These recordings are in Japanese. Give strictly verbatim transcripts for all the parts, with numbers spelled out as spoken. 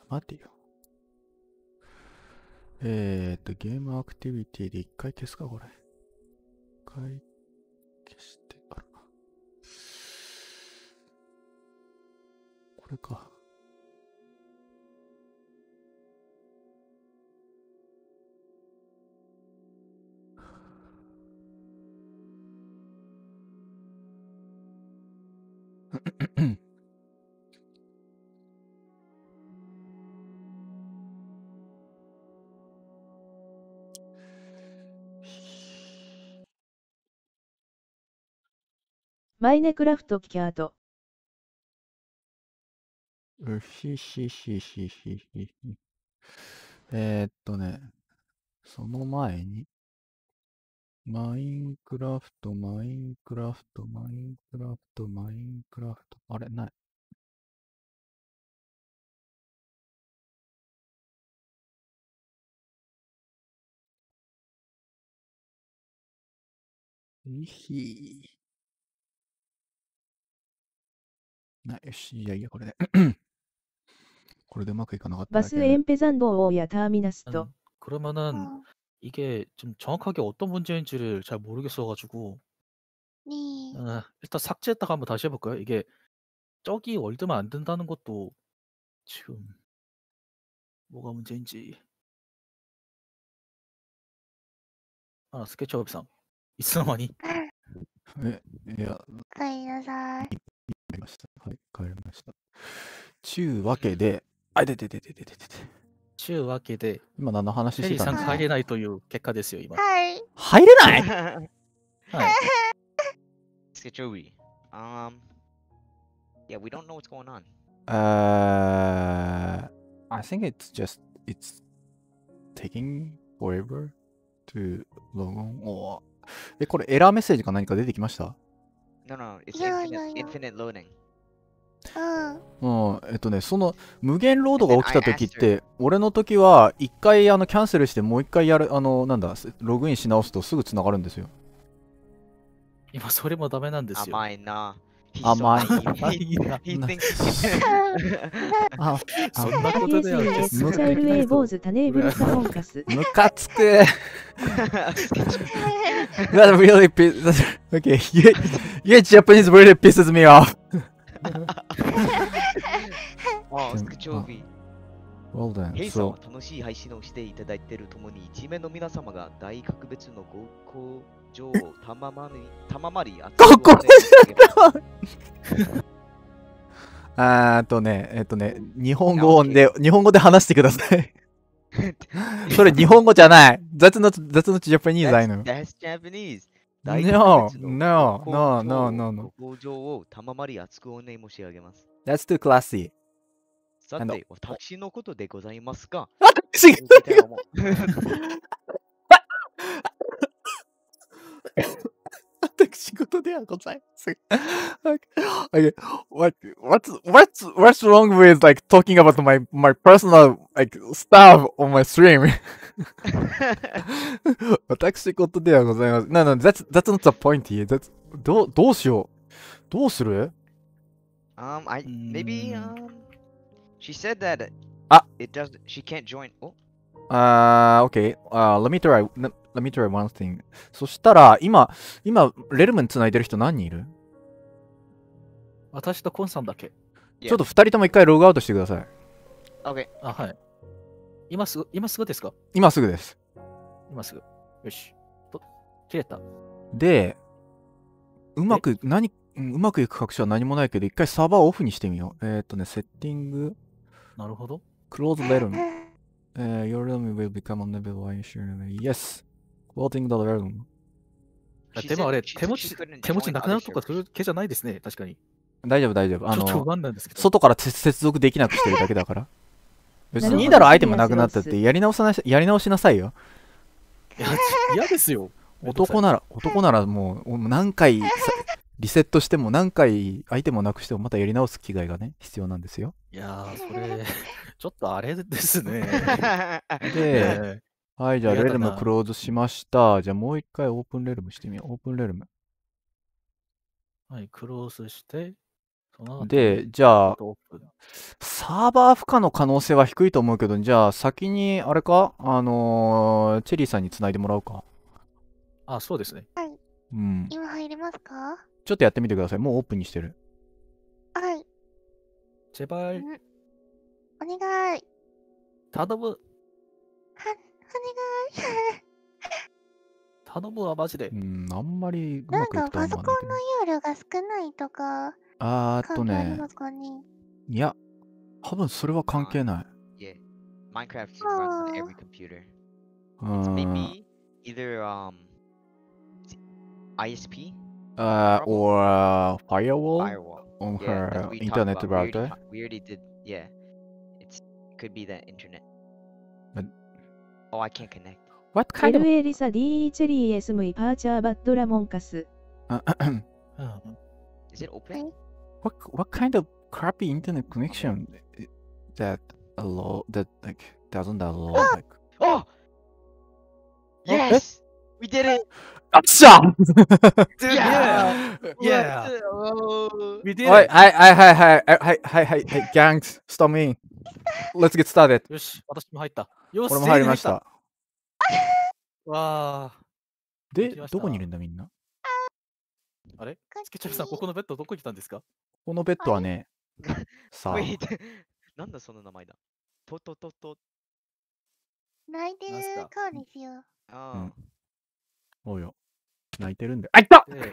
待てよ。えーっと、ゲームアクティビティで一回消すか、これ。一回消して、あら。これか。 マイネクラフトキャート。 うひひひひひひ。えーっとね、その前に、マインクラフト、マインクラフト、マインクラフト、マインクラフト。あれ、ない。いひない、よし、いやいや、これで。これでうまくいかなかっただけで。 바스 엠페산도오야 타미나스토. 음, 그러면은 어, 이게 좀 정확하게 어떤 문제인지를 잘 모르겠어가지고 네. 어, 일단 삭제했다가 한번 다시 해볼까요? 이게 저기 월드만 안 된다는 것도 지금 뭐가 문제인지. 아, 스케치업상いつの間にえ、いや、 おかえりなさい。 帰りました。はい、帰りました。ちゅうわけで、あ、でててててててて。 ちゅうわけで今何の話してヘリたんですか？ さん入れないという結果ですよ今。 はい。 入れないはい。 Sketchovy. Um. Yeah, we don't know what's going on. Uh, I think it's just, it's taking forever to log on. おえ、これエラーメッセージか何か出てきました？ No, no, it's いやい infinite, やいや。 infinite loading. うん。 うん、えっとね、その無限ロードが起きた時って、俺の時は一回あのキャンセルしてもう一回やる、あの、なんだ、ログインし直すとすぐ繋がるんですよ。 今それもダメなんですよ。 甘いな。He's 甘い so naive. 甘いな。 He な thinks he can. あ、 そんなことでは 하이에스이에스 決 짤루에 보즈 타네이브르사 혼카스. ムカつく。That really pisses. Okay, your, your Japanese really pisses me off. Oh, Sketchovy. Well then, ヘイさん so は楽しい配信をしていただいているともに、一面の皆様が大格別のご好情をたままに、たままり熱ご好くお願いします。 あーっとね、えっとね、日本語で、日本語で話してください。それ日本語じゃない。That's not, that's not Japanese, I know. That's Japanese. No, no, no, no, no, no. ご好情をたままり熱くお願い申し上げます。 That's too classy. さあのて、私のことでございますが、 私私事ではございません。Okay, what, what's, what's, what's wrong with like talking about my, my personal like stuff on my stream? 私事ではございます。No, no, that's, that's not the point here. That's, どう、どうしよう。どうする？ um, I maybe Mm. um, she said that Ah. it does. She can't join. Oh, Uh, okay. Uh, let me try, let me try one thing. そしたら、今、今、レルムに繋いでる人何人いる？ 私とコンさんだけ。 ちょっと二人とも一回ログアウトしてください。 okay. あ、はい。今すぐ、今すぐですか？ 今すぐです。 今すぐ。よし。と、切れた。 で、うまく、何、うんうまくいく確証は何もないけど、一回サーバーをオフにしてみよう。えーっとね、セッティング、 なるほど。 close realm。えー、your realm will become unavailable while you share it. Yes. Closing the realm. あ She でもあれ、 said- she 手持 said she ち、 couldn't 手持ち join なくなる other とかそういう系じゃないですね。確かに。 大丈夫、大丈夫。あちょっと不の、 安なんですけど。 外から接接続できなくしてるだけだから。別にいいなるほどだろ、アイテムなくなったって、やり直さなし、やり直しなさいよ。 いや、嫌ですよ。 男なら、男ならもう、何回さリセットしても何回アイテムをなくしてもまたやり直す機会がね、必要なんですよ。 いやー、それ、ちょっとあれですね。 で、 えはい、じゃあ嫌だなレルムクローズしました。じゃあもう一回オープンレルムしてみよう。オープンレルム。 ーはい、クローズして、 その後で、じゃあ、 オープン。 サーバー負荷の可能性は低いと思うけど、じゃあ先に、あれかあのーチェリーさんに繋いでもらうか。 あ、そうですね。 うん。 今入れますか？ ちょっとやってみてください。もうオープンにしてる。 はい。 제발 うんお願い。 頼む。 は、お願い。 頼むわ、マジでう。ん、あんまりうなんまくいくとはかパソコン思わないけど。 の容量が少ないとかあーっとね関係ありま、すかね？ いや、多分それは関係ない。 Yeah. Minecraft runs on every computer. う It's ーん。 maybe either um I S P Uh, problem? or uh, firewall firewall. on Yeah, her that's what we talked internet about. We already, router. ta- we already did. Yeah, it's it could be the internet. But- Oh, I can't connect. What kind of エルエー リサ ディー チェリー エス ムイ パーチャーバッドラモンカス。 うん。 Is it open? what what kind of crappy internet connection that allow that like doesn't allow like Oh! Yes! We did it! あっしゃ Yeah! Yeah! Let's- oh. We did はい it! はいはいはいはいはいはいはいはい gangs stop me let's get started よし、私も入った。よし、 俺も入りまし全員た入った。わあ。 で入りましたどこにいるんだみんなあれスケチャビさん、ここのベッドどこにいたんですか？ このベッドはねさあ Wait! なんだその名前だ。とととと。 泣いてるなんすか顔ですよ。 ああ。 おうよ泣いてるんであいったで、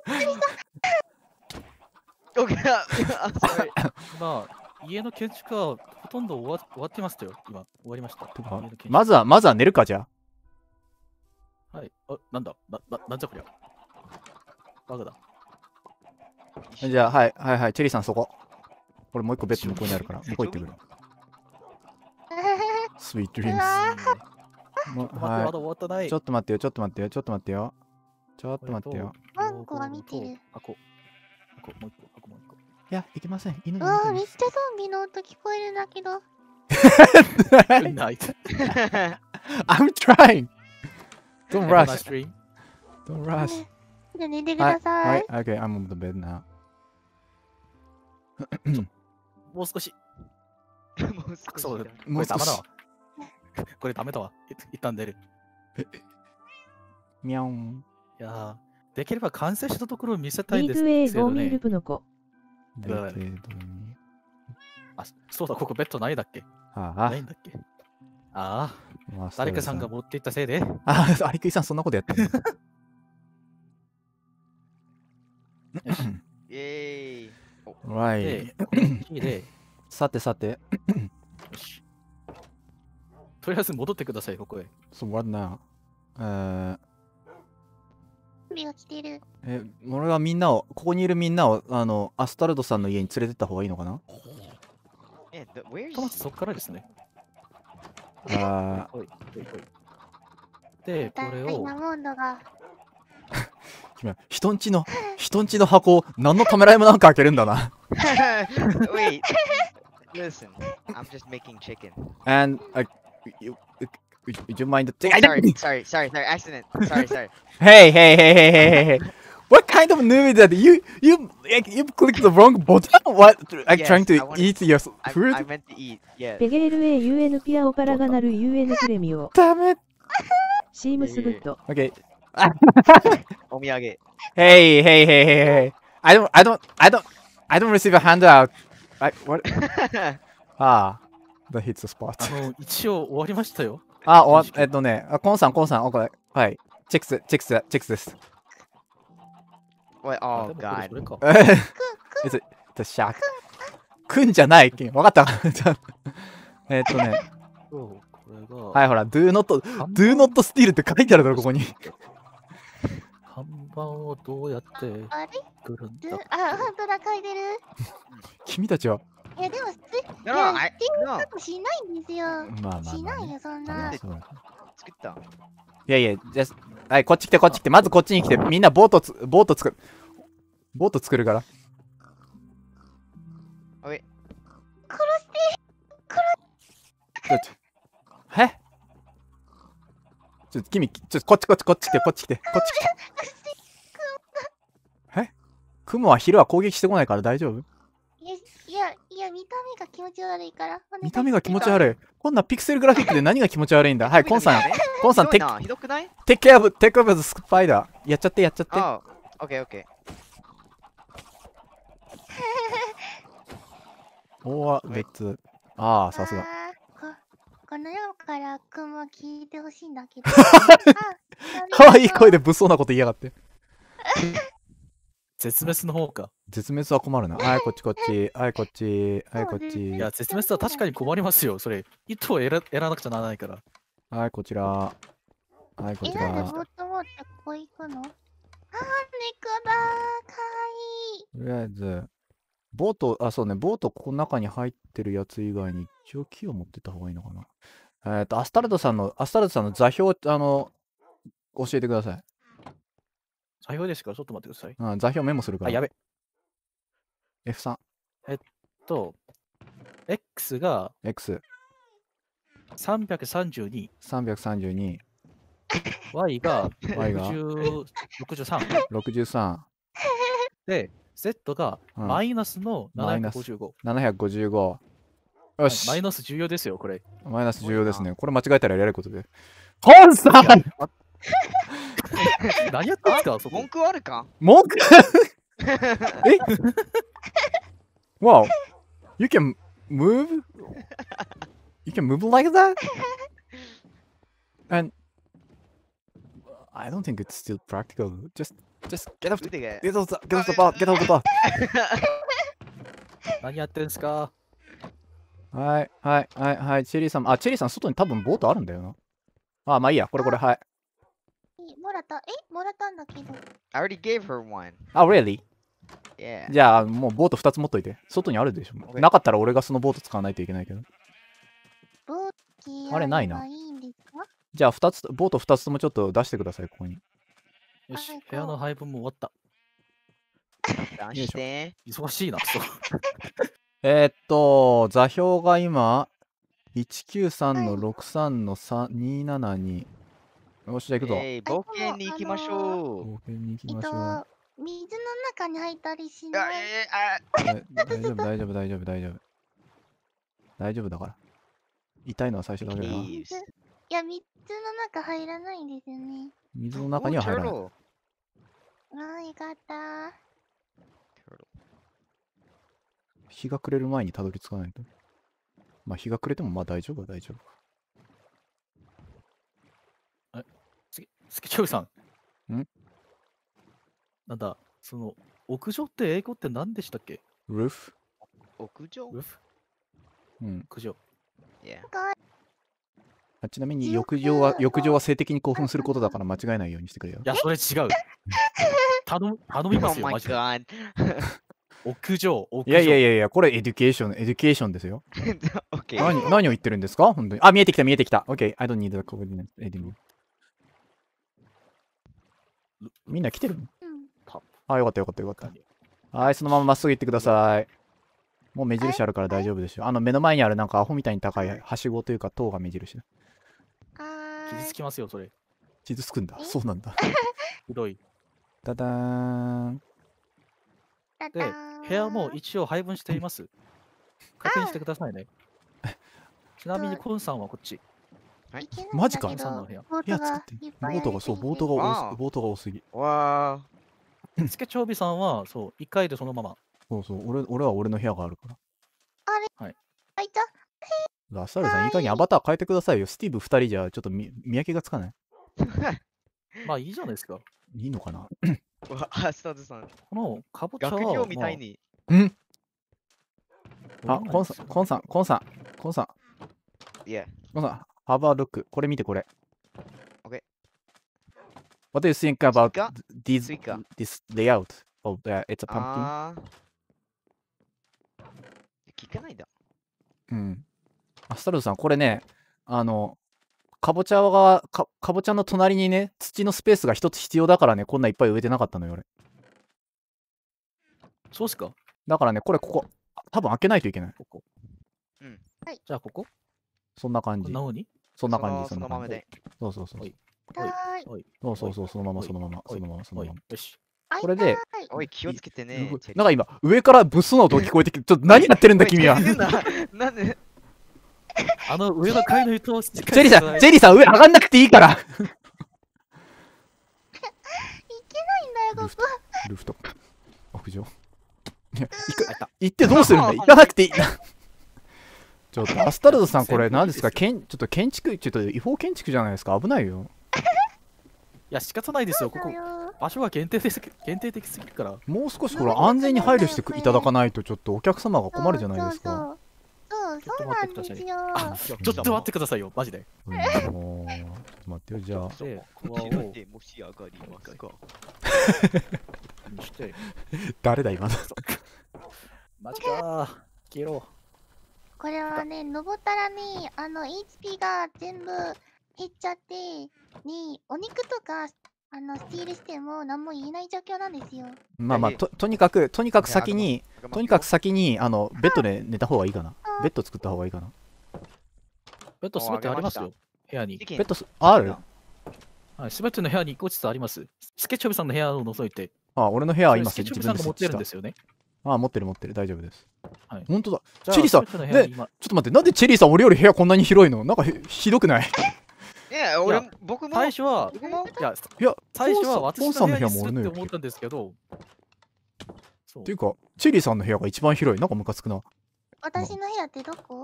Okay. I'm sorry. まあ、家の建築はほとんど終わ終わってましたよ。今、終わりました。 てか家の建築まずはまずは寝るかじゃはい。あ、なんだな、な、なんじゃこりゃ。バグだ。 あじゃあはいはいはいチェリーさんそこ俺もう一個ベッド向こうにあるから向こう行ってくる Sweet う dreams わもう待って、まはだ終わってないい。 ちょっと待ってよちょっと待ってよちょっと待ってよちょっと待ってよワンコが見てる。 箱。箱、もう一個、箱もう一個。 いや行きません犬ーうわー、 が見てめっちゃゾンビの音聞こえるんだけど。 るナイト。 I'm trying Don't Have a rush nice dream. Don't rush じゃあ寝てくはいださ。 はいい OK I'm on the bed now もう少し。 もう少しそう、 だこもう少しれダメだわ。これダメだわ。い一旦出る。 ミャンいやー、できれば完成したところを見せたいんミートウですけどェイゴーミールね。 プの子。 だけどにあ、そうだ、ここベッドないだっけああないんだっけああ、 まあ誰かさんがそう持っていったせいで。 ああアリクイさんそんなことやってるイエーイ。 の Right で、このキーで、 さてさてよし。とりあえず戻ってください、ここへ。 So what now? えーゾンビが来てる。 え、俺はみんなを、ここにいるみんなを、あの、アスタルドさんの家に連れてった方がいいのかな Yeah, the, where's とまずそこからですね。 あほい、ほいほい。で、これをダイナ、モンドが。 ー、君人んちの、人んちの箱を何のためらいもなんか開けるんだな。 Wait. Listen, I'm just making chicken. And, uh, you, you, would you mind the Oh, sorry, sorry, sorry, sorry, accident. Sorry, sorry. Hey, hey, hey, hey, hey, hey, hey. What kind of noob is that? You, you, like, you clicked the wrong button? What? Like Yes, trying I to wanted- eat your I, food? I meant to eat. Yeah. ペゲール A ユーエヌ ピアオパラガナル ユーエヌ プレミオ。 Damn it. シームスグッド。 Okay. お土産。 Hey, hey, hey, hey, hey. I don't, I don't, I don't, I don't receive a handout. I, what? Ah, that hits the あ spot. の、一応終わりましたよ。 あ、終わっ、えっとね、あコンさん、コンさん、おこれ、はい。チェックス、チェックス、チェックスです。 What? あ Oh でもこれ God. それか。 It's a, it's a shark. くんじゃない。わかった。じゃあえっとね、 そう、これが、 はい、ほら、do not, 看板 do not steal って書いてあるだろ、ここに。 看板をどうやってあれ作るんずだあ、本当だ、書いてる。 君たちは。 いや、でも、ステ No, い no, や I, ち no. ょっとしないんですよ。 まあまあまあ、 しないよ、そんまあな。 そうだ作った。 いやいや、じゃあ、はい、こっち来て、こっち来て、まずこっちに来て、みんなボートつ、ボート作る。ボート作るから。 おい。 殺してちょっと、えちょっと、君、ちょっと、こっちこっちこっち来て、こっち来て、こっち来て。え雲は昼は攻撃してこないから大丈夫気持ち悪いから。 見た目が気持ち悪い。こんなピクセルグラフィックで何が気持ち悪いんだ。はい、コンさん。コンさん、テッひどくない？ テッケアブ、テックアブズスパイダー。やっちゃって、やっちゃって。 ああ、オッケーオッケー。 おわ、別。ああ、さすが。 あーここの世から雲聞いてほしいんだけど。 可愛い声で物騒なこと言いやがって。 絶滅の方か。 絶滅は困るな。はい、こっちこっち。はい、こっち。はい、こっち。 いや、絶滅は確かに困りますよ。それ、糸を選やらなくちゃならないから。 はい、こちら。はい、こえ、 ちなんでら。 ボート持ってここ行くの？あー、猫だー。かわいい。 とりあえず、ボート、あ、そうね、ボートこの中に入ってるやつ以外に一応木を持ってった方がいいのかな。えっと、アスタルトさんの、アスタルトさんの座標、あの、教えてください。 座標ですから、ちょっと待ってください。 うん、座標メモするから。 あ、やべ。 エフスリー。 えっと、X が X。 さんびゃくさんじゅうに。 さんびゃくさんじゅうに。 Y が Y がろくじゅうさん。 ろくじゅうさん。 で、Z がうんマイナスのななひゃくごじゅうご。 ななひゃくごじゅうご。よはいし、 マイナス重要ですよ、これ。 マイナス重要ですね。これ間違えたらやれることで。コンさん何やってんすか、そこ文。句あるか？ 文句え Wow. You can move? You can move like that? And I don't think it's still practical. Just, just get off the, 腕が get off the, get off the boat, get off the boat. 何やってんすか。 はい、はい、はい、はい、チェリーさん。あ、チェリーさん、外に多分ボートあるんだよな。あ、まあいいや、これこれ、はい。 もらった。え、もらったんだけど。 I already gave her one. あ、really? Yeah. じゃあ、もうボートふたつ持っといて。外にあるでしょ。 OK なかったら俺がそのボート使わないといけないけど。 ボーキあれないなばいいんですか？ じゃあ、ふたつ、ボートふたつともちょっと出してください、ここに。 よしあ、 部屋の配分も終わった。 出して。 忙しいな、そう。 えー、っと、座標が今、いちきゅうさんのろくさんのにーななに。よし、じゃあ行くぞ。 えい、冒険に行きましょ冒険に行きえっましょう。 と、水の中に入ったりしう。あ、 ない。 えあ、 え大丈夫、大丈夫、大丈夫、大丈夫。大丈夫だから。痛いのは最初だけだな。 Leaves いや、水の中入らないんですよね。 水の中には入らない。 Oh, turtle. ああ、よかったー。 日が暮れる前にたどり着かないと。まあ、日が暮れてもまあ大丈夫は大丈夫。 スケスケチョウさん。 んなんだ、その、屋上って英語って何でしたっけ？ ルーフ屋上ウフうん。 屋上。 Yeah. あちなみに地浴場は、 獄浴場は性的に興奮することだから間違えないようにしてくれよい。や、それ違う。頼む、頼みま Oh すよ、 my マジで。 god. 屋上、屋上。 いやいやいやいや、これエデュケーション、エデュケーションですよ。 okay. 何何を言ってるんですか本当に。あ、見えてきた見えてきた。OK, I don't need the coordinate editing. みんな来てるの？ うん。 あ、よかったよかったよかった。はい、そのまままっすぐ行ってください。もう目印あるから大丈夫ですよ。あの目の前にあるなんかアホみたいに高いはしごというか塔が目印だ。 あ傷つきますよ、それ。 傷つくんだ。そうなんだ。 ひどい。 ダダーン。 ー。 で、部屋も一応配分しています。確認してくださいね。ちなみに、コンさんはこっち。 マジかボコンさんの部屋。 ートが部屋作っていっぱいボートがそう、ボートが多ああすボートが多すぎ。 わスケチョウビさんは、そう、いっかいでそのまま。 そうそう、俺俺は俺の部屋があるから。 あ、いた。 ラサールさん、いい加減アバター変えてくださいよ。スティーブふたりじゃちょっと見見分けがつかない。 まあいいじゃないですか。 いいのかな。 ーわあ、スターズさん。 このかぼちゃは。 学業みたいに。 うんまあ。 あ、コンさん、コンさん、コンさん、コンさん、 Yeah. コンさん、ハーバールック。これ見てこれ。 OK. What do you think about スイカ these, スイカ this layout of the, it's a pumpkin? あー聞かないんだ。 うん。アスタルトさん、これね、あの、かぼちゃがか、かぼちゃの隣にね、土のスペースが一つ必要だからね、こんないっぱい植えてなかったのよ、俺。 そうっすか？ だからね、これここ、多分開けないといけない。 ここ。 うん。 はいじゃあ、ここそんな感じこんな。風にそんな感じ、 そのそんな感じ。 そのままで。 そうそうそうお。いはーい。 おい。 そうそうそう、そのまま、 おいそのまま、 おいそのまま、そのおいまま。 よし。 これで、 おい、気をつけてね。チェリーなんか今、上からブスの音聞こえてきて、ちょっと何やってるんだ、君は。 おいチ聞いてんななんであの上の階の人をしっかェリーさん、 りしてくださいチェリーさん、上上がんなくていいから。 いけないんだよ、ここ。 ルフト。屋上。いや行く行ってどうするんだ行かなくていい。ちょっと、アスタルドさん、これ何ですかけんちょっと建築、ちょっと違法建築じゃないですか危ないよ。 いや仕方ないですよここそうよ場所が限定的限定的すぎるから。 もう少しほら、安全に配慮していただかないと、ちょっとお客様が困るじゃないですか。 そうそうそうそうそうなんですよ。 あちょっと待ってくださいよマジで。 うん、もう、ちょっと待ってよ、じゃあ。 でコアをこちらでもし上がりますか。 にして誰だ、今の。 マジかー消えろ。 これはね、登ったらね、あの、エイチピー が全部減っちゃって、ね、お肉とか、あの、スティールしても何も言えない状況なんですよ。 まあまあ、ととにかく、とにかく先に、とにかく先に、あの、ベッドで寝た方がいいかな。ベッド作った方がいいかな。 ベッドすべてありますよ部屋に。 ベッドす、あるはいすべての部屋に一個ずつあります。スケチョビさんの部屋を除いて。 あ、俺の部屋は今、 スケチョビ自分でさんが持ってるん設置した。 ですよね。 あ、持ってる持ってる、大丈夫です。 はい本当だ。 じゃあチェリーさん全ての部屋に今ちょっと待って、なんでチェリーさん、俺より部屋こんなに広いのなんかひひどくないいや、俺、僕も。 最初は僕も。 いやいや、 最初はポン私さんの部屋の部屋にするも俺のより広い。 って思ったんですけど、そうっていうか、チェリーさんの部屋が一番広い。なんかムカつくな。 私の部屋ってどこ？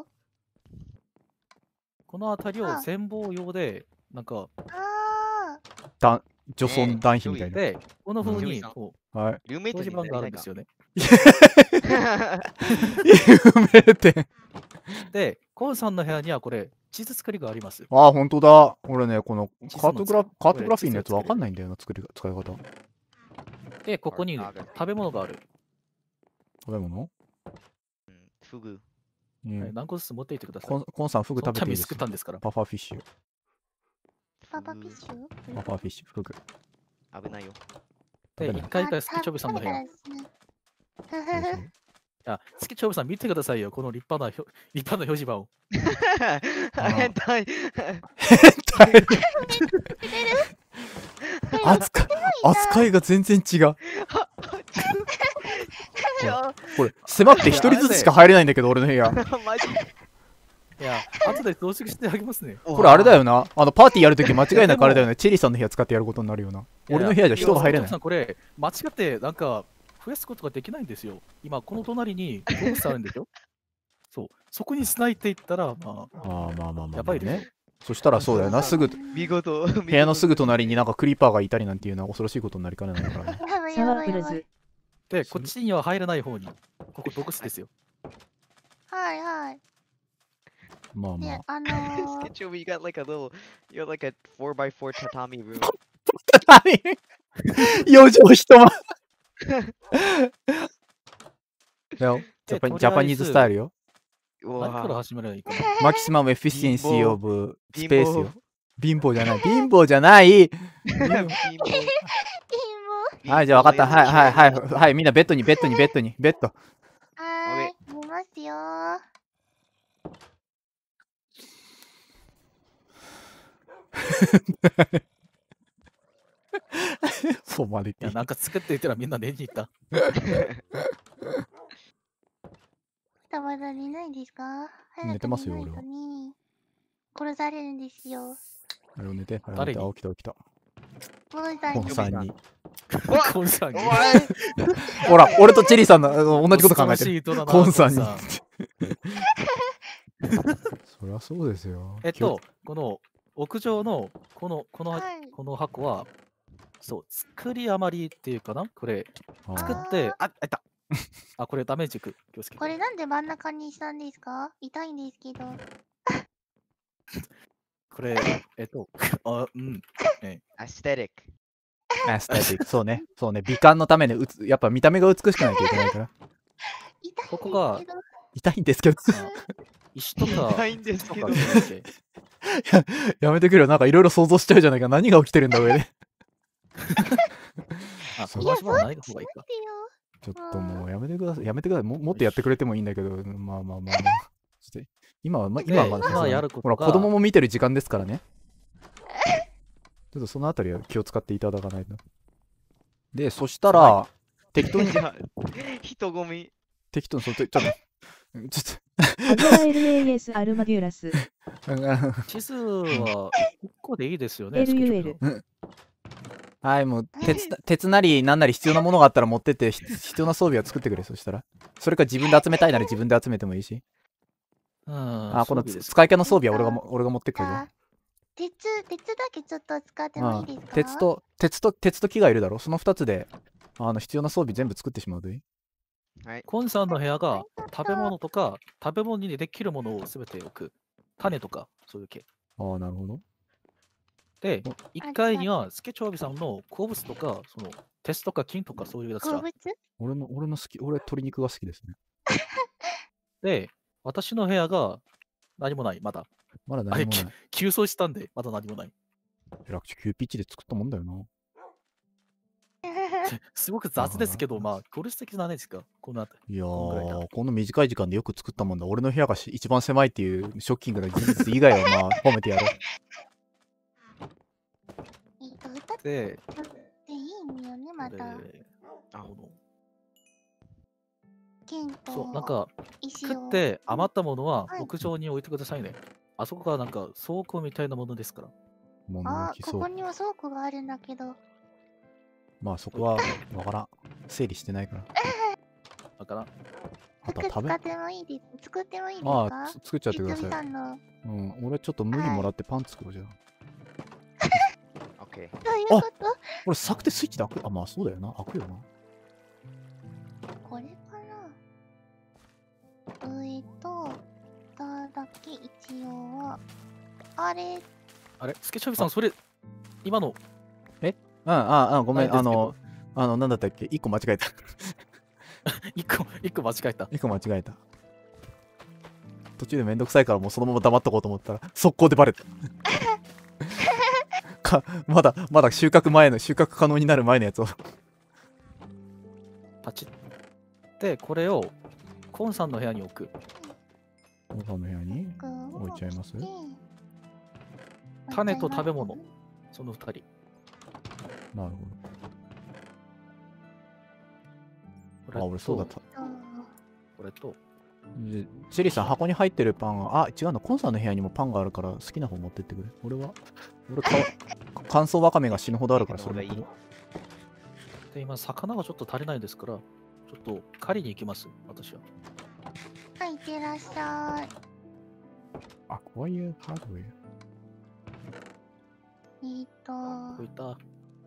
この辺りをあ潜望用で、なんか、 あだ女装男妃みたいな。 で、この風うんに、こう、 はい。 ルーメイト表示板があるんですよ。 よね。 有名店。 で、コンさんの部屋にはこれ、地図作りがあります。 あ、本当だ。俺ね、この地図のカートグラ作カートグラフィーのやつこれわかんないんだよな、作りが使い方。 で、ここにあ食べ物がある。 食べ物うんフグ。 うんはい何個ずつ持っていってください。 コンコンさん、フグ食べていいですか作ったんですから。 パファーフィッシュ。 パパピッシュパファーフィッシュ、フグ。 危ないよ。 で、 食べない一回一回スケチョブさんの部屋。いそうそうや、スケチョブさん見てくださいよ、この立派なひょ立派な表示板を。 変態。 扱い、扱いが全然違う。これ、狭くて一人ずつしか入れないんだけど、俺の部屋。 マジいや、後で増殖してあげますね。 これあれだよな。あの、パーティーやるとき間違いなくあれだよね。チェリーさんの部屋使ってやることになるよな。俺の部屋じゃ人が入れないいや。これ、間違ってなんか増やすことができないんですよ。今、この隣に動物あるんですよ。そう、そこにしないって言ったら、まあ、 ああ、まあまあまあまあやばいですね。そしたらそうだよな。すぐ、 見事。 部屋のすぐ隣になんかクリーパーがいたりなんていうのは恐ろしいことになりかねないからね。 やばいサやばいやばい。 ワープルズ。 で、こっちには入らない方に、ここ毒死ですよ。 はいはい。 まあまあ。、 であのー Sketch over, you got like a little, you got like a four by four tatami room. 四畳一間。だよ。ジャパでとりあえずジャパニーズスタイルよ。 う何からわ始めればいいかな。 マキシマムエフィシエンシーオブス貧乏ペースよ。貧乏じゃない。貧乏じゃない。 貧乏はい、じゃあ分かった。はいはいはい。はい、みんなベッドにベッドにベッドにベッド。 はーい、見ますよー。 フォーマリいや、 ティ。 なんか作って言ったらみんな寝に行った。 たまだ寝ないんですか？早く寝てますよ寝ないとね殺されるんですよ。 あれを寝て。あれを寝て。 誰にあ、起きた起きた。 モンさんにコンさんに。 コンさんに。 おいほら、俺とチェリーさんのあの同じこと考えてる。 るコンさんにコンそりゃそうですよ。 えっと、この屋上のこのこの、 はいこの箱は、そう、作り余りっていうかなこれ、 あー作って、あ、あいたあ、これダメージく。気をつけて。 これなんで真ん中にしたんですか？痛いんですけど。 これ、えっと、あ、うん。 アステティック。 アステティック。そうね。そうね。美観のためにうつ、やっぱ見た目が美しくないといけないから。 痛いんですけど。 ここが痛いんですけど。 あ石とか、 痛いんですけど石とかじゃなくてやめてくれよ。なんかいろいろ想像しちゃうじゃないか。何が起きてるんだ、上で。 あ、 そう飛ばしはない方がいいか。 ちょっともうやめてください。やめてください。ももっとやってくれてもいいんだけど、まあまあまあまあ。ちょっと今は、ま、今はまだ今やることほら、 が子供も見てる時間ですからね。ちょっとそのあたりは気を使っていただかないと。 で、そしたら、適当に、 じゃあ、人混み。 適当に、そう、ちょっと、ちょっアグラ エルエーエス アルマデュラス。 と、 地図はいっこでいいですよね。スケチョッエルユーエルプさんはい、もう鉄な、鉄なりなんなり必要なものがあったら持ってって、ひ必要な装備は作ってくれ、そしたら。それか自分で集めたいなら自分で集めてもいいし。 うん。 あ、このつ装備です使い手の装備は俺がも俺が持ってくるよ。 あ鉄、鉄だけちょっと使ってもいいですか？ 鉄と、鉄と、鉄と木がいるだろ。そのふたつで、あの、必要な装備全部作ってしまうで。 はい。 コンさんの部屋がありがとう食べ物とか食べ物にできるものをすべて置く。種とか、そういう系。 ああ、なるほど。 でお、 いっかいにはスケチョウビさんの鉱物とか、その鉄とか金とかそういうやつら。 好物俺の、俺の好き、俺鶏肉が好きですね。 で、私の部屋が何もない、まだ。 まだあれ、き何もない。 急走したんで、まだ何もない。 楽ち急ピッチで作ったもんだよな。 すごく雑ですけど、まあ、効率的じゃないですか、この後。 いやこんぐらいだー、この短い時間でよく作ったもんだ。俺の部屋がし一番狭いっていうショッキングな事実以外はまあ褒めてやろう。 えっと、二つで、 でいいんだよね、までた。 あこの剣とそう、なんか、 石を。 食って余ったものははい屋上に置いてくださいね。あそこがなんか倉庫みたいなものですから。 物あ置そうここ。には倉庫があるんだけど。 まあそこはわからん。整理してないから。 だから、 あとは食べ服使ってもいいです。作ってもいいですあか？ あ、つ作っちゃってくだひつみさい。 さんの。 うん、俺ちょっと麦もらってパン作ろうじゃん。 オッケー。 どういうこと？ これ作ってスイッチで開くあ、まあそうだよな。開くよな。 これかな？上と下だけ一応は。あれ、 あれ、スケチョビさん、それ、今の、 うん、ああ、ごめん。 ないですけどあの、あの、なんだったっけ一個間違えた。 一個、一個間違えた。 一個間違えた。途中でめんどくさいからもうそのまま黙っとこうと思ったら、速攻でバレた。か、まだ、まだ収穫前の、収穫可能になる前のやつを。 パチッ。で、これを、コンさんの部屋に置く。 おさんの部屋にこう置いちゃいますして種と食べ物。その二人。 なるほこれど。あ、俺そうだった。 そうこれと、 でチェリーさん、箱に入ってるパンは、あ、違うの、コンさんの部屋にもパンがあるから好きな方持ってってくれ。俺は、俺か、乾燥わかめが死ぬほどあるから、それ持ってくで、今、魚がちょっと足りないですから、ちょっと狩りに行きます、私は。 はい、いってらっしゃい。 あ、こういうハードウェえーっと、 こういった、 あ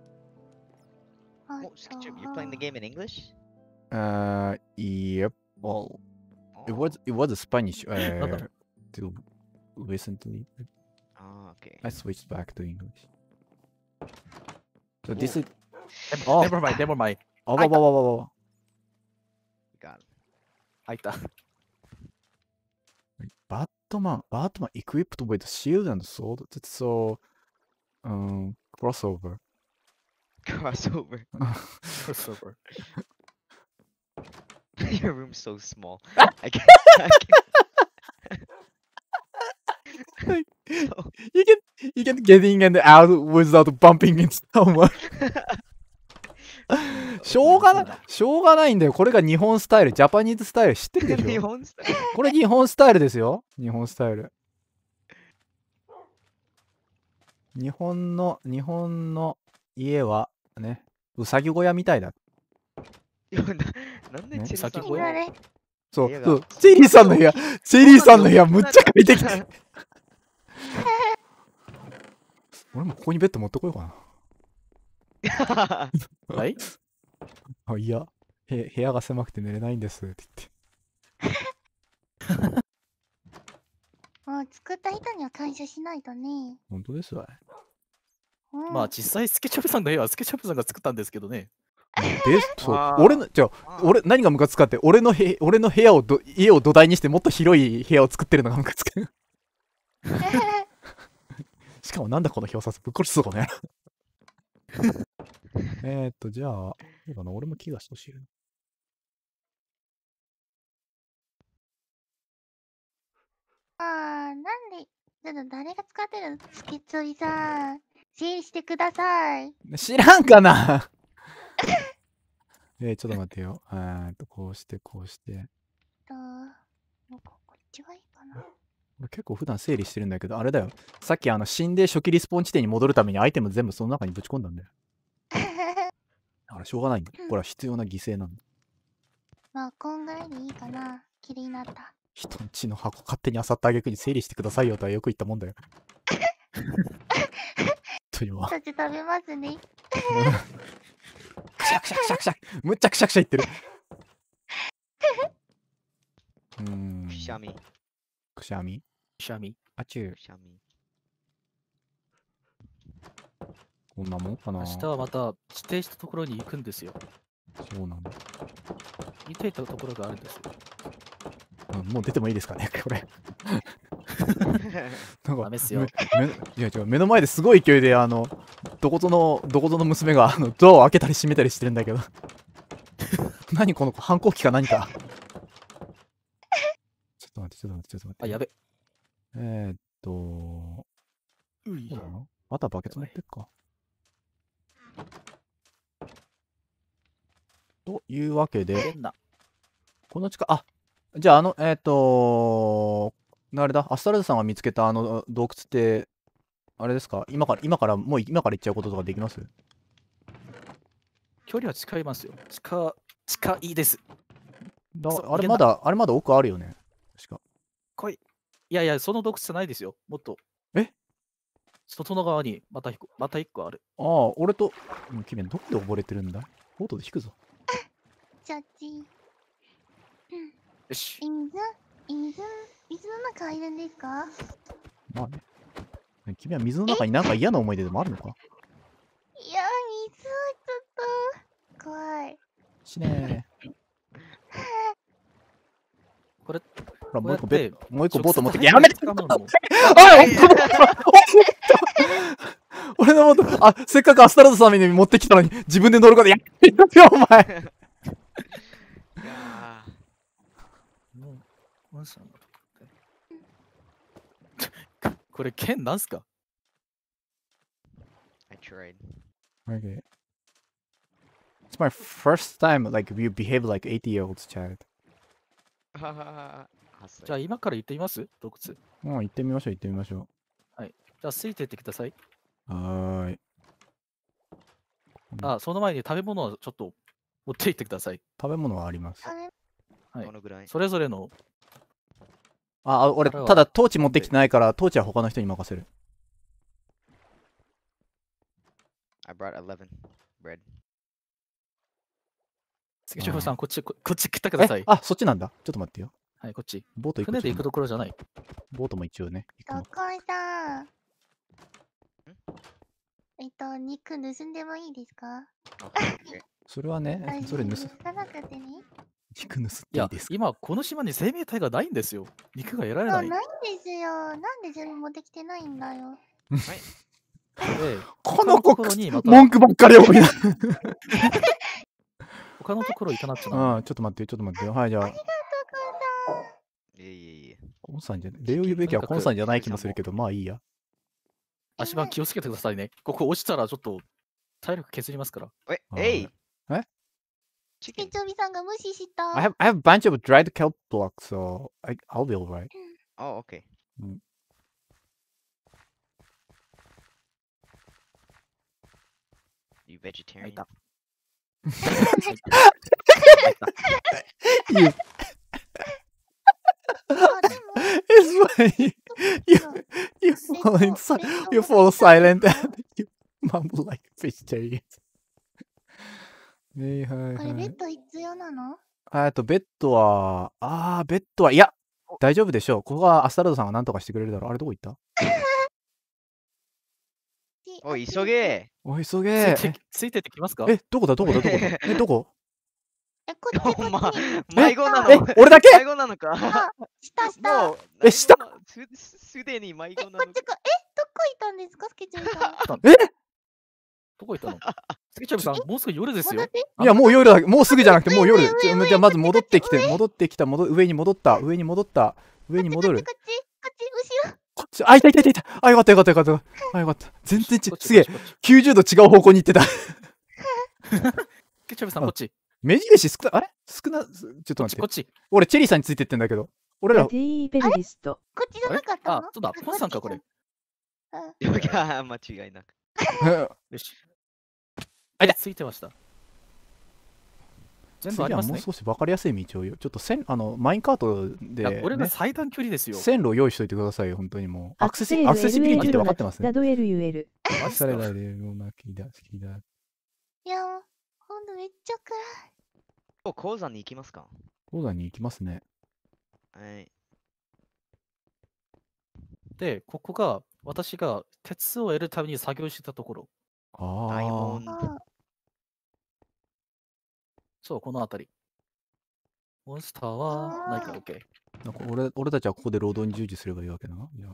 Oh, Sketchup, you're playing the game in English? Uh, yep. Well, it was it was a Spanish. Uh, till recently, Ah, okay. I switched back to English. So this is. Never- Oh. never mind, never mind. あわわわわわ。 Got it. 開いた。 バットマン、バットマン equipped with shield and sword. That's so um crossover. Crossover. Crossover. Your room's so small. I can't. I can't. So- You can you can get in and out without bumping into someone. しょうがない、しょうがないんだよ。これが日本スタイル、ジャパニーズスタイル知ってるでし日ょ。 本スタイル。 これ日本スタイルですよ。日本スタイル。日本の、日本の家はね、うさぎ小屋みたいだ。 いやななんでねチェリさん先ほど何あれ？ そう、 部屋がそう。チェリーさんの部屋、チェリーさんの部屋むっちゃ快適。俺もここにベッド持ってこようかはいな。あ、いや、へ部屋が狭くて寝れないんですって言って。 もう作った人には感謝しないとね。 本当ですわ。 うん、 まあ実際スケチョブさんの絵はスケチョブさんが作ったんですけどね。 ベスト、 あー俺の、じゃあ、俺、何がムカつくかって、俺のへ、俺の部屋をど、家を土台にしてもっと広い部屋を作ってるのがムカつく。しかもなんだこの表札ぶっ殺すぞ、この野郎。えーっと、じゃあ、どうかな、俺も木が欲しいな。 あー、なんで、ちょっと誰が使ってるの？スケッチョリさん。整理してください。 知らんかなえー、ちょっと待ってよ。えーっと、こうして、こうして。 と、もうここっちがいいかな。 俺結構普段整理してるんだけど、あれだよ。さっきあの死んで初期リスポーン地点に戻るためにアイテム全部その中にぶち込んだんだよ。だからしょうがないんだ。これは必要な犠牲なんだ。 まあ、こんぐらいでいいかな。綺麗になった。 人んちの箱勝手に漁った挙句に整理してくださいよとはよく言ったもんだよ。というわ。 そっち食べますね。 くしゃくしゃくしゃくしゃむっちゃくしゃくしゃ言ってる。うーん。 くしゃみ。 くしゃみくしゃみ。 あちゅうく。しゃみ。 こんなもんかな。 明日はまた指定したところに行くんですよ。 そうなんだ。 見ていたところがあるんですよ。 うんもう出てもいいですかね、これ。なんかダメっすよめめいや違う、目の前ですごい勢いで、あの、どこぞの、どこぞの娘があのドアを開けたり閉めたりしてるんだけど。何この子、反抗期か何か。ちょっと待って、ちょっと待って、ちょっと待って。 あ、やべ。 えー、っと、 ういそうなのまたバケツ持ってっか。というわけで、 変な。 この近く、あ、じゃああの、えー、っと、あれだ、アスタルドさんが見つけたあの洞窟って、あれですか今から、今から、もう今から行っちゃうこととかできます？ 距離は近いますよ。近、近いです。 だそうあれまだ、あれまだ奥あるよね。確か。 来い。いやいや、その洞窟じゃないですよ。もっと。 え外の側にまた一個、また一個ある。 ああ、俺と、もう君どこで溺れてるんだボートで引くぞ。 ちゃっち。 よし。 水水水の中入るんですか？ まあね。君は水の中になんか嫌な思い出でもあるのかいや、水はちょっと怖い。 しねー。 これ、 ほら、もう一個こうやってベッもう一個ボート持ってきて、 直接やめて掴むのもあい俺のボート、あ、せっかくアスタルドさんに持ってきたのに自分で乗ることやめてよ、お前。 いやもうマジなんだこれ、剣なんすか？ I tried. Okay. It's my first time, like, you behave like eighty-year-old child. はははじゃあ今から行ってみます洞窟。 もう行ってみましょう、行ってみましょじゃあついてってください。 う。はーい。 あ、その前に食べ物をちょっと持って行ってください。 食べ物はあります。 あれはいこのぐらい。 それぞれの、 あ、あ俺、 これはただトーチ持ってきてないから、トーチは他の人に任せる。 I brought eleven bread. 関所さん、こっち、ここっち来てください。 えあ、そっちなんだ。ちょっと待ってよ。 はい、こっち。 ボート行く船で行くところじゃない。 ボートも一応ね。行くどのこさん。えっと、肉盗んでもいいですか？ Okay. それはね、それ盗盗さなくてね。 肉盗んいやでいいです、か今、この島に生命体がないんですよ。肉が得られあ、 な。 ないいんですよ。なんで全部持ってきてないんだよ。 でこの子他のところにまた文句ばっかり多いな。 他のところ行かなくちゃな。 うん、ちょっと待ってよ、ちょっと待ってよ。はい、じゃあ、 ありがとう、こんさん。 いえいえいえ。 コンさんじゃない。礼を言うべきはコンさんじゃない気もするけど、まあいいや。 足場気をつけてくださいね。ここ落ちたらちょっと体力削りますから。 え、 はいえいえチキンケチョビさんが無視した。 I have, I have a bunch of dried kelp blocks, so I, I'll be alright. Oh, okay. You 開 vegetarian? いた。 You, あ、でも、 it's funny. You, そっか you ベッ fall, ド in si- ベッド you 持 fall ってきたん silent ですか？ and you mumble like vegetarians. はいはいこれベはい。 ッド必要なの？ ああと、ベッドは、あー、ベッドは、いや、大丈夫でしょう。ここはアスタルドさんが何とかしてくれるだろう。あれ、どこ行ったおい、急げおい、急つげいてついてってきますか？ え、どこだ、どこだ、どこだえ、どこえ、こっちこおまっち。、 迷子なのえ、俺だけ迷子なのかあ、下下。 もう、 え下迷子なすすでに迷え、 子なのかこっちか。え、どこいたんですか、スケチュウさん。 えどこ行ったの？スケチャビさん、もうすぐ夜ですよ戻っ。て。 いや、もう夜だ。もうすぐじゃなくて、もう夜。ちょ上上上じゃあ、まず戻ってきて、 上戻ってきた、戻上に戻った、上に戻った、上に戻るこ。っち、こっち、こっち、後ろ。 こっち、あ、いたいたいたいた。あ、よかったよかったよかった。あ、よかった。全然ちこっ、ちすげえこっちこっちきゅうじゅうど違う方向に行ってた。 スケチャビさん、こっち。 目印少な、あれ少な、すちょっと待ってこっちこっ。ち。 俺、チェリーさんについてってんだけど。俺ら、 ティーペルリスト。 こっちじゃなかったの？ あ、そうだ、ポンさんか、これ。 うん。 いや、間違いなく。 よし。 あいたついてました。全部次はありますね。 もう少し分かりやすい道をよ。ちょっと線、あの、マインカートいやで、ね、 俺が最短距離ですよ。 線路を用意しといてくださいよ、本当にもう。アクセシアクセルアクセシビリティって分かってますね。 ダドエルユエル。 マジっすかそれだで、もうなきだ、きだ。 いや、もう今度めっちゃ暗い。 お、鉱山に行きますか？ 鉱山に行きますね。 はい。 で、ここが私が鉄を得るために作業してたところ。 ダイああ。 モンド。 あそう、この辺り。モンスターはないから OK。 なんか俺俺たちはここで労働に従事すればいいわけだな。いや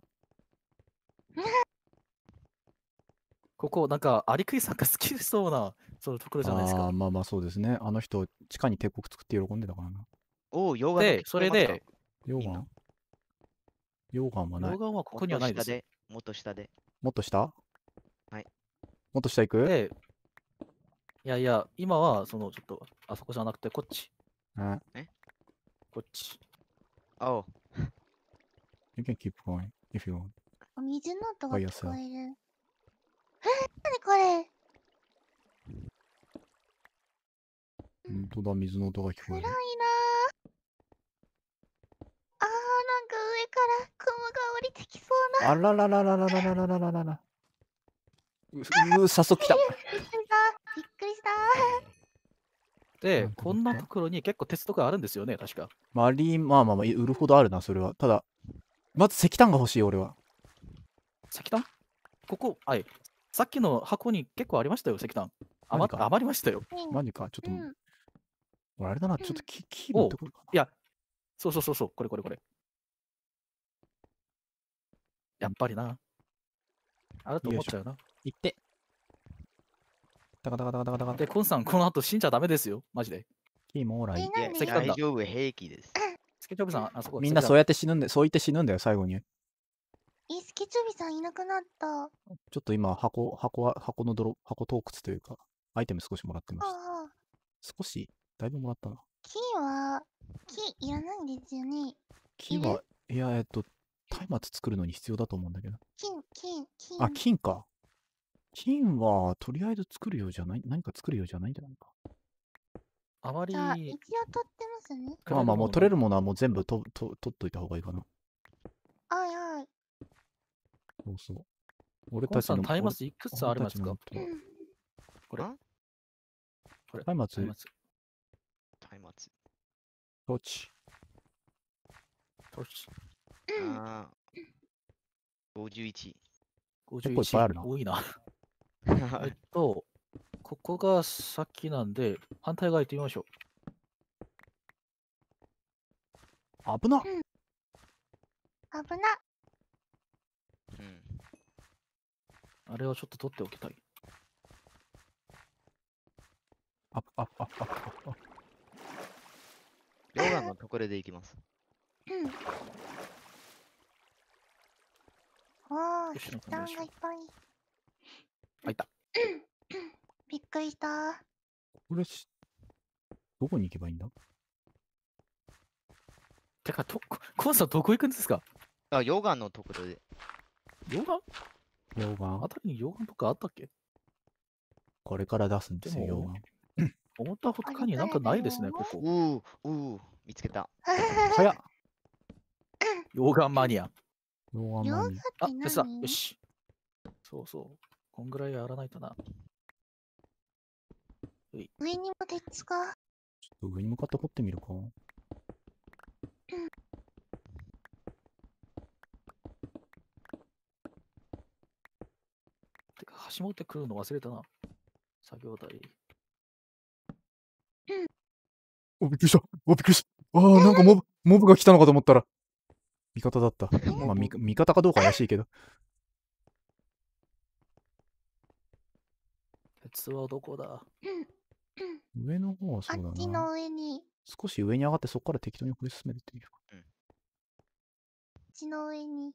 ここ、なんか、アリクイさんが好きそうな、そのところじゃないですかああ、。まあまあそうですね。あの人、地下に帝国作って喜んでたからな。 おお、溶岩で、それで、 溶岩みんな溶岩はない溶。岩はここにはないです。 で。もっと下で。 もっと下はい。 もっと下行くで、いやいや、今は、その、ちょっと、あそこじゃなくて、こっち。 あこっち。 おう。 You can keep going if you want. あ、水の音があいや聞こえる。え、なにこれ？ 本当だ、水の音が聞こえる。 暗いなぁ。あー、なんか上から雲が降りてきそうな。 あらららららららららららら。う、う、早速来た。 びっくりした。びっくりした。 でなん、てこんなところに結構鉄とかあるんですよね、確か。 マリン、まあまあまあ、売るほどあるな、それは。ただ、まず石炭が欲しい、俺は。 石炭ここ、はい。さっきの箱に結構ありましたよ、石炭。余マジか余りましたよ。 うんマジか、ちょっと、 うん俺あれだな、ちょっと木、木持ってこいかな。 いや、そうそうそうそう、これこれこれ。やっぱりな。あると思っちゃうな。 行って。タカタカタカタカタカタ。 で、コンさん、この後死んじゃダメですよ、マジで。 キーもーらい。 え、 いや、 なんで石炭だ大丈夫、平気です。 スケチョブさん、あそこ。 みんなそうややって死ぬんで、そう言って死ぬんだよ、最後に。 え、スケチョビさんいなくなった。 ちょっと今、箱、箱は、箱の泥、箱洞窟というか、アイテム少しもらってました。 ああ、 少しだいぶもらったな。 木は、木いらないんですよね。 木は、いや、えっと、松明作るのに必要だと思うんだけど。 金、金、金。 あ、金か。金は、とりあえず作るようじゃない、何か作るようじゃないんじゃないか。 あまりじゃあ、一応取ってますね。 まあまあ、もう取れるもものはもう全部とと取っといた方がいいかな。 はいはい。 そうそう。俺コンさん、 たちの。 タイマスいくつありますか俺たちのうんこれあこれ。 タイマツタイマツ。 松明。 トーチ。 トーチああ。ごじゅういち。 ごじゅういち結構いっぱいあるな多いな。えっと、ここが先なんで、反対側行ってみましょ危な。 危な。 うん。 う。あれをちょっと取っておきたい。 アップアップアップアップアップアップ。 溶岩のところで行きます。 うん。わあ、 よし石炭がいっぱい。 入った。 びっくりした。 これし、どこに行けばいいんだ？ てか、とココンさんどこ行くんですか？ あ、溶岩のところで。 溶岩溶岩あたりに溶岩とかあったっけ？ これから出すんですよ、 でも溶岩。 思ったほかになんかないですね、ここ。 うー、うー、見つけた。 早っ。 溶岩マニア。 溶岩溶マニア。 あ、 ってでさ、 何？ よし。そうそう。こんぐらいやらないとな。 上にも鉄が。 ちょっと上に向かって掘ってみるか。 てか、橋持ってくるの忘れたな。作業台。 お、びっくりした。お、びっくりした。ああ、なんかモブ、モブが来たのかと思ったら、味方だった。まあ、味味方かどうか怪しいけど。 鉄はどこだ？ 上の方はあそうだっちな。 の上に、 少し上に上がってそこから適当に掘り進めるっていう。 あっちの上に。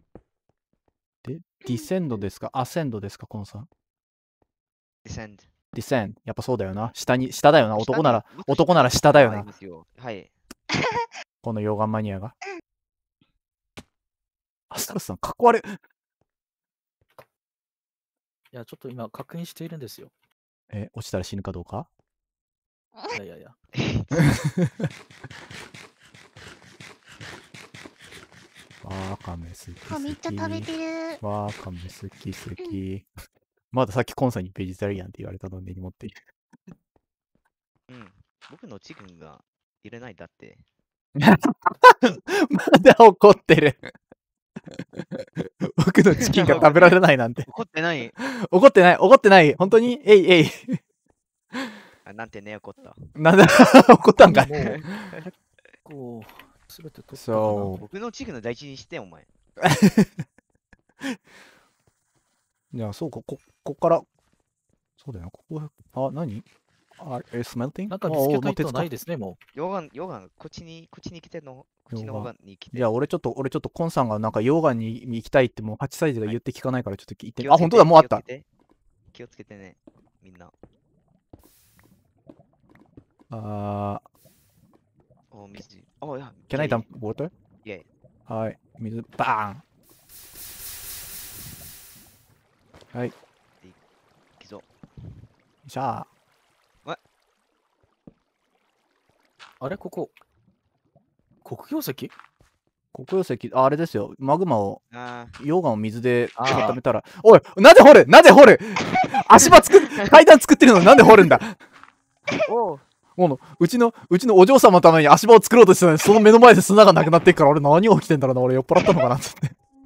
で、ディセンドですかアセンドですかコンさん。 ディセンド。 descend。やっぱそうだよな。下に、下だよな。 下男なら、 にもっと男なら下だよなありま。すよ。はい。 この溶岩マニアが。アスタロスさん、かっこ悪い。 いや、ちょっと今確認しているんですよ。 え、落ちたら死ぬかどうかいやいやいや。 わかめ好きあ、めっちゃ好食べき。 てる。 わかめ好き好き。まださっきコンさんにベジタリアンって言われたのでに持っている。 うん。僕のチキンが入れないだって。 まだ怒ってる。僕のチキンが食べられないなんて。 怒ってない。 怒ってない、怒ってない。本当にえいえい。 あ、なんてね、怒った。 なんだ、怒ったんかい。 もう結構、すべて取ったかな。 そう。 僕のチキンの大事にして、お前。 じゃあ、そうか、こ、こっから、そうだよな、ここ、あ、何あ、え、スメルティンなんか見つけたい鉄かとないですね、も溶岩、溶岩、こっちに、こっちに来てんの。こっちの方がに来て。 じゃあ、俺ちょっと、俺ちょっと、コンさんがなんか溶岩に行きたいって、もうはちサイズが言って聞かないから、ちょっと聞いて。あ、 気をつけて本当だ、もうあった。 気をつけて気をつけてね、みんな。 あお、水。お、いや、 ー、can I dump water? イェイ。 はい、水、バーン。はい、よきぞ。 っしゃう。あれ、ここ。黒曜石ー。黒曜石、あ、あれですよ、マグマを、 あ溶岩を水であー固めたら、おい、なぜ掘るなぜ掘る足場作っ、階段作ってるのになんで掘るんだーおうもううちの、うちのお嬢様のために足場を作ろうとしてたのに、その目の前で砂がなくなってっから、俺何が起きてんだろうな、俺酔っ払ったのかなっつって。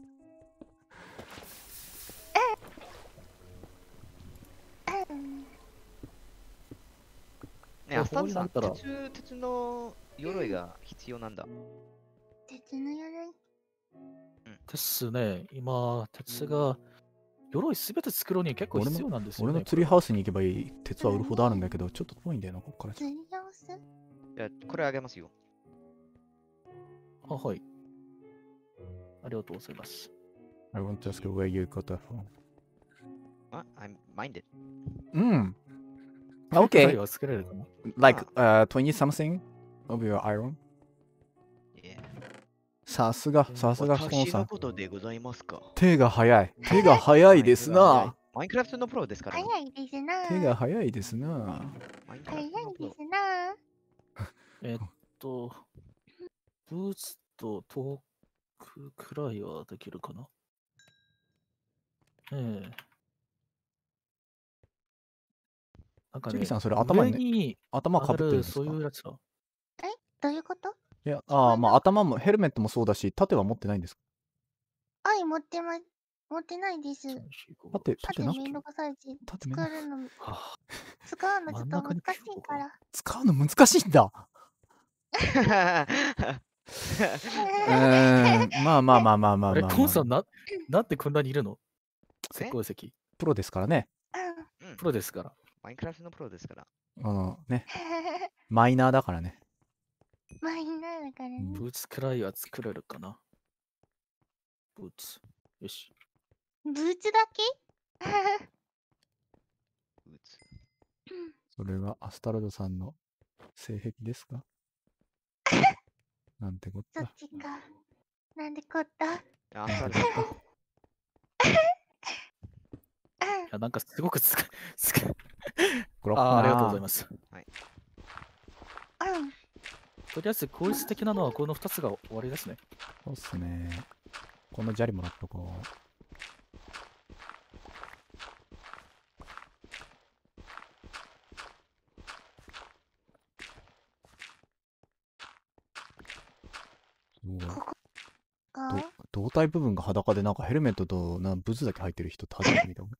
ね、アスタルさん、 ここになった鉄、鉄の鎧が必要なんだ。 鉄の鎧。 ですね。今、鉄が、鎧すべて作るのに結構俺の必要なんですよね。 俺のツリーハウスに行けばいい鉄は売るほどあるんだけど、ちょっと遠いんだよな、ここから。 釣り直す。 じゃあ、これあげますよ。 あ、はい。ありがとうございます。 I want to ask you where you got that from. あ、I'm minded. うん。 鎧 Okay. は作れるかな Like, uh, twenty something of your iron? Yeah. さすが、さすが、コン私さん。 のことでございますか。 手が早い。手が早いですな。 マインクラフトのプロですから。 早いですな。 手が早いですな。 マインクラ早いフトのプロですな。 えっと、ブーツとトークくらいはできるかな。ええ。なんかね、 チュリさん、それ頭上に、 に頭かぶってるん上がるですか？ そういうやつは。 どういうこと？ いや、ああ、まあ頭も、ヘルメットもそうだし、盾は持ってないんですか？ あい、持ってま、持ってないです。 さん、よん、ご盾、 縦盾なめんどくさいし、 縦めんど作るの、 はあ使うのちょっと真ん中に難しいから。 使うの難しいんだ。うーん、まあまあまあまあまああれ、 まあ、 コンさんまあ。 な、なんでこんなにいるの？ え石膏石。 プロですからね。 うん。 うんプロですから。 マインクラフトのプロですから。 あのね、マイナーだからね。 マイナーだからね。 ブーツくらいは作れるかな。ブーツ。よし。 ブーツだけ？ ブーツ。 それがアスタルドさんの性癖ですか？なんてこっそた。 っちか。なんでこった？ あ、そうだ。 いや、なんかすごくつか、つかこれあーありがとうございます。 うん。 とりあえず効率的なのはこのふたつが終わりですね。 そうっすね。この砂利もらっとこう。すごい。 かど胴体部分が裸でなんかヘルメットとなブツだけ入ってる人初めて見たもん。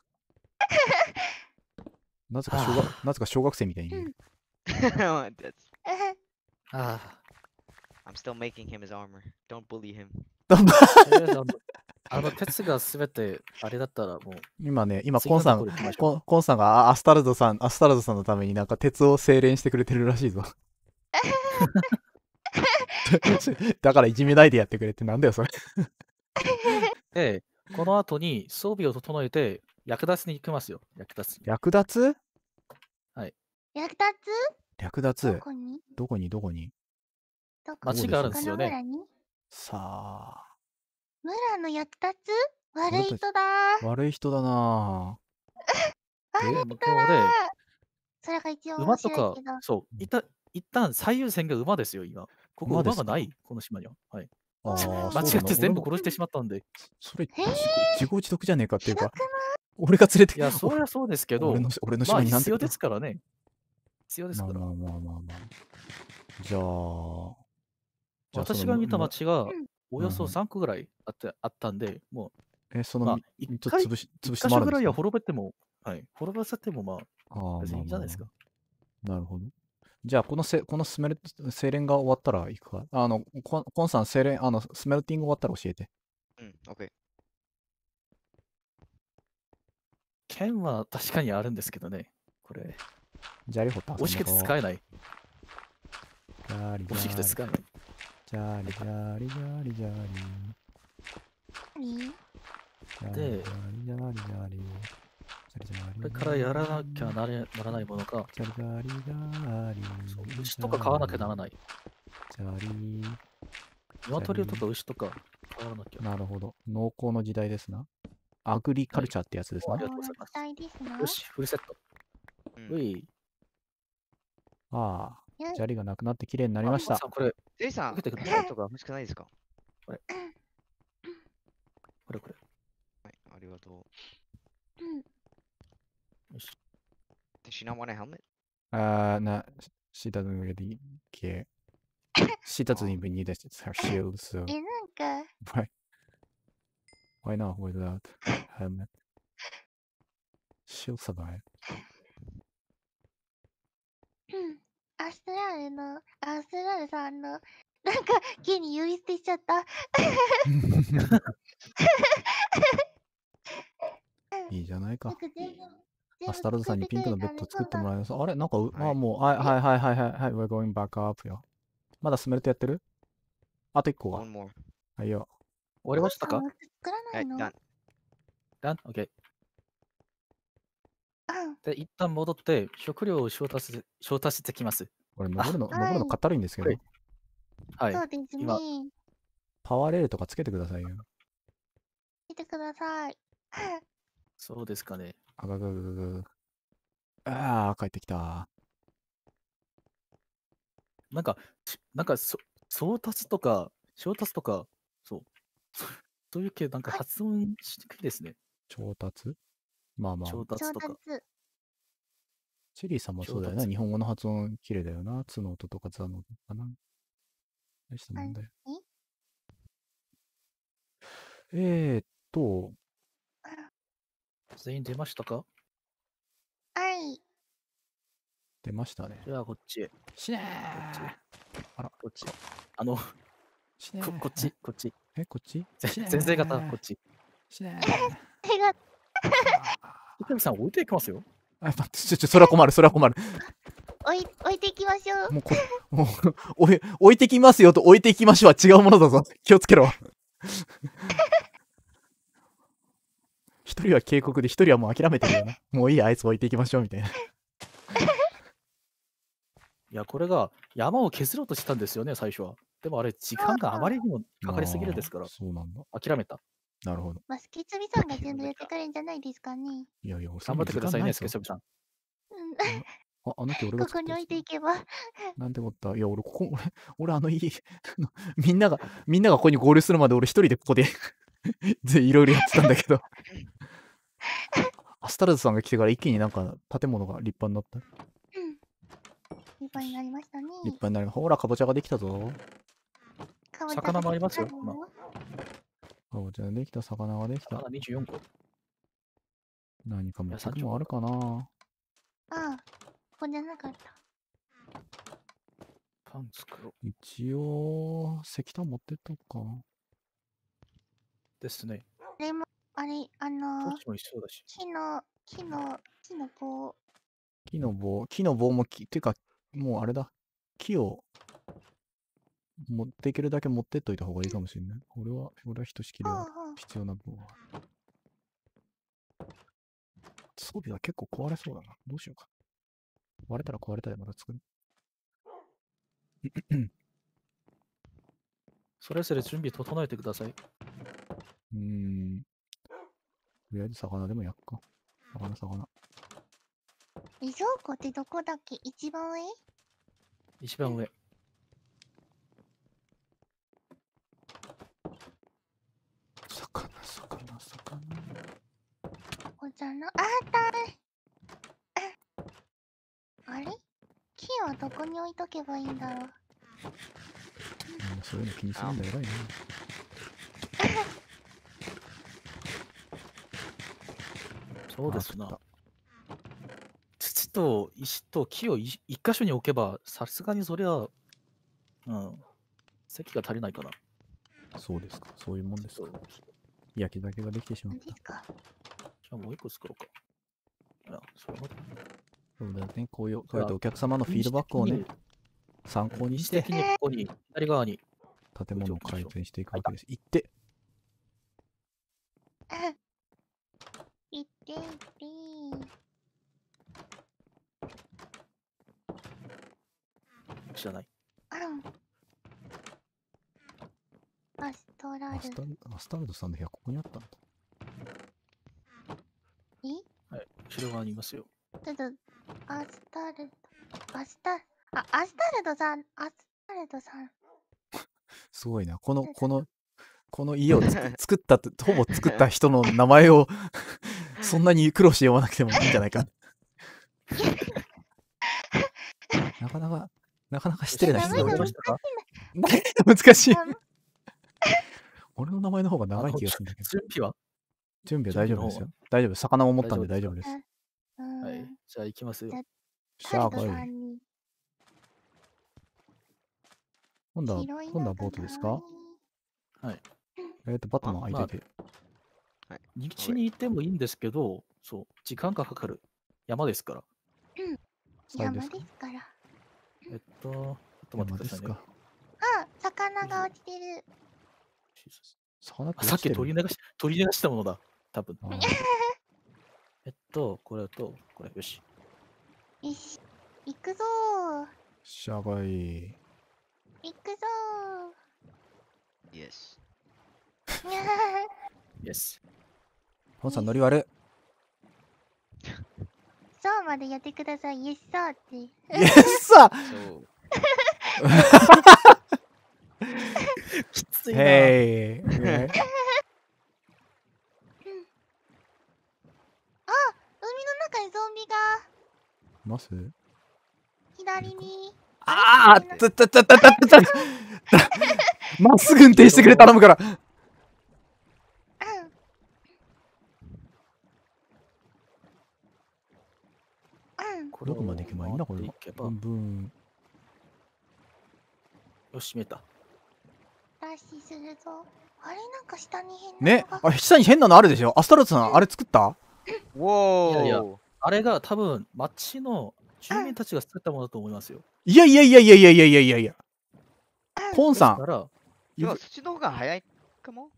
なぜか小学なぜか小学生みたいに見える。 That's- あ I'm still making him his armor. Don't bully him. あ。とりあえずあの、あの鉄がすべてあれだったらもう、 今ね、今次コンさんのところ行きましょうコンコンさんがあアスタルドさんアスタルドさんのためになんか鉄を精錬してくれてるらしいぞ。だからいじめないでやってくれってなんだよそれ。 で、この後に装備を整えて役立ちに行きますよ。役立ちに。 略奪？ 役立略つど奪。 こにどこにどこにどこ町があるんですよね。 この村にさあ。 村の役立つ悪い俺たち人だー。 悪い人だな悪いで、 人向こうで、 だー。それが一番面馬とか白いけど。、 そう、いった一旦最優先が馬ですよ、今。ここ馬ですか馬がない、この島には。はい。 ぁ。ああ、 間そうだな。 違って全部俺も殺してしまったんで。 それ、 えー自己自業自得じゃねえかっていうか、俺が連れていや、それはそうですけど、 俺の俺のまあ必要島になんてことですからね。必要ですから。 まあまあまあまあまあ。じゃあ、じゃあその私が見たま町がうんおよそうんうんさんこぐらいあってあったんで、もえ、そう、まあのみ、 一回、 ちょっと潰し、潰一してもあるんですか箇所ぐらいは滅べても、はい、滅ばせてもまあ、 ああ、 別にいいんじゃないですか。 まあまあまあなるほど。じゃあ、このせ、このスメル、精錬が終わったら行くか。あの、コンコンさん、精錬、あの、スメルティング終わったら教えて。 うん、オッケー。 剣は確かにあるんですけどね。これ、 砂利掘って惜しくて使え。 えない。 ジャリジ惜しくてャリ。 使えない。 ジャリジャリジャリジャリ。 何ジャリでジャリジャリジャリ。ジャリジャリこれからやらなきゃなれならないものが、 ジャリジャリジャリ。 そう牛とか買わなきゃならない。 ジャリ。 鶏とか牛とか買わなきゃ。 なるほど。農耕の時代ですな。アグリカルチャーってやつですねあり。がとうございます期待ですな。 よし、フルセット。 うんうい。 ああ、 よい砂利がなくなって綺麗になありましたさ。んこれ、 ジェイさん、 かけてくださいパンとか欲しくないですか？ これこれ。 はい、ありがとうん。 う。Does she not want a helmet? Uh, no, she doesn't really care. She doesn't even need her shield, so え、なんか、 why, why not without helmet? She'll survive. うん。アストラルの、アストラルさんの、なんか、急に呼び捨てしちゃった。 いいじゃないかなん。か全部、 アスタルドさんにピンクのベッド作ってもらいいます。あれなんかう、 はいあ、もう、はいはいはいはいはい、はい、we're going back up よ。まだスメルトやってるあといっこが。 One more. はいよ。 終わりましたか作らなはいい、 の？ done. ダンオッケー。 うん。 で、一旦戻って食料を調達し調達してきます。 これ登るの、 はい登るのかったるいんですけどはい、はい。 そうです今ね。 パワーレールとかつけてくださいよ。 見てください。 そうですかね。 あががががが。ああ、帰ってきた。 なんか、しなんかそ、送達とか、調達とか、そう。そういう系、なんか発音しにくいですね。 調達まあまあ、 調達調とか。 達。 チェリーさんもそうだよな。 調達日本語の発音綺麗だよな。つの音とかザの音かな。大したもんだよ。えーっと、 全員出ましたか？ はい。 出ましたね。 じゃあ、こっちへ。 しねこっち。あの、こーしねーこっち、こっち。 え、こっちしねー先生方、こっち。 しね手が、 ひとみさん置いていきますよ。 ーあ、待って、ちょ、ちょ、それは困る、それは困る。 置い、置いていきましょう。 もうこ、もう、おい、置いてきますよと置いていきましょうは違うものだぞ。気をつけろ。一人は警告で、一人はもう諦めてるよな。もういいや、あいつ置いていきましょう、みたいな。 いや、これが山を削ろうとしたんですよね、最初は。でもあれ、時間があまりにもかかりすぎるですからあー、そうなんだ。 諦めた。 なるほど。 まあ、スケツビさんが全部やってくれるんじゃないですかね。 いやいや、 頑張ってくださいね、スケそんなソビさん。 うん。 時間ないぞあ、あの木俺がここに置い作ったやつていけば。 なんてこったいや、俺、ここ、俺、俺、あの、いい、あのみんなが、みんながここに合流するまで俺一人でここでで、いろいろやってたんだけど。アスタルズさんが来てから一気になんか建物が立派になった。 うん。立派になりましたね。 立派になりまほら、かぼちゃができたぞ。 かぼちゃ魚もありますよが今かぼちゃができた、魚ができたま。だにじゅうよんこ。 何か持ってくいやもんあるかなああ、ここじゃなかった。 パン作ろう。 一応、石炭持ってったか。 ですね。 あれも、あれ、あのーどっちも一緒だし。 木の、木の、木の棒。 木の棒、木の棒も木、てか、もうあれだ。木を持っていけるだけ持ってっといた方がいいかもしれない。俺は、俺はひとしきりははあはあ必要な棒がある。装備は結構壊れそうだな。どうしようか。 壊れたら壊れたでまた作る。 それぞれ準備整えてください。 うーん。とりあえず魚でもやっか。魚魚。 冷蔵庫ってどこだっけ？一番上？ 一番上。 魚魚魚。 お茶の、あったー。あれ？木はどこに置いとけばいいんだろう。 うん、そういうの気にするんだよ、偉いな。 そうですなあ。 土と石と木をい一箇所に置けば、さすがにそりゃ、うん、席が足りないかな。 そうですか。そういうもんですか。 そう焼き酒ができてしまった。 何ですか？ じゃあもう一個作ろうか。いや、それまで。 そうだよね。こういう、こうやってお客様のフィードバックをね、参考にして的にここに、左側に。 建物を改善していくわけです。行って。 いっていって知らない。 うん。アストラル。 アスタルアスタルドさんの部屋ここにあったんだ。 え？ はい。後ろ側にいますよ。 ちょっと、アスタルド。アスタ、あ、アスタルドさん、アスタルドさん。 すごいな。この、この、この家をつく作ったと、ほぼ作った人の名前をそんなに苦労して読まなくてもいいんじゃないか。なかなか、なかなか失礼な質問ダメだましたか？ 難しい。 あの俺の名前の方が長い気がするんだけど。 準備は準備は大丈夫ですよ。大丈夫。魚を持ったんで大丈夫です。 うん。 はい。じゃあ行きますよ。 シャーバイ。 タルトさんに今度は、 広いの今度はボートですか？ はい。 えっと、バットマン空いてて。 道に行ってもいいんですけど、そう、時間がかかる。山ですから。 山サイですか？ ですから。 えっと、ちょっと待ってくださいね。 山ですか？ あ、魚が落ちてる。 魚ってあさっき落ちてる取り流し、取り流したものだ。多分。 あーえっと、これと、これ、よし。 よし、行くぞシャーバイ。 ー。行くぞイエス。 ー。にゃー。 イエス。 ポンさん乗り悪そうまでやってください。イエスサーって。 い。イエスさそう。 きついな。 へい。 海の中にゾンビがいます左に。 ああたたたたたたたまっすぐ運転してくれ頼むから。 うん。うん。 これをどこまで行けばいいんだこれは回っていけばブンブン。 よし、見えた。 ダッシュするぞ。あれなんか下に変なねのが。 あ、下に変なのあるでしょ。アスタロツさん、あれ作った？ ウォーいやいやあれが多分、町の住民たちが作ったものだと思いますよ。 いやいやいやいやいやいやいやいやいや。ポンさん。 だから、 でもそっちの方が早いかも。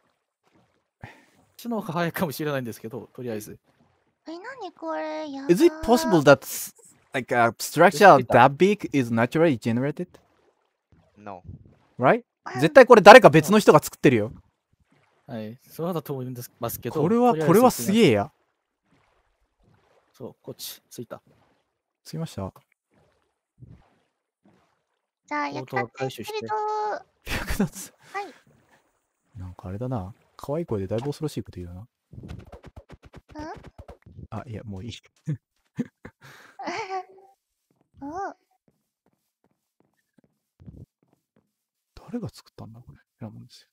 その方が早いかもしれないんですけど、とりあえず。 え、なにこれやば Is it possible that s- like a structure that big is naturally generated? No. Right? 絶対これ誰か別の人が作ってるよ。 はい。そうだと思いますけど。 これは、 とりあえずこれはすげえや。 そう、こっち、着いた。 着きました。 じゃあ、 コー役ドを採取して立つすると、 役立つ。 はい。 なんかあれだな。可愛い声でだいぶ恐ろしいこと言うな。 うんあ、いや、もういい。 お誰が作ったんだこれ。なもんです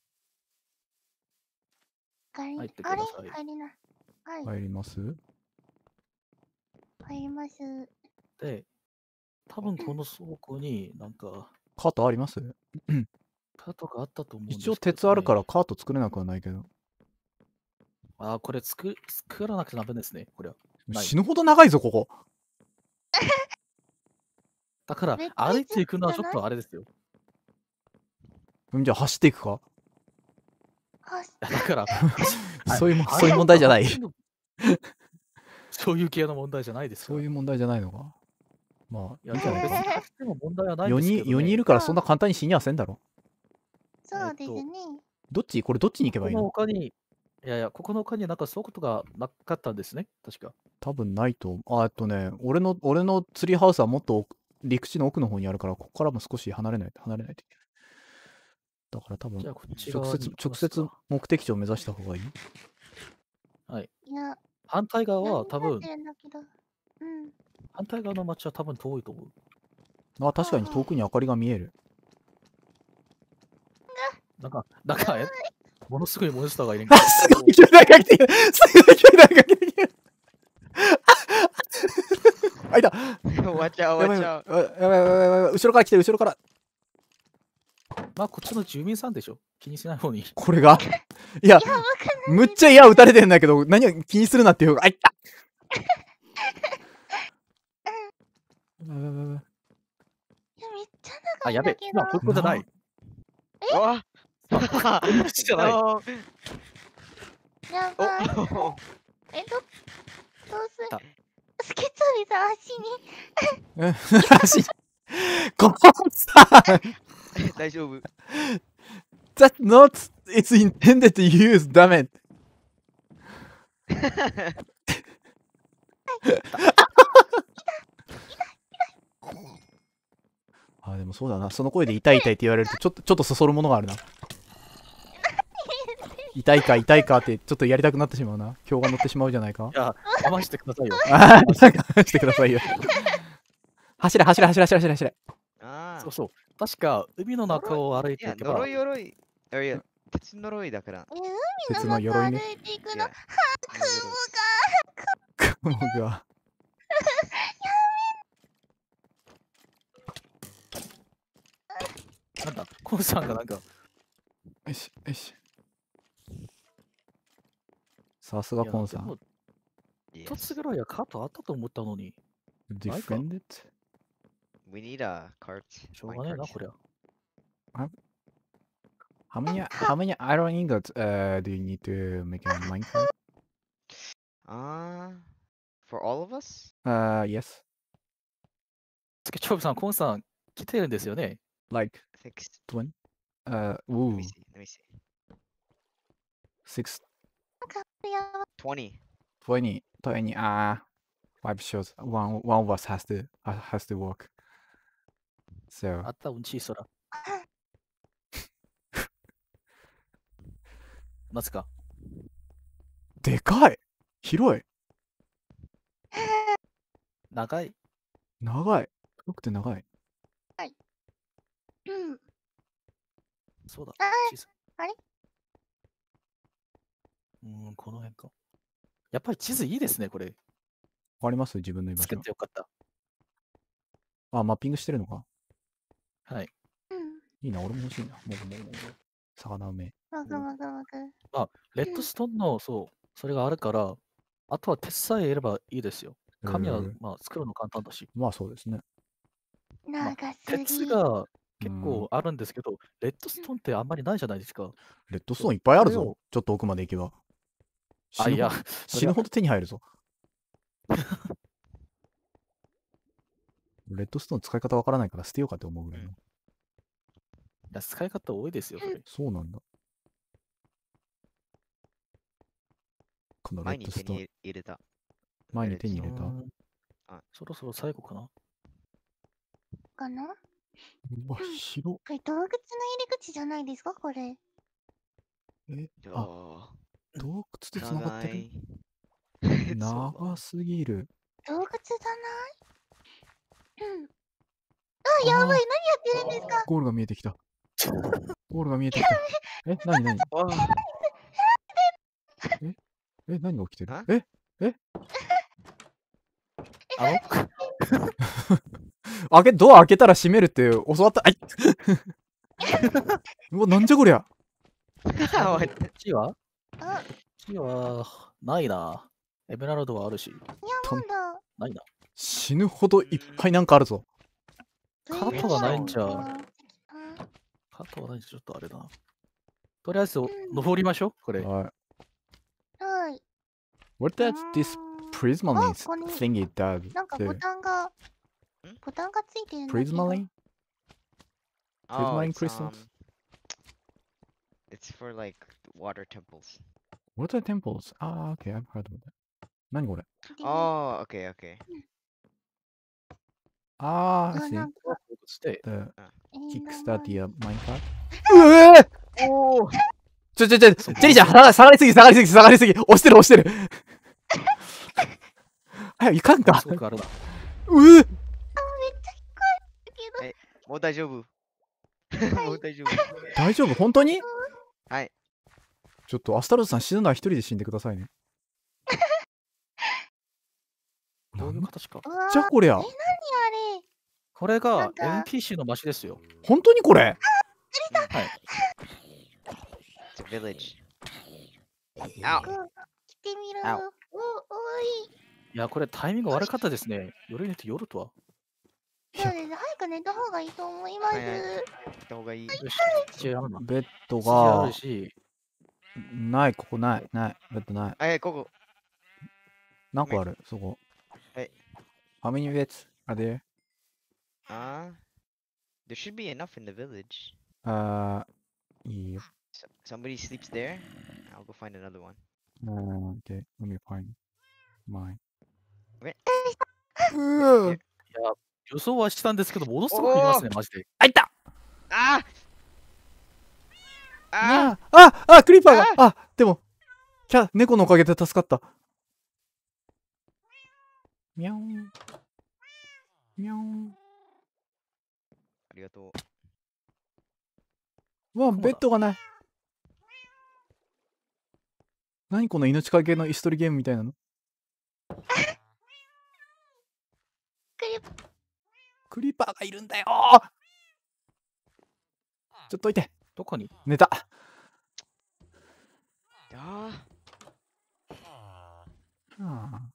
かり入ってくあれださい入りな。はい。 よ。入ります入ります。 で、多分この倉庫になんか、 カートありますカートがあったと思うんですけど、 一応鉄あるからカート作れなくはないけど。 ああ、これ作作らなくちゃダメですね、これは。ない死ぬほど長いぞ、ここ。 だからめっち、ゃ歩いていくのはちょっとあれですよ。 うんじゃあ走っていくかはし、 いやだから、 そういうもん、 あそういう問題じゃない。 そういう系の問題じゃないですから。 そういう問題じゃないのか。 まあ、 いや、 いいんじゃないか。 別に足しても問題はないん 4 ですけど、 人、四人いね。 るからそんな簡単に死にはせんだろ。 そうですね。 どっちこれどっちに行けばここのいいの？ 他に、いやいや、ここの他になんかそういうことがなかったんですね、確か。 多分ないと思う。あ、えっとね、俺の、俺のツリーハウスはもっと奥陸地の奥の方にあるから、ここからも少し離れないと、離れないといけない。だから多分じゃあ、こっち直接側に行、き直ますか。 接目的地を目指した方がいい。 はい。 いや、 反対側は多分何になって、るんだけど。うん。 反対側の街は多分遠いと思う。 あ、確かに遠くに明かりが見える。 なんか、なんか、えものすごいモンスターがいるんあ、すごい勢いでかけてる。すごい勢いでかけてる。あ、いた。 Watch や out, ばい watch や out. ばいやばいやばいやばい。後ろから来てる、後ろから。 まあ、こっちの住民さんでしょ。気にしない方に。 これがいや、むっちゃ矢撃たれてんだけど、何を気にするなっていう。あ、いったやばいやばいやばい。 いや、めっちゃあ、 長いやべえ。今、 んだけど。 こういうことじゃない。 わこんな口じゃない。 No. やばい。 おえ、ど、どうすたるスケツリさん足に。 足、このさ、 大丈夫。 That's not it's intended to use, damn it. あ、でもそうだな。その声で痛い痛いって言われるとちょっとちょっとそそるものがあるな。痛いか痛いかってちょっとやりたくなってしまうな。今日が乗ってしまうじゃないか。 いや、我慢してくださいよ。 ああ、なんかしてくださいよ。走れ走れ走れ走れ走れ走れ。 あそうそう。確か、海の中を歩いいや、 ていけば、 呪い鎧。いやいや、鉄呪いだから。 え、 鉄海のの鎧ね。 中歩いていくの。 いや雲が。 なんだ、コンさんがなんか、 よしよし。さすがコンさん。 一つぐらいはカートあったと思ったのに、ないか Defend it? We need a cart. しょうがねえな、こりゃ。 How many how many iron ingots uh, do you need to make a minecart? Ah, for all of us? Uh, yes. スケチョブさん、コンさん来てるんですよね。 Like I think. s- twenty? Uh, Let ooh, me see. Let me see. six, やば twenty. twenty, twenty, ah, five shows. One, one of us has to, uh, has to work. So, あったうんちいそら。なぜか。 でかい広い長い。 長い太くて長いうん。 そうだ。 あ小さいあれうーん、この辺か。やっぱり地図いいですね、これ。 わかります自分の居場作っ所。 てよかった。 あ、マッピングしてるのかはい。 うん。 いいな、俺も欲しいな。もうもうもう。魚梅。 もぐもぐもぐ。 レッドストーンの、そう、それがあるから、あとは鉄さえ得ればいいですよ。紙はへー、 まあ作るの簡単だし。 まあそうですね。 長すぎ。 鉄が結うん構あるんですけど、レッドストーンってあんまりないじゃないですか。 レッドストーンいっぱいあるぞこれを。 ちょっと奥まで行けば。 あ、いや死ぬほ、死ぬほど手に入るぞ。レッドストーン使い方わからないから捨てようかって思うぐらいの。 いや使い方多いですよ、それ。 そうなんだ。このレ前に手ッドストーン。 に入れた。 前に手に入れたうーんあそろそろ最後かな。 かなうわ、広。 これ洞窟の入り口じゃないですかこれ。 え、 じゃあ、 あ、 洞窟と繋がってる長い。 長すぎる。 洞窟じゃないうん。あ、やばい。何やってるんですかゴールが見えてきた。ゴールが見えてきた。え、なになにあえ、何が起きてるあえあの開け、ドア開けたら閉めるって教わった。あいうわ、なんじゃこりゃ。 おい木はあ、 木はないな。エメラルドはあるし。 なんだ。 ないな。 死ぬほどいっぱいなんかあるぞ。 カートがないんじゃうんカートはないんじゃちょっとあれだな。とりあえず、登りましょう、これ。 はい。 はい。 What does this うーん prismaline あここに thingy does? なんかボタンがボタンがついてるんだけど。 Prismaline? Oh, Prismaline it's, crystals? um, it's for like water temples. What are temples? Ah, okay, I've heard of that. 何これ？ Oh, okay, okay. あー、 うわ、 I な see. んか、 して、 The エンダーマン Kickstarter Minecraft? うえおお、 ちょちょちょ、ジェリーちゃん、下が下がりすぎ、下がりすぎ、下がりすぎ。押してる、押してる。早くいかんか。 すごくあるな。 うえめっちゃ聞こえるもう大丈夫。もう大丈夫。 大丈夫本当に？ はい。 ちょっとアスタロトさん死ぬのは一人で死んでくださいね。 どういう形か。 けど。うわー、 じゃあこりゃ、 あれ。 これがなんかエヌピーシー のマシですよ。 本当にこれ？ はい。 It's a village. Ow. こう来てみろ。 あお、おい。 いや、これタイミング悪かったですね。夜寝て夜とは。 そうです。早く寝た方がいいと思います。 はいはい行った方がいい。 よし、一応あるな。 ベッド一応あがるし、 ない、ここない、ない、ベッドない。 はい、ここ。 何個あるそこ。 はい。 How many beds are there? Uh, there should be enough in the village. あー、いいよ。 So, somebody sleeps there. I'll go find another one. うん、okay, let me find mine. えうーいや、予想はしたんですけど、ものすごくいますね、マジで。 あ、いたあああああ、クリーパーがあ、でも、キャ、猫のおかげで助かった。みゃん。みゃん。 ありがとうわ、ベッドがない。何この命かけの椅子取りゲームみたいなの？ クリクリーパーがいるんだよ。ちょっといて。 どこに？ 寝た。 う。ああ。 はあ、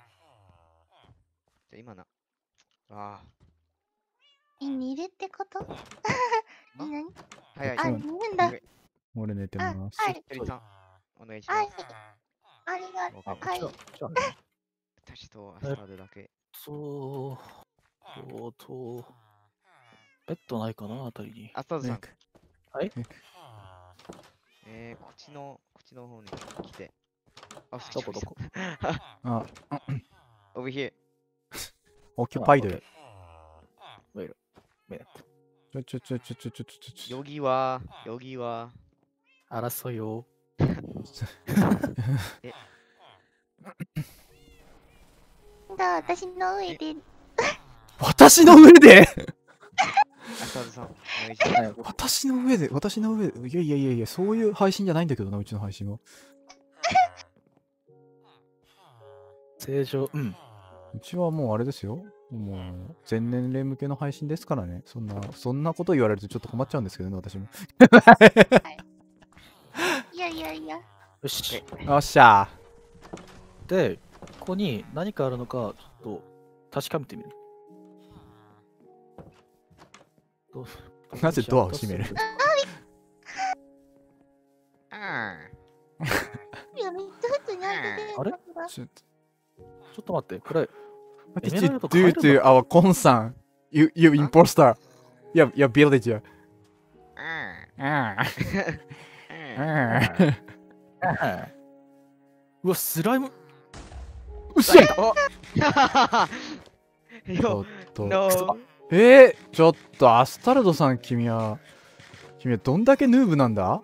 じゃあ今な。あえ、寝るってことえ、なにあ。はいあ、 はい。 寝るんだ。 俺寝てあ、 ます。 はい。 ひとりさん、お願いしまはいす。。 ありがとう。 あ、 はいじゃ。あじゃあね私とアスタードだけ。 そう、そうと、ベッドないかな、あたりに。 アスタードさん、 はい。 えー、こっちの、こっちの方に来て。あ、 どこどこ？ あ、 Over here. オキュパイドよ。 ウェイル、メネット。 ちょちょちょちょちょちょちょちょ。 ヨギは、ヨギは。 争いよ。 だ、私の上で。 私の上でアスタードさん、お願いします。 はい私の上で私の上でいやいやいやいや、そういう配信じゃないんだけどな、うちの配信は。 正常、うん。 うちはもうあれですよ。もう全年齢向けの配信ですからね。そんな、そんなこと言われるとちょっと困っちゃうんですけどね、私も。 いやいやいや。 よし。 よっしゃで、ここに何かあるのか、ちょっと確かめてみる。どうー。なぜドアを閉める？ あいや、めっちゃ普通に開いてて。 あれちょっとちょっと待って、これ、 What エ did メ you ラルド do 買える to our コンさん ?You, you imposter. Your, your villager. あ。 ああ。 うわ、スライム。 うっしゃいおちょよ、 っと。 No。 えー、ちょっとアスタルドさん、君は、君はどんだけヌーブなんだ？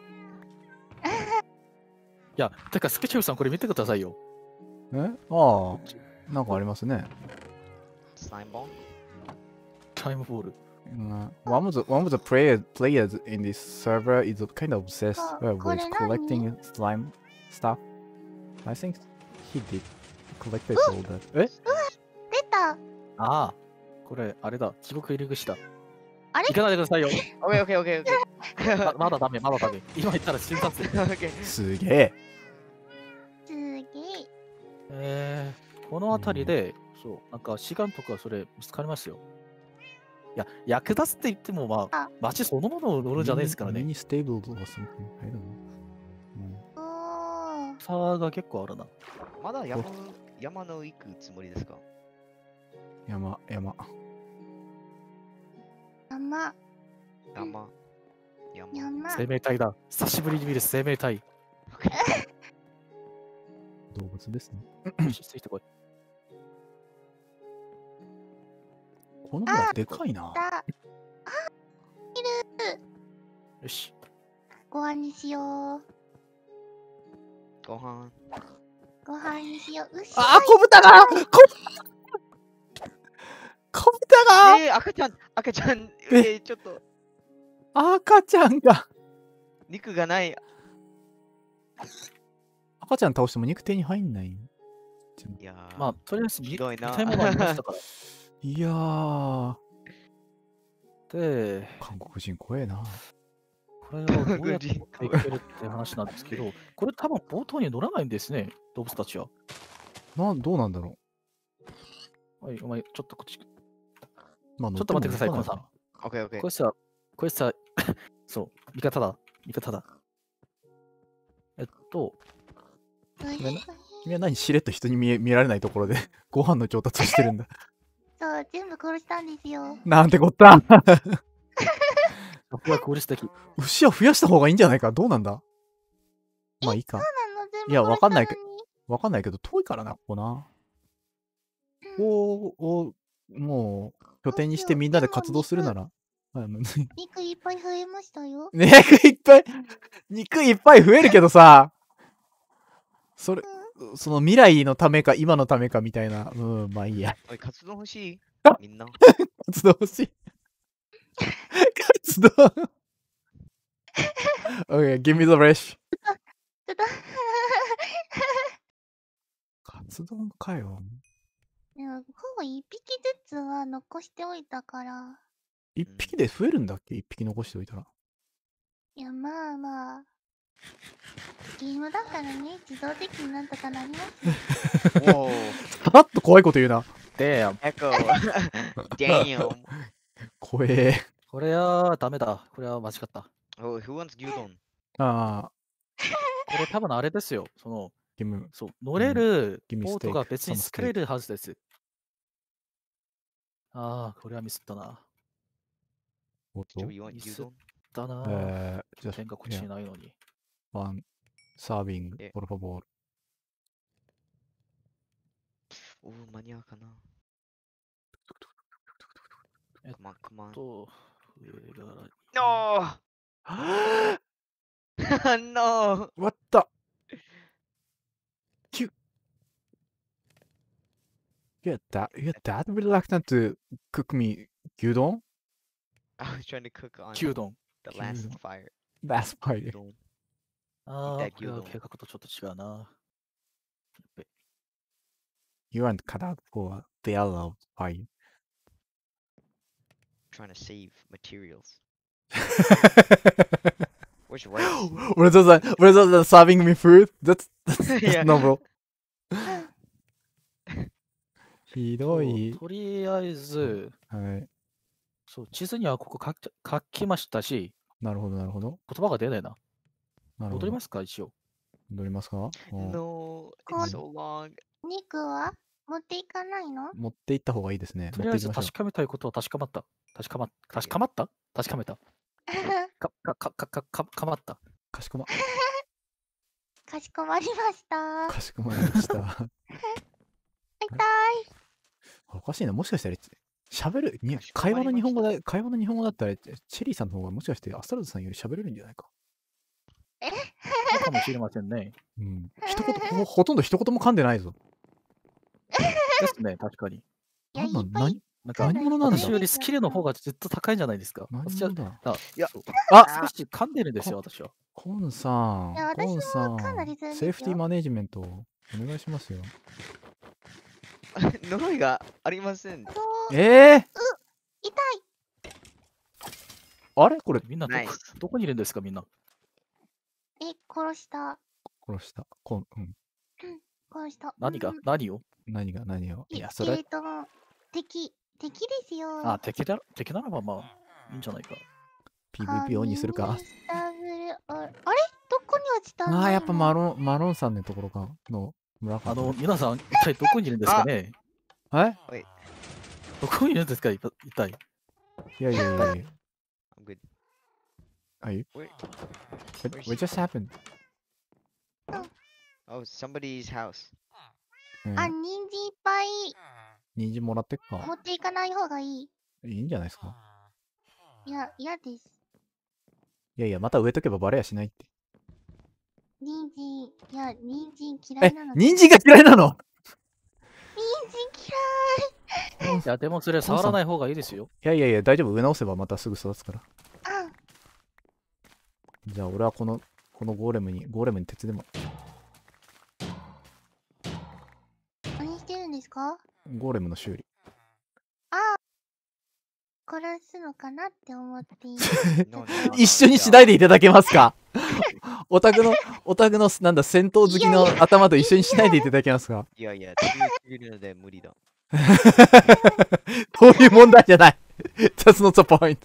いや、てか、スケチューさん、これ見てくださいよ。 えああ、なんかありますね。 スライムボン。 タイムボール。 Uh, one of the one of the player, players in this server is kind of obsessed Oh, uh, with これ何？ collecting slime stuff. I think he did collected all that. え？ 出た。 ああ、これ、あれだ、地獄入り口だ。 あれ行かないでくださいよ。 オッケーオッケーオッケーオッケー。 ままだダメ、まだダメ。今言ったら死んだっすよ。 オッケー。 すげえ。 すげえ。 えー、この辺りで、そう、なんか志願とかそれ見つかりますよ。いや、役立つって言っても、まああ、 街そのものを乗るんじゃないですからね。 ミニステーブル or something. I don't know. おー。 差が結構あるな。 まだ山の山の行くつもりですか？ 山、山。 山、 山。山。 山。 生命体だ。久しぶりに見る生命体。 動物ですね。 よし、ついてこい。 この村でかいな。 だ。 よし。 ご飯にしよう。 ご飯。 ご飯にしよう。牛あー、小豚がこ小豚がえー、赤ちゃん、赤ちゃん、えー、ちょっと、 赤ちゃんが肉がない。 赤ちゃん倒しても肉手に入んない。 いやー、 まあ、とりあえず、 ひどいな見たいものはありましたから。 いやー、 で、 韓国人怖えな。 これをどうやって持っていけるって話なんですけど、これ多分冒頭に乗らないんですね、動物たちは。 な、どうなんだろおい、お前、ちょっとこっち。ちう。まあ、 ょっと待ってください、 乗コンさん。 オッケーオッケーこいつは、こいつは、そう、味方だ。味方だ。えっと、 牛めんな君は何しれっと人に見え見られないところでご飯の調達をしてるんだ。 そう、全部殺したんですよ。 なんてこった僕は効率的。 牛は増やした方がいいんじゃないか。どうなんだまあいいか。 そうなの、全部いやわかんないけ殺したのにわかんないけど、遠いからな、ここな。ここを、もう、拠点にしてみんなで活動するなら。あの肉いっぱい増えましたよ。 肉いっぱい、肉いっぱい増えるけどさ、それ、その未来のためか今のためかみたいな。うん、まあいいや。 おい、カツ丼欲しいみんな。 活動欲しい。活動。Okay, give me the rush. ちょっとカツ丼かよ。 でもほぼ一匹ずつは残しておいたから。 一匹で増えるんだっけ一匹残しておいたら。 いや、まあまあ。ゲームだからね、自動的になんとかなりますよ。 おー、 さらっと怖いこと言うな。 で、 エコー。Damn. 怖え。 これはダメだ。これは間違った。 Oh, who wants gyudon? ああ、 これ多分あれですよ。その、 ゲーム。 そう、乗れる Give me ボート steak, が別に some 作れるはずです。ああ、これはミスったな。 おっと Do you want ミス gyudon? だな。 えー、じゃあ、 剣がこっちにないのに。 ワン、サービングえ、 ポルファボール。 おー、間に合うかな。 えっ Come on, come on. と、上が No! No! What the? You, you're that, you're that reluctant to cook me gyudon? I was trying to cook on 牛丼。 the last Gyudon. fire. That's fine. Gyudon. ああ、 痛いこれは牛丼計画とちょっと違うな。やっべ You aren't cut out for the other fire. Trying to save materials. Where's rice? What is that? What is that serving me food? That's, that's, that's Yeah. novel. ひそうどい。 とりあえず、 はい。 そう、地図にはここ書き書きましたし、 なるほど、なるほど。 言葉が出ないな。 なるほど。 戻りますか、一応。 戻りますか？お No, God. it's so long. 肉は持っていかないの？ 持って行った方がいいですね。 とりあえず持って行きましょ確かめたいことは確かまった。確かま確かまった確かめた。か、か、か、か、か、か、かまった。 う。かしこま、 かしこまりました。 かしこまりました。 痛い。 おかしいな。もしかしたら、喋る、にかしこまりました会話の日本語だ、会話の日本語だったら、チェリーさんの方がもしかしてアスタルズさんより喋れるんじゃないか。 そうかもしれませんね。 うん。一言、ほほとんど一言も噛んでないぞ。 ですね、確かに。 いや、 ないんなっぱい何なんか、 何者なんだ私よりスキルの方がずっと高いんじゃないですか。 何私は者だあいやそうあ少し噛んでるんですよ、私は。 コンさんいや、私コンさかなりん、 全然ですよセーフティーマネジメントお願いしますよ。 呪いがありません。 そうえー、 痛い。 あれこれみんなどこナイスどこにいるんですか、みんな。 え、殺した。 殺した。コン、うん。 殺した。 何がうん何を何が何を。いいや、それえっ、と、敵、敵ですよ。 あ、敵だ敵ならばまあ、いいんじゃないか。 ピーブイピー オンにするかカミングスタブルああれどこに落ちたの？ ああ、やっぱマロロン、マロンさんのところか。の村か。 あの、皆さん、一体どこにいるんですかねえどこにいるんですか、い一体。 いやいやいやいや。 I'm good. Are you? Where? What, Where's what just happened? Oh, somebody's house. えあ、 ー、 人参いっぱい人参もらってっ持か。 っていかない方がいい。 いいんじゃないですか。 いや、嫌です。 いやいや、また植えとけばバレやしないって。 人参、いや、人参嫌えいなの、で。 人参が嫌いなの？ 人参嫌い。 いや、でもそれ触らない方がいいですよ。 いやいやいや、大丈夫。植え直せばまたすぐ育つから。 あ、 じゃあ俺はこの、このゴーレムに、ゴーレムに鉄でも、 何してるんですか？ ゴーレムの修理。 殺すのかなって思っている。 No, no, no, 一 no, 緒にしないでいただけますか？オタクの、オタクの、なんだ、戦闘好きの頭と一緒にしないでいただけますか？ いやいや、強すぎるので無理だ。 そういう問題じゃない。That's not the point.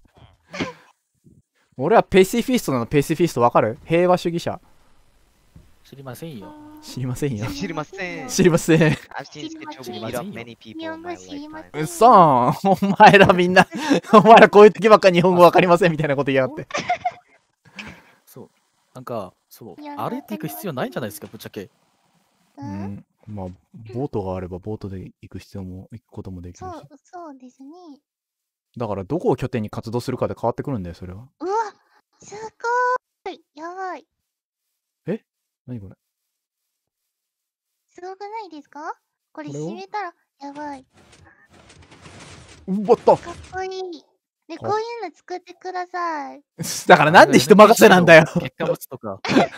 俺はペシフィストなの。ペシフィストわかる？平和主義者。 知りませんよ。 知りませんよ。 知りません。 知りません。 I've seen 知りま Sketchup せん beat up many people in my 知りませ lifetime. ん。 そうお前らみんな、お前らこういう時ばっか日本語わかりませんみたいなこと言いやがって。 そう。なんか、そういや。 歩いていく必要ないんじゃないですか、ぶっちゃけ。 ううん、 ん。まあ、ボートがあればボートで行く必要も、行くこともできるしそう。、そうですね。 だからどこを拠点に活動するかで変わってくるんだよ、それは。 うわ、すごーい。やばい。 何これ？ すごくないですか？これこれを閉めたらやばい。 うわっとかっこいい。で、 あこういうの作ってください。 だからなんで人任せなんだよ。 結果物とか。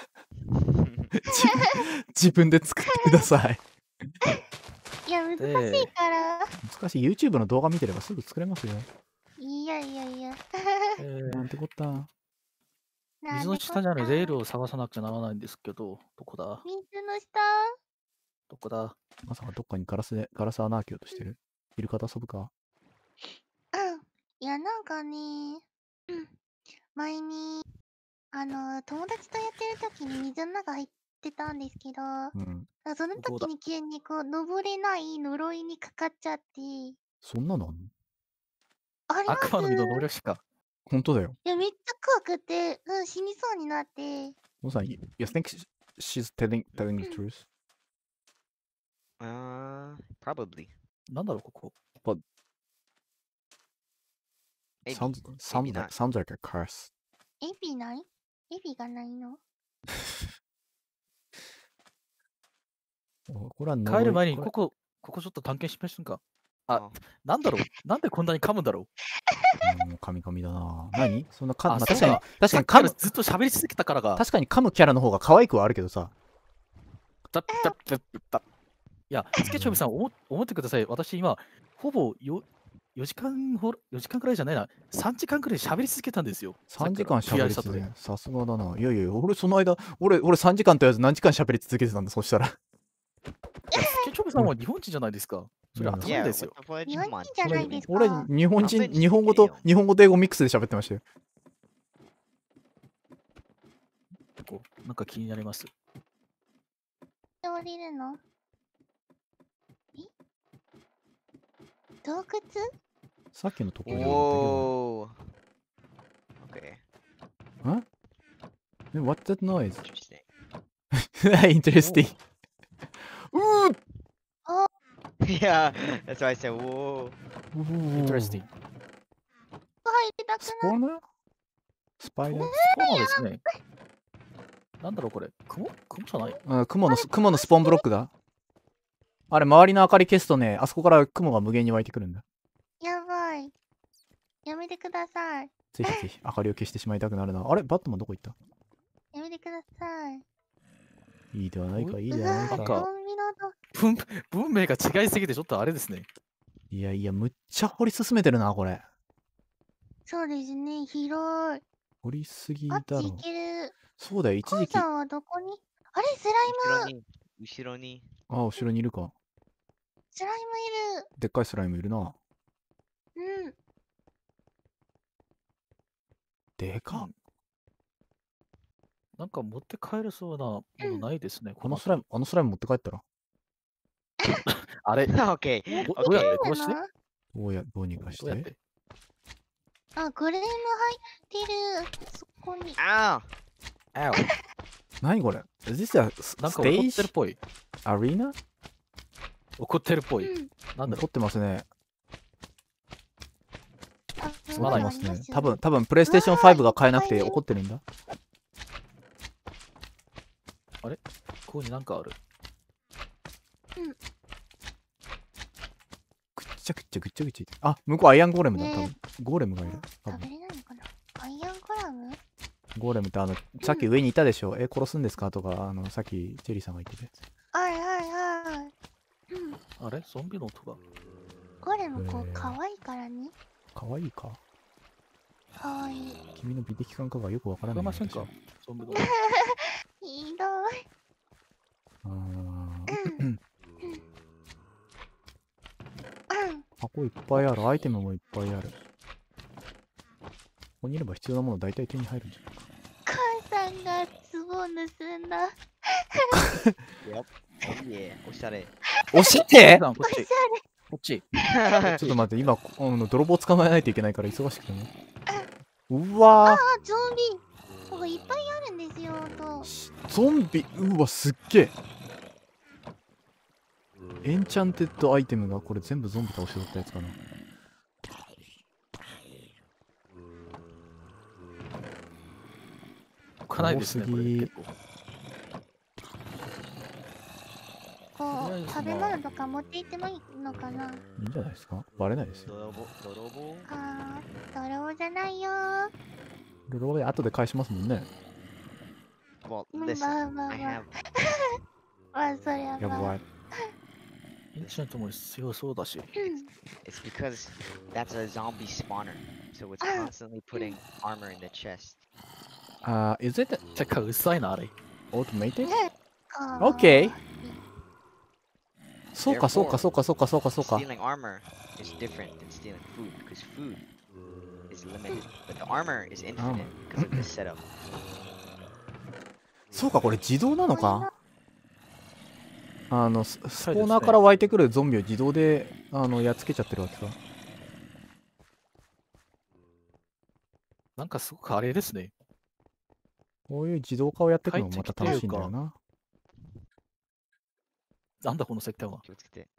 自分で作ってください。 いや、難しいでから。 難しい。YouTube の動画見てればすぐ作れますよ。 いやいやいや。 えーなんてこった。 水の下にあるレールを探さなくちゃならないんですけど、どこだ水の下。 どこだまさかどっかにガラスで、ガラス穴開けようとしてる？イルカと遊ぶか？ うん。いや、なんかね、うん前に、あの、友達とやってる時に水の中入ってたんですけど、 うん。 そのどこだ時に急にこう、登れない呪いにかかっちゃって、 そんなのあんの？ あります悪魔の実の能力者か。 本当だよ。 いや、めっちゃ怖くて、うん、死にそうになって。 もうさん、you you think she's telling, telling the truth? Uh, probably. なんだろう、ここ。 Maybe. Sounds, sounds, not. like, sounds like a curse. エビないエビがないの？ おこれは呪い帰る前に、 これここ、ここちょっと探検しましょうか。あ Oh. なんだろうなんでこんなに噛むんだろううん、神々だな。何そんなか、 あまあ、確かにそうだ、 確かさっきからに噛む、 ずっと喋り続けたからが。 確かに噛むキャラの方が可愛くはあるけどさ。 だだだだいや、スケチョビさん、思思ってください。私今、ほぼよよじかんほど、よじかんくらいじゃないな。さんじかんくらい喋り続けたんですよ。 さんじかん喋りさっきから続けさすがだな。いやいや、俺その間、俺、俺さんじかんとやず何時間喋り続けてたんだ、そしたら。 いやスケチョビさんは日本人じゃないですか。それうん頭 Yeah, ですよ what。the fuck? 日本 Come on. 人じゃないですか。 俺、日本人、 勘弁して日本語とよ、 日本語と英語ミックスで喋ってましたよ。 こうなんか気になります。 降りるの？え洞窟？ さっきのところでよ Whoa. Okay. かったけど。ん ?What's that noise? Interesting. Interesting. うー Yeah, that's why I said whoa. イントレスティング。 入りたくない。 スポーナースパイダーそうですね。なんだろうこれ。雲雲じゃないあ雲の、雲のスポーンブロックだ。あれ、周りの明かり消すとね、あそこから雲が無限に湧いてくるんだ。 やばい。やめてください。 ぜひぜひ、明かりを消してしまいたくなるな。あれバットマンどこ行った？ やめてください。 いいではないか、いいうでわはないか。 なんかゾンビの音。 文文明が違いすぎてちょっとあれですね。 いやいや、むっちゃ掘り進めてるな、これ。 そうですね、広い。 掘りすぎあっち行だろ。 ける。 そうだよ、一時期。あ、 コンさんはどこに？あれ、スライム。 後ろに、後ろに。 後ろにいるか。 スライムいる。 でっかいスライムいるな。 うん。 でかっ。 うんなんか持って帰れそうなものないですね。 あのスライム、あのスライム持って帰ったら。 あれど Okay. どうやって Okay. 殺してなどうや、どうにかし。 どうやっててあ、グレーム入ってる。そこに。 ああお。 何これ ?Is this a なんか怒ってるっ stage? ぽい。 Arena? 怒ってるっぽい。 うん。 なんだろ怒ってますね。 あ、 すまない怒ってますね。多分。 分、多分、プレイステーションファイブが買えなくて怒ってるんだ。 う。ここになんかある。 ぐっちゃぐっちゃぐっちゃぐっちゃ。あ、向こうアイアンゴーレムだ。 ね多分。ゴーレムがいる。多分食べれないのかな。アイアンコラム？ ゴーレムってあの、さっき上にいたでしょ。え、殺すんですかとか、あの、さっきチェリーさんが言ってて。 はいはいはい。うん。 あれゾンビの音が。 ゴレムこへーう可愛いからね。 かわいいか可愛い。 君の美的感覚がよくわから聞ない。 こえませんか私ゾンビの音。 ひどい。 あーうん。うん。 箱いっぱいある。アイテムもいっぱいある。ここにいれば必要なもの大体手に入るんじゃないか。 母さんが壺を盗んだ。 よっ。いいえ、おしゃれ。 教えてこっち。 おしゃれ。 こっち。 ちょっと待って、今、あの泥棒捕まえないといけないから忙しくてね。うわあ、ゾンビ。ここいっぱいあるんですよ。と。 ー、ゾンビ、うわ、すっげえ。エンチャンテッドアイテムがこれ全部ゾンビ倒しとったやつかな。 置かないですね、これ。 多すぎ結構。 ことりあえずう食べ物とか持って行ってもいいのかな。 いいんじゃないですか、バレないですよ。 泥棒、泥棒。 あー、泥棒じゃないよー。 泥棒で後で返しますもんね。 Well, まあ listen, まあまあ I まあ have まあそりゃやまあ。 ばい。 インチェントも必要そうだし。 うん。 it's because that's a zombie spawner. So it's Ah. constantly putting armor in the chest. あー、is it てか、うるさいな、あれ。 automated? か OK そうかそうかそうかそうかそうかそうか。 Stealing armor is different than stealing food because food is limited, but the armor is infinite because of this setup. そうか、これ自動なのか。あのススポそうですねーナーから湧いてくるゾンビを自動であのやっつけちゃってるわけか。 なんかすごくあれですね。 こういう自動化をやっていくのもまた楽しいんだよ快な。 なんだこの設定は。 気をつけて。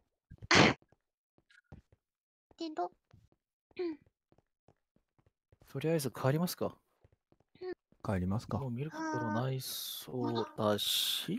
けど、 とりあえず帰りますか。 帰りますか。 もう見るところないそうだし。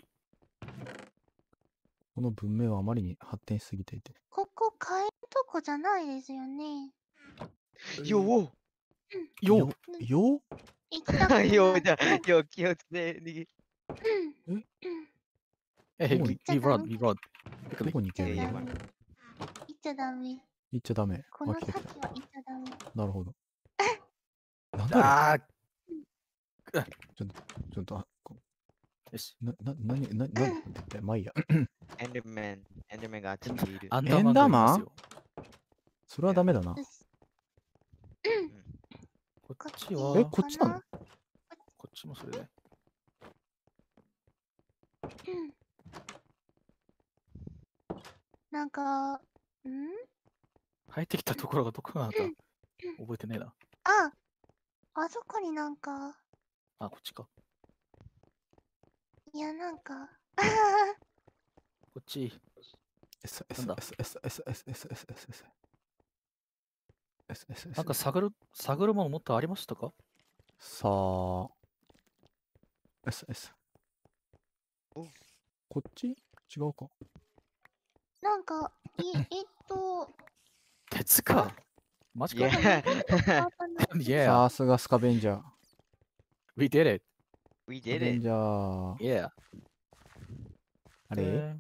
この文明はあまりに発展しすぎていて。 ここ買えるとこじゃないですよね。 よおよよよ行きたくない。 よじゃよ気をつけて逃げ。 うん。うん。 え、 どこ we に we run, we run. どこに行け行っちゃばいいの。 ダメ。行っちゃダメ。 行っちゃダメ。 このあ、来先た来は行っちゃダメ。 た。なるほど。なんだろああ、 うちょっと、あこよし。 な、な、なに、な、な、ってまあいいや。 エンダーマン、エンダーマンがあっちにいる。 アンエンダーマンがいますよそれはダメだな。 よし。 こっちえ、 は、 こっちなの。 こっちもそれで。 うん。なんか、ん入ってきたところがどこなのか覚えてねえな。 あ、あそこになんか、 あ、こっちか。 いやなんか、 こっち。 S、 な S、 んだ S、S、S、S、S、S、S、S、S、S、 なんか探る、探るものもっとありましたか？ さあ、S、S。 おこっち違うか。 なんか、い、えっと、 鉄か。マジか。 Yeah. あったな Yeah, さすがスカベンジャー。 we did it. We スカ did ベン it. ジャー。 Yeah. あれで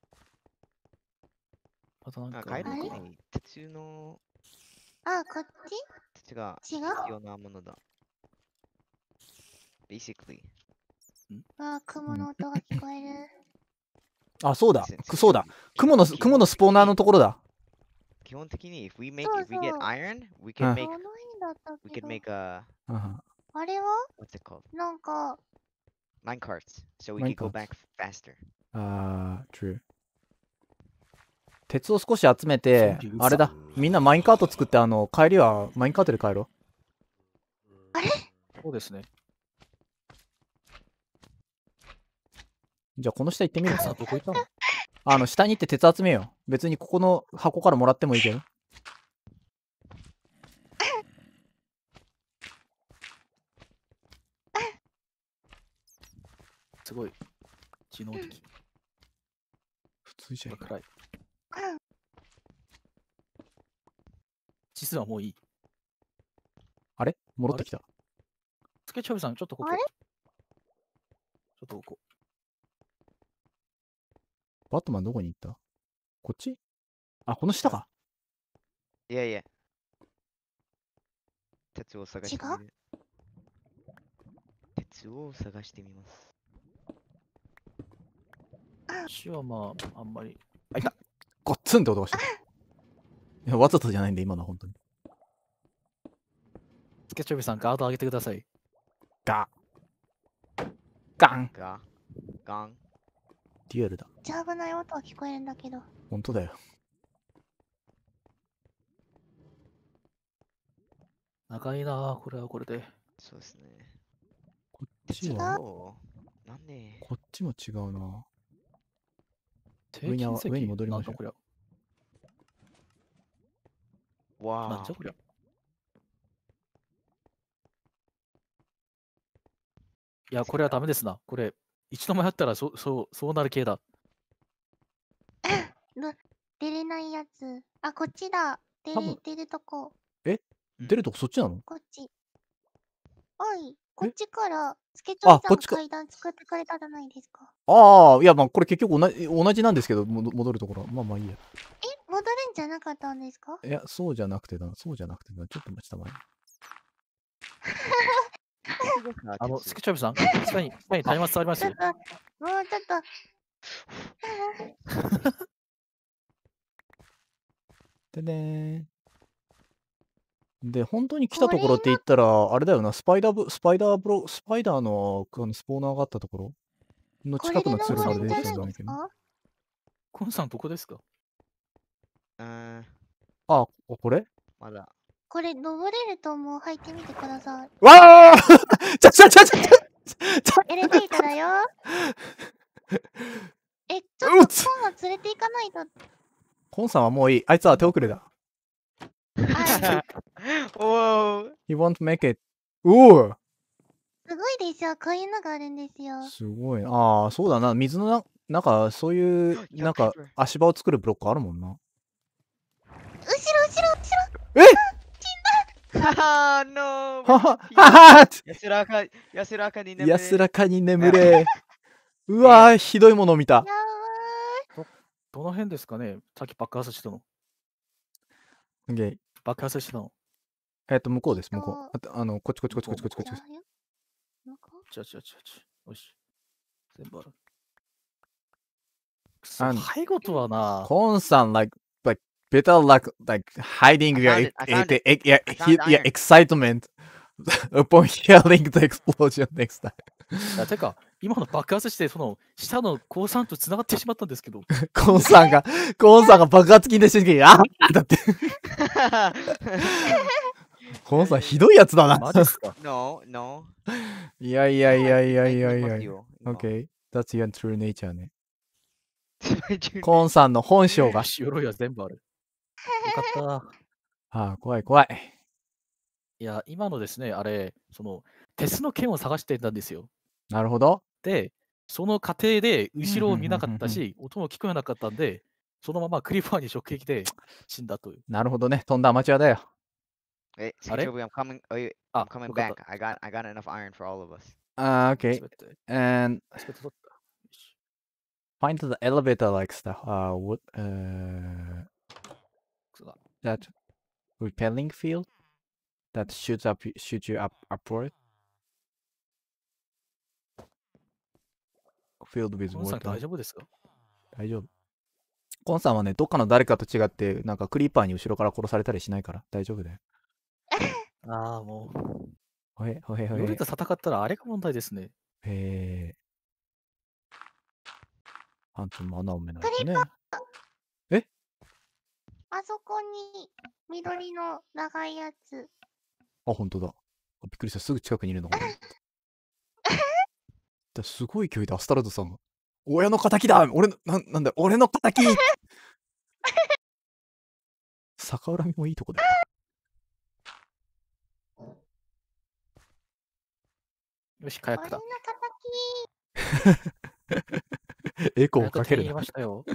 あとなんか、 あ帰るあれ前に鉄のあ、こっ鉄がち違う必要なものだ。Basically. あ、雲の音が聞こえる。 あ、そうだ。 listen, くそうだ。雲の、雲のスポーナーのところだ。 基本的に if we make そう if we get そう iron, we うん can こ make の辺だった we け can ど、 make a うんうんあれは what's it called? なんか、 Minecarts. So we can go Minecarts. back faster. あー、true。鉄を少し集めてゾンビう、ざあれだ。みんなマインカート作って、あの、帰りはマインカートで帰ろそうですね。 じゃあこの下行ってみるさあ、 か。 どこ行ったの？ あの、下に行って鉄集めよう。別にここの箱からもらってもいいけど。 すごい。知能的。 普通じゃん。 暗い。地図はもういい。 あれ戻ってきた。 スケチョブさん、ちょっとここ。 あれちょっとここ。 バットマンどこに行った？こっち？あ、この下か。 いやいや。鉄を探してみる。鉄を探してみます。 死はまあ、あんまり。あ、いた。 ゴッツンって音がした。いや、わざとじゃないんで、今のは本当に。 スケチョブさん、ガード上げてください。 ガガンガガン。 デュエルだ。 じゃあ危ない音は聞こえるんだけど。 本当だよ。 長いなぁ、これはこれで。 そうですね。 こっち違うはそうなんで。 こっちも違うな。 上に上に戻りましょうこりゃ。 わあなんじゃ。こりゃ。いや、これはダメですな。これ、一度もやったらそ、そう、そうなる系だ。 出れないやつ。あ、こっちだ。出多分る、出るとこ。 出るとこそっちなの？ こっち。おい、こっちから、スケチョウさんあこっちか階段作ってくれたじゃないですか。 ああ、いや、まあ、これ結局同じ同じなんですけど、もど戻るところは。まあまあいいや。 え、戻るんじゃなかったんですか？ いや、そうじゃなくてだな。そうじゃなくてだな。ちょっと待ちたまえ。 あの、スケチョブさん、下に、下にタイマー伝わりますちょっと、もうちょっと。 でねー。で、本当に来たところって言ったら、あれだよな、スパイダーブ、スパイダーブロ、スパイダーのあのスポーナーがあったところの近くのツールから出てきたんだけど。あ、 コンさんどこですか？ うーん。 ここれまだ。 これ登れると思う。入ってみてください。 わあちょちょちょちょちょエレベーターだよ。え、ちょっとうっつコンを連れて行かないと。 コンさんはもういい。あいつは手遅れだ。 あ、 おお。 He won't make it. おおすごいですよ。こういうのがあるんですよ。 すごいな。ああ、そうだな。水のな、なんか、そういう、なんか、足場を作るブロックあるもんな。 後ろ、後ろ、後ろ。 えははー、ノー。 はははは安らか、安らかに眠れ。 安らかに眠れ。うわー、ひどいものを見た。 やばどの辺ですかね？さっき爆発したの。 オッケー爆発したの。 えっと、向こうです、 えっと向こう。あとあの、こっちこっちこっちこっちこっちこっち。 ーい。向こうちゃちゃちゃちゃ。よし。全部ある。くそ、 あの背後とはな。 コンさん、like, like, better luck, like, hiding I your, found it, I found e- e- yeah, I he- found yeah, iron. excitement upon hearing the explosion next time. いやてか、今の爆発して、その、下の高さんと繋がってしまったんですけど。 コンさんが、コンさんが爆発金でしてる時に、あーだって。コンさん、ひどいやつだな。 マジっすか？ No, no. いやいやいやいやいやいやいや。 いよ。今 Okay, that's your true nature ね。 ココンさんの本性がよ。し、鎧は全部ある。よかった。 ああ、怖い怖い。 いや、今のですね、あれ、その、鉄の剣を探してたんですよ。 なるほど。 で、その過程で後ろを見なかったうんし、音も聞こえなかったんで、そのままクリーパーに直撃で死んだという。 なるほどね。飛んだアマチュアだよ。 え、 あれ Sketchup, I'm coming, oh, あ I'm coming よかっ back. I got, I got enough iron for all of us. ああ、 た。 okay. 全て、 And 全て取った。よし find the elevator like stuff. Uh, what, uh, そうだ that repelling field that shoots up, shoots you up upward. Filled with コンさん water. 大丈夫ですか？ 大丈夫。コンさんはね、どっかの誰かと違って、なんかクリーパーに後ろから殺されたりしないから大丈夫だよ。 ああ、もほへほへう、 ほへ夜と。戦ったらあれが問題ですね。 へえ。パンツも穴を埋めないとね。 あそこに緑の長いやつ。 あ、ほんとだ。 びっくりした。すぐ近くにいるのかな。だすごい勢いでアスタルドさんが。親の敵だ俺の、ななんだ俺の敵逆恨みもいいとこだよ。 よし、火薬俺だの。敵。 エコ火薬手に入れーをかけるな。 ましたよ。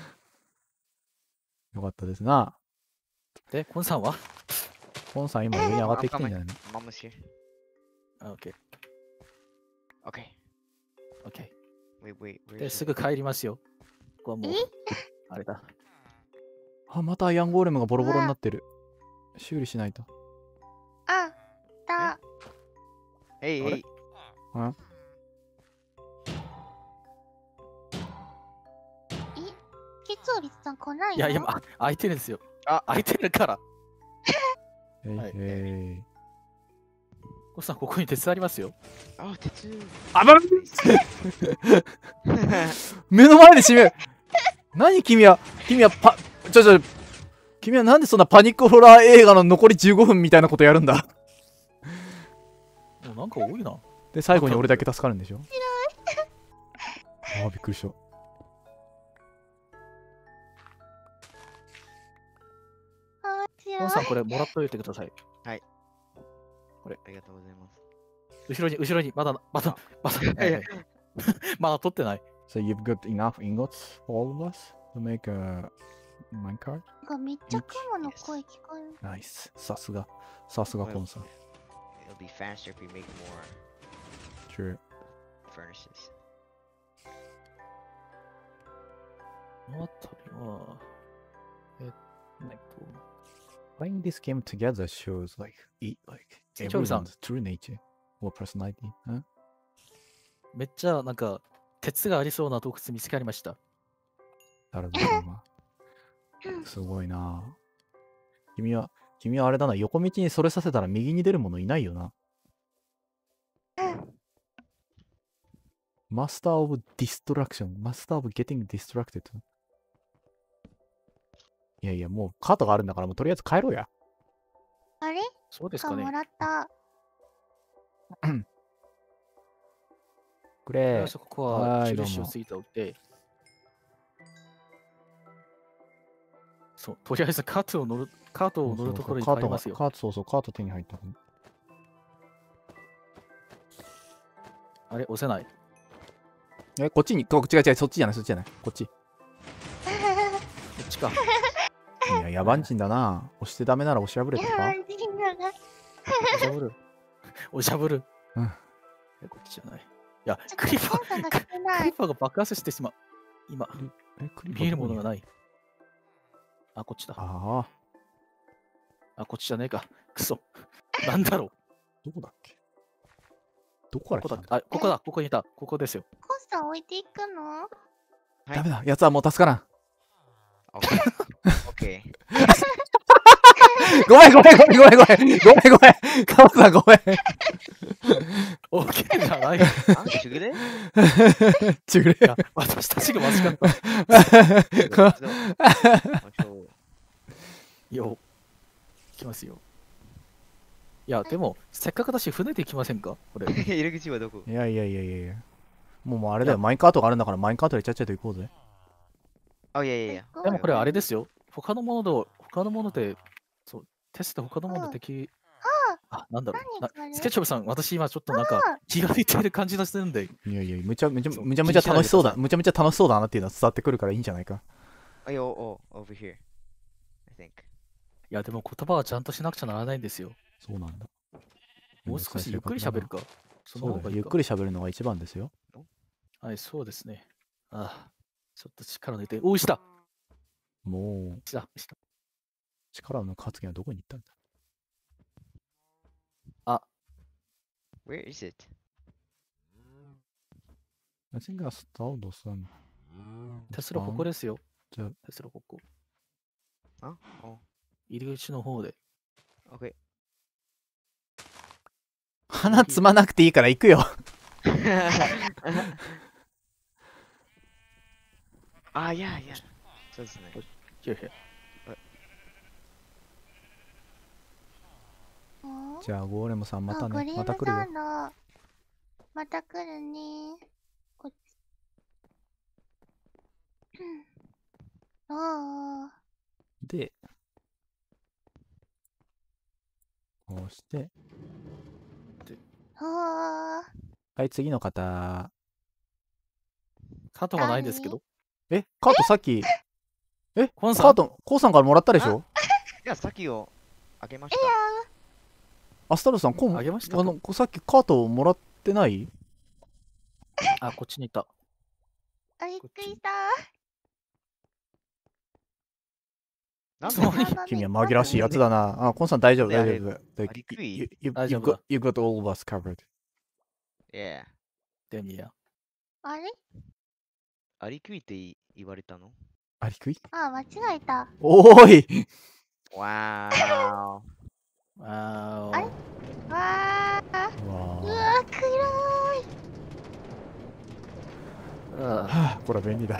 よかったですな。 で、コンさんはポンさん今上に上がってきてんじゃないの？ Mama's here. あ、オッケー。 Okay. オッケ Wait, wait. ー。 Where で、 is す it? ぐ帰りますよ。ここはもうえ、 あれだ。 あ、またアイアンゴーレムがボロボロになってる。修理しないと。 あ、だ。 Hey, あれ hey. あえ、ケツオリさん来ないの？ いや、今、あ空いてるんですよ。 あ空いてるから。 えいはいえい。 コンさん、ここに手伝いますよ。 Oh, Tetsu. あば目の前で閉める。何君は、君はパ、ちょちょ、君はなんでそんなパニックホラー映画の残りじゅうごふんみたいなことやるんだ。 もうなんか多いな。 で、最後に俺だけ助かるんでしょ。ああ、びっくりした。 あ、違う。 コンさん、これもらっといてください。 ありがとうございます。 後ろに、後ろに、まだ、まだ、まだ、 いやまだ取ってない。 So you've got enough ingots for all of us to make a minecart? なんかめっちゃ雲の声聞こえる。 ナイス。さすが。さすがポンさん。 It'll be faster if we make more True. furnaces. この辺りは、えっと、 Playing this game together shows like, it, like チョウさん everyone's true nature or personality. Huh? めっちゃなんか、鉄がありそうな洞窟見つかりました。 なるほど。すごいな。君は、君はあれだな、横道にそれさせたら右に出るものいないよな。Master of Destruction. Master of Getting Distracted. いやいや、もうカートがあるんだから、もうとりあえず帰ろうや。 あれ？ そうですかね。 かもらった。 くれよし、ここははいどうも印をついておいて。そう、とりあえずカートを乗る、カートを乗るところにカートが帰りますよ。 カート、そうそう、カート手に入った。 あれ、押せない。 え、こっちに、こ違う違う、そっちじゃない、そっちじゃない、こっち。 こっちか。 いや、野蛮人だな。押してダメなら押し破れいとか。 や、いいんだな。 おしゃぶる。おしゃぶる。 うんえ、こっちじゃない。いや、 ちょっとクリーパー、 コンさんがク来てないリー。パーが爆発してしまう。今、 え、クリ見えるものがい。 ない。あ、こっちだ。 ああ、 あ、こっちじゃねえか。くそ。なんだろう。 どこだっけどこから来たんだここだ。あ、ここだ。ここにいた。ここですよ。 コンさん置いていくの？ はいダメだ、やつはもう助からん。 Okay. Okay. ごめんごめんごめんごめんごめんごめんごめんカモさんごめんオッケーじゃない。いあ、ちぐれちぐれや、私たちが間違った。よ、行きますよ。いや、でも、せっかくだし、船で行きませんかこれ。 入り口はどこ？ いやいやいやいやいやもうもうあれだよいやマインカートがあるんだからマインカートでちゃっちゃと行こうぜ。 あ、いやいやいや。 でもこれあれですよ。他のもので、他のもので、そう、テスト他のもので敵、あ、なんだろう。な何これスケッチョブさん、私今ちょっとなんか気が抜いてる感じがするんで、 いやいやむちゃむちゃそうむちゃむちゃ楽しそうだ気にしないでくださいむちゃむちゃ楽しそうだなっていうのは伝わってくるからいいんじゃないか。 あ、よ、お、over here. I think. いや、でも言葉はちゃんとしなくちゃならないんですよ。 そうなんだ。 もう少しゆっくり喋るか。そのそうだよゆっ方がいいか。 くり喋るのが一番ですよ。 はい、そうですね。ああ、ちょっと力抜いて。おい、したもうしたした力の発言はどこに行ったんだ。 Where is it? I think I stalled some. テスラここですよ。 じゃあテスラここ。 あ、お、 入り口の方で。 okay. 鼻つまなくていいから行くよ。 あ、いやいや。そうですね。 いやいやおーじゃあ、ゴーレムさんまたね。 あグリームまた来るよサ。ンド。また来るね。こっち。おー。 で、こうして、 おー。 はい、次の方。 カートがないですけど。 え、カートさっき、え、 コンさんカート、コウさんからもらったでしょ？ いや、さっきをあげました。 アスタロさん、コン、 あげましたかあの、さっきカートもらってない？ あ、こっちにいた。 あ、びっくりした。 なんつまりで君は紛らわしいやつだな。あ、コンさん大丈夫、 なんで大丈夫。 アリクイ You- you- 大丈 you 夫だ got- You got all of us covered. Yeah. デミア。 あれアリクイって言い言われたのアリクイ？ あ、間違えた。 おーいわーわーお。 あれわー。 わうわー、 ー、暗い。 あはあ、これは便利だ。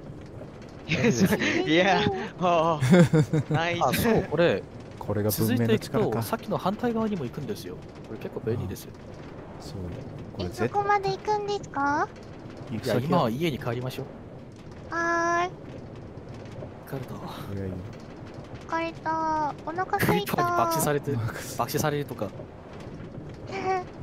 いや、あナイあ、 ス。 そう、これ、 これが文明続いていくと、 の力か。 さっきの反対側にも行くんですよ。これ結構便利ですよ。 そう。これえ、そ絶こまで行くんですか？ いや、 行く先今は家に帰りましょう。 はーい。 帰ると。 いやいや疲れた。お腹クすいリッパーに爆死た。 されて、 ク爆死されるとか。 リッパー。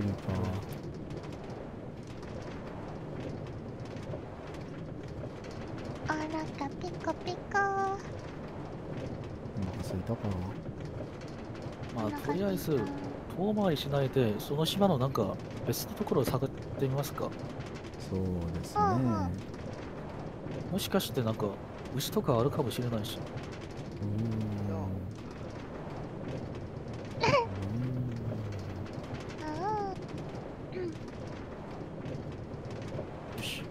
あらかピカピカ。 お腹すいたか。 まあ、 お腹とりあえずすいた、 遠回りしないで、その島のなんか、別のところを探ってみますか。 そうですうんうんね。 もしかしてなんか、牛とかあるかもしれないし。 うーん。ううんよし。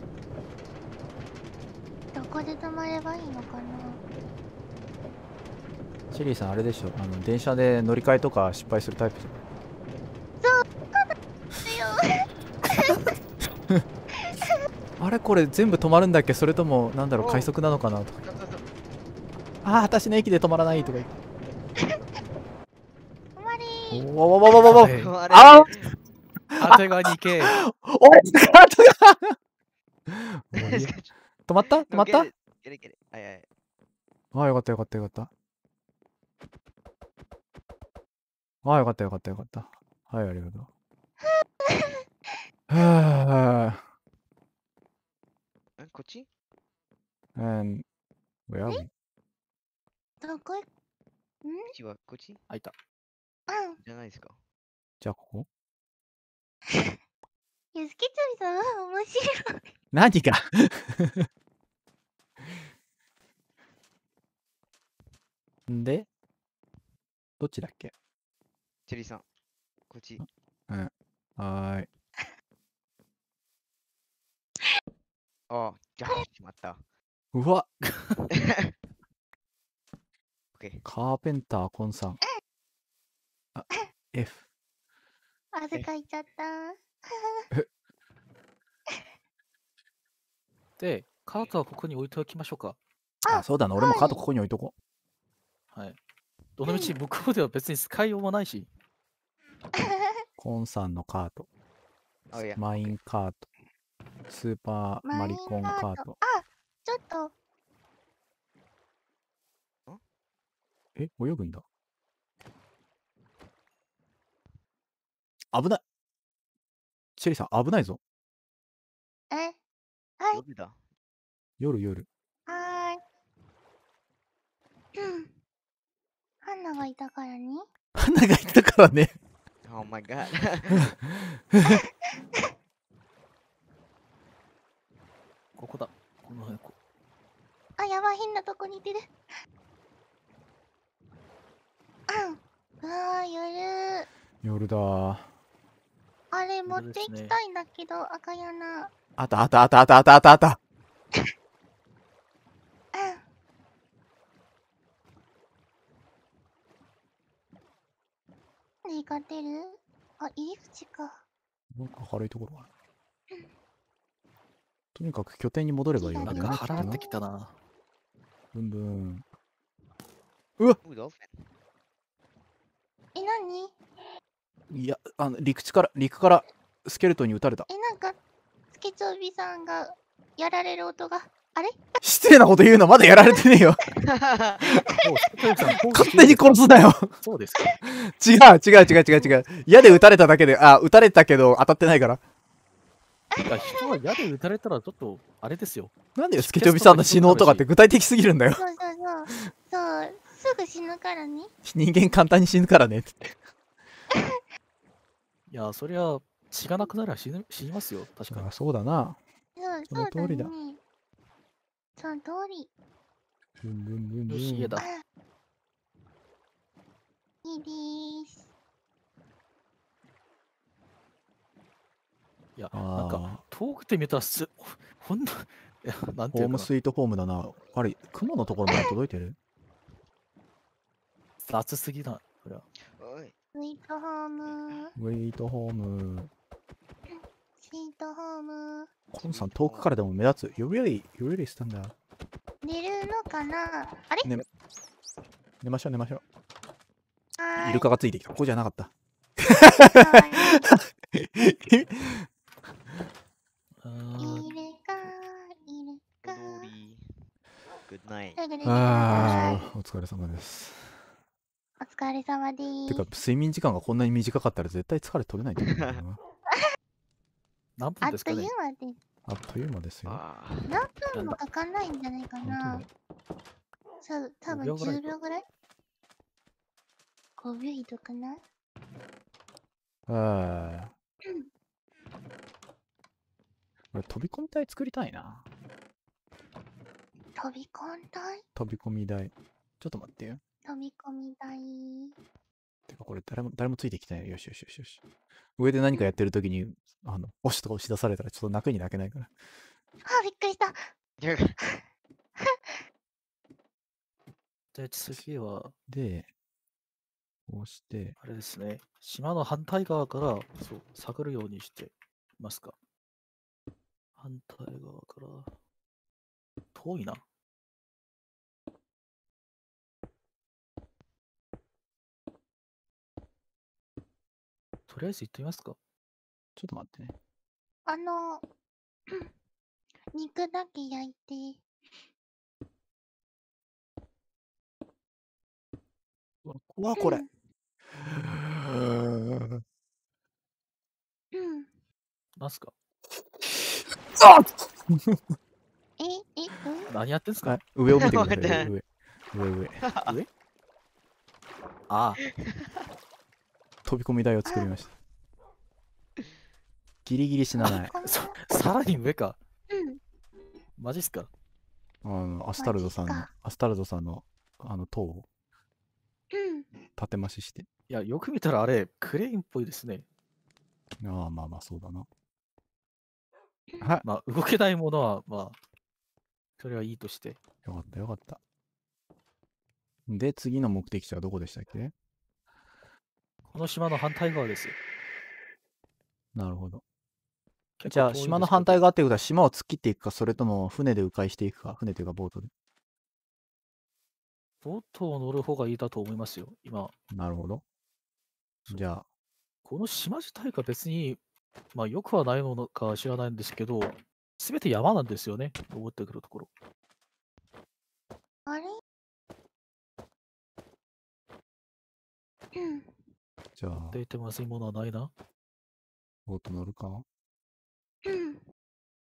どこで止まればいいのかな。 ーんシェリーさん、あれでしょ。あの、電車で乗り換えとか失敗するタイプじゃない？あれこれ全部止まるんだっけ？それともなんだろう、 お快速なのかなとか。 そうそうそうああ、私の駅で止まらないとか言って。 止まりー。 おわわわわわわ。 はいあれあ反対側に行け。 おい、カートがもういいや止まった？止まった？あゲレゲレ。はいはい。 あ、よかったよかったよかった。ああ、よかったよかったよかった。はい、ありがとう。はあ。 んこっち And where are we? どこいんこっちはこっちあ、いた。 うん。 じゃないですか。 じゃあここ？ ゆすけちょりさん、面白い。 何かんで、どっちだっけ？ チェリーさん、こっち。 うん。はーい。 ああ、じゃあ、しまった。 うわ、 オッケー。 カーペンターコンさん。あ、F。 汗かいちゃった。 で、カートはここに置いておきましょうか。 あ、そうだな。俺もカートここに置いとこはい。どのみち向こうでは別に使いようもないし。 う。コンさんのカート。 あ、いや。 マインカート。スーパーマリコンカート。 あ、ちょっと。 え、泳ぐんだ。危ない。シェリーさん、危ないぞ。 え、はい、 夜だ。 夜夜。 はーい。うん。ハンナがいたからね。 花がいたからね。 Oh my god. ここだ。この辺こあ、やばい、変なとこにいてる。うん。うわー、夜。 夜だ。 あれ持って夜ですねいきたいんだけど、赤やな。 あったあったあったあったあったあったあった。 うん。ね勝てる？あ、入り口か。 なんか軽いところがある。とにかく拠点に戻ればいいよね。 なんか腹ってきたな。 ブンブン。 Ooh, dolphin. え、なに？ いや、あの陸地から、陸からスケルトンに撃たれた。 え、なんか、スケチョビさんがやられる音が。あれ失礼なこと言うの、まだやられてねえよ。 もうスケチョビさん攻撃勝手に殺すなよ。 そうですか。 違う違う違う違う違う。矢で撃たれただけで、あ、撃たれたけど当たってないから。 いや、人は矢で撃たれたらちょっと、あれですよ。 なんでよ、スケチョビさんの死の音がって具体的すぎるんだよ。 そうそうそう。そう、すぐ死ぬからね。 人間簡単に死ぬからねって。 いや、そりゃ、血がなくなら死ぬ死にますよ。確かにあ、。そうだな。 そう、 そそうだの通りだね。その通り。 ブンブンブンブンよし、家だ。 いいです。 いや、なんか、 あ遠くて見たらす、ほんと、いや、なんー、 ていうかな、 ホームスイートホームだな。あれ、雲のところまで届いてる？ 雑すぎだ。これは。 おい。 スイートホーム。 ウェイトホーム。 スイートホーム。 コンさん遠くからでも目立つ。You really, you really stand up. 寝るのかなあれ、 ね寝ましょう寝ましょう。 はーい。 イルカがついてきた。ここじゃなかった。 はーいあーいるか、いるか。 おり。Good night。 ということでねああ、お疲れ様です。 お疲れ様でてーか、睡眠時間がこんなに短かったら絶対疲れ取れないと思うんだよな。 何あっという分ですかね。 間です。 あっという間ですよ。 あ何分もかかんないんじゃないかな本。 そう、多分ごびょうぐらいじゅうびょうぐらい ?ご 秒いとかな。 ああ。俺飛び込み台作りたいな。 飛び込んだい飛び込み台。ちょっと待ってよ。 飛び込み台。 てかこれ誰も誰もついてきてない。よしよしよしよし。上で何かやってるときに、あの、押しとか押し出されたらちょっと泣くに泣けないから。 あ、びっくりした。 ー。 で、次は、 で、こうして、 あれですね。島の反対側から、そう、探るようにしていますか。反対側から、遠いな。とりあえず行ってみますか。 ちょっと待ってね。 あの、肉だけ焼いて。 うわ、怖これ。 うん。 なんすか。 あっえ、え、うん何やってんすかはい、上を見てください。 待って上、上、上、上。 上ああ、 飛び込み台を作りました。ギリギリ死なない。 こんなささらに上か。 うん。 マジっすか。 あの、アスタルドさんのマジか、 アスタルドさんの、あの、塔をうん。 立て増しして。 いや、よく見たらあれ、クレーンっぽいですね。 ああ、まあまあ、そうだな。はい。 まあ、動けないものは、まあ、それはいいとして。 よかった、よかった。で、次の目的地はどこでしたっけ？ この島の反対側ですよ。 なるほど。 結構じゃあ、 遠いんですけど島の反対側っていうことは、島を突っ切っていくか、それとも船で迂回していくか、船というかボートで。 ボートを乗る方がいいだと思いますよ。今、 なるほど。じゃあ、 この島自体が別に、まあ、よくはないものか知らないんですけど、すべて山なんですよね。登ってくるところ。 あれうん。 じゃあ、 出てまずいものはないな。 ボート乗るか？ うん。 行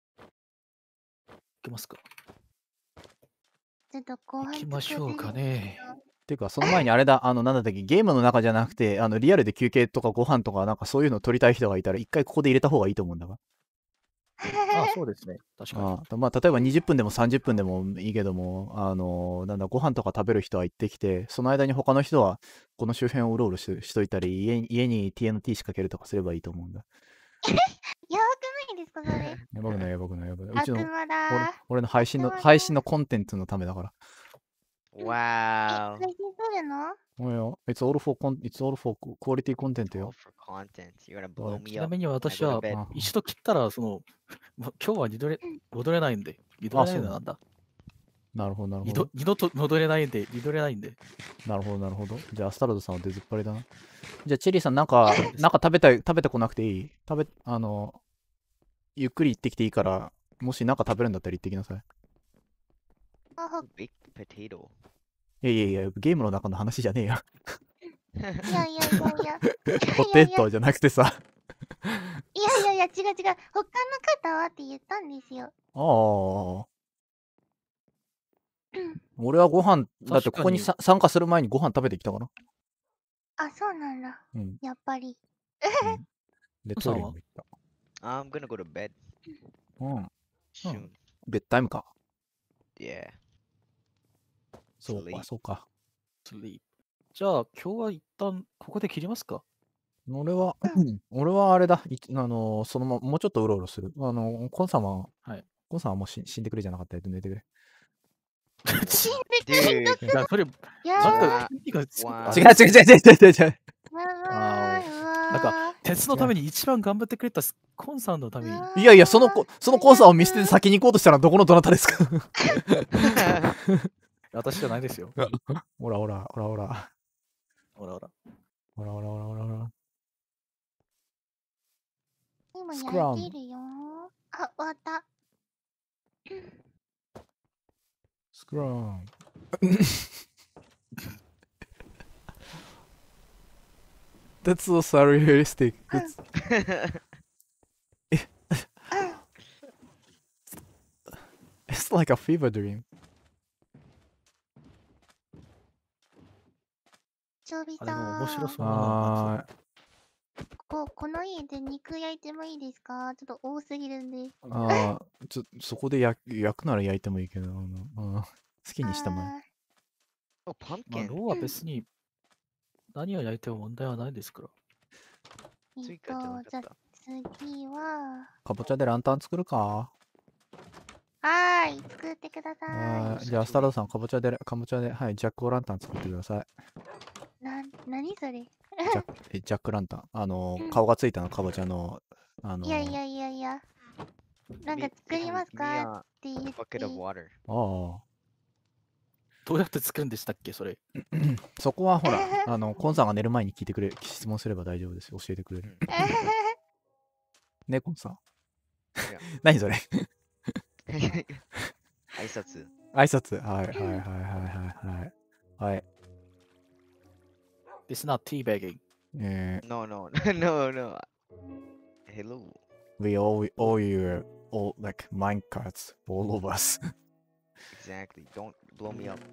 けますか。 ちょっと後半行きましょうかね。 ていうか、その前にあれだ、あの、なんだったっけ、ゲームの中じゃなくて、あの、リアルで休憩とかご飯とか、なんかそういうの撮りたい人がいたら、一回ここで入れた方がいいと思うんだが。 ああ、そうですね。確かに。 ああまあ、例えばにじゅっぷんでもさんじゅっぷんでもいいけども、あのなんだ、ご飯とか食べる人は行ってきて、その間に他の人はこの周辺をうろうろししといたり、家に家に ティーエヌティー 仕掛けるとかすればいいと思うんだ。 やばくないですか、それ。 やばくないやばくないやばくない。うちの、 悪魔俺だ俺の配信の、 悪魔だ配信のコンテンツのためだから。 ー。 わえ、配信するのおいよ、It's all for, con- it's all for quality content ー。 よ。 for content. You're gonna blow ち me な up. みに私は when I go to bed. あ一度切ったら、その、ま今日は二度れ戻れないんで、二度れないのなんだ。 なるほど、なるほ二ど度。二度と戻れないんで、戻れないんで。 なるほど、なるほど。じゃあ、スタロドさんは出ずっぱりだな。じゃあ、チェリーさん、なんか、なんか食べたい、食べてこなくていい食べ、あの、ゆっくり行ってきていいから、もしなんか食べるんだったら行ってきなさい。 あは Baked potato. いやいやいや、ゲームの中の話じゃねえよ。 いやいやいやいや。 ポテトじゃなくてさ。 いやいやいや、違う違う。他の方はって言ったんですよ。 ああ。俺はご飯、だってここに確さ参加する前にご飯食べてきたかな。 あ、そうなんだ。 うん。 やっぱり。 うんで、トイレにも行った。 I'm gonna go to bed うん。 soon. ベッドタイムか。 Yeah. そうか、 Sleep. そうか。 スリープ。じゃあ、今日は一旦ここで切りますか。 俺は、俺はあれだ。いあの、そのまま、もうちょっとうろうろする。あの、コンさんは、 はい。 コンさんはもう死死んでくれじゃなかったら寝てくれ。 死んで Dude. いや、それ、 いやー、 なんわか、意味がつくわあれ違う違う違う違う違う違う。 やばーいわー。 なんか、鉄のために一番頑張ってくれたスコンさんのために。 うわーいやいや、そのこ、そのコンさんを見捨てて先に行こうとしたらどこのどなたですか私じゃないですよ。 ほらほら、ほらほら。 ほらほら。 ほらほらほらほらほら。 今スクラム焼いてるよー。あ、終わった。 スクラム。That's so surrealistic. It's, it's like a fever dream. ちょびあれもさ面白そうー、 あここの家で肉焼いてもいいですか？ちょっと多すぎるんで。 ーあー、ちょ、そこで焼焼くなら焼いてもいいけど、あのうん好きにしてもいい。 あ Oh, まあ、 pumpkin. ローは別に何を焼いても問題はないですから。 ー、えっ追加じゃなと、じゃあかった。 次は、 かぼちゃでランタン作るかはーい、作ってください。 あーじゃあ、スタローさん、かぼちゃで、かぼちゃで、はい、ジャックオーランタン作ってください。 な、なにそれ？ ジャック、えジャックランタン。あのうん、 顔がついたの、かぼちゃの、あのいやいやいやいや。なんか Give 作り me- ます give か me っ a て言って。 bucket of water. あどうやって作るんでしたっけ、それ。 あ、そこはほら、あの、コンさんが寝る前に聞いてくれ、質問すれば大丈夫ですよ。教えてくれる。ね、コンさん。 いや何それ挨拶。 挨拶。はいはいはいはいはいはい。はい。 It's not teabagging. え No, no, no, no. Hello. ー、we all, all you, all, like, minecarts, all of us. Exactly. Don't blow me up.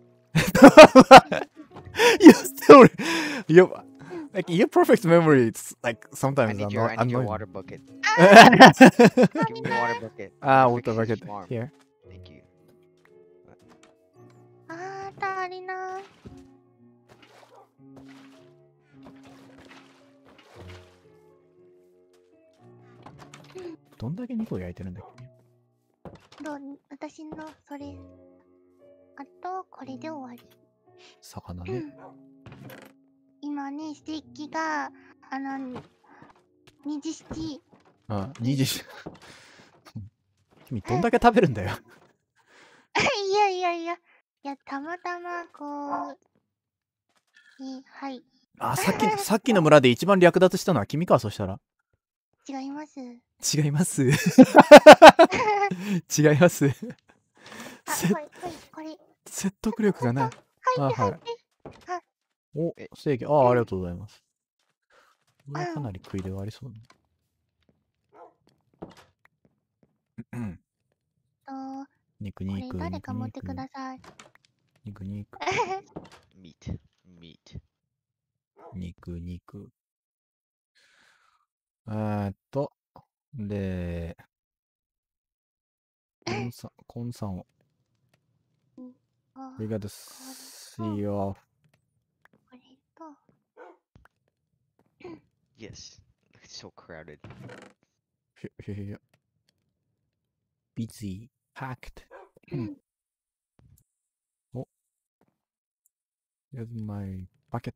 you still, you, like, your perfect memory, it's like I sometimes need your, I need your annoying. water bucket. Ah, Give me a water bucket. water Fix this bucket farm. here. Thank you. あー、足りない。 どんだけ肉を焼いてるんだっけ？ どう私のそれ。あと、これで終わり。 魚ね。 今ね、ステーキが、あの、二次七。 あ、にじ。君どんだけ食べるんだよ。 いやいやいや。いや、たまたま、こう。え、はい。 あ、さっき、さっきの村で一番略奪したのは君か、そしたら。 違います。 違います。違います。 あ、 せはい、はい、これ。 説得力がない。 はい、 あはい、 はいはい。あ、 おえ、 ステーキ。ああ、ありがとうございます。これはかなり食いではありそうね。うんと、 肉これ肉誰か肉持ってください。 肉肉 Meat. Meat. 肉肉。えーっと、で、コンさん、コンさんを、 あ We gotta see off. これと、 Yes. It's so crowded. ひょひょひょひょ busy, packed. うんお Here's my bucket.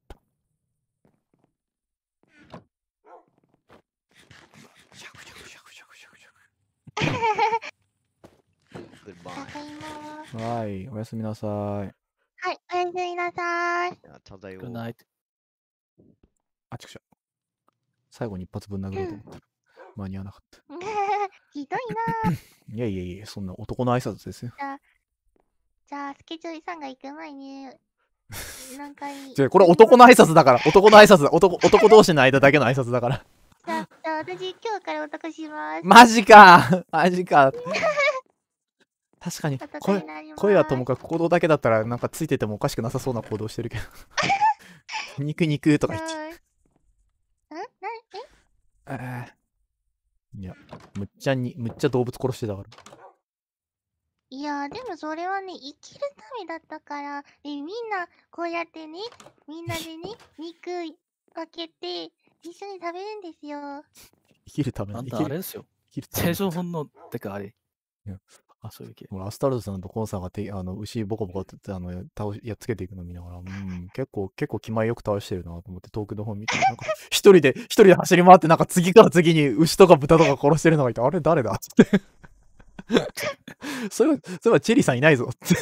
シャクシャクシャクシャクシャクシャク Goodbye. バイ。 ただいま。 はい、おやすみなさい。 はい、おやすみなさい。 あただよ。 Good night。 あちくしょ。最後に一発ぶん殴ろうと思ったら、間に合わなかった。 ひどいな。 いやいやいや、そんな男の挨拶ですよ。 じゃあ、じゃあ、スケジュールさんが行く前に、なんかいい。 じゃあこれ男の挨拶だから、男の挨拶だ。男、男同士の間だけの挨拶だから。 じゃあ、じゃあ私、今日から男します。 マジかマジか確かに男声になります。 声はともかく行動だけだったらなんかついててもおかしくなさそうな行動してるけど肉肉とか言ってはいんなええーいやむっちゃにむっちゃ動物殺してたからいやー、でもそれはね、生きるためだったから、でみんなこうやってね、みんなでね、肉分けて一緒に食べるんですよ。 生きるためあんに生きるたあれですよ。 生きるため生存本能ってかあれ。 いやあ、そういう系。 ほらアスタルトさんとコンさんがてあの牛ボコボコってあの倒しやっつけていくの見ながら、うん、結構結構気前よく倒してるなと思って遠くの方見てなんか一人で一人で走り回ってなんか次から次に牛とか豚とか殺してるのがいてあれ誰だっつってそれはそれはチェリーさんいないぞって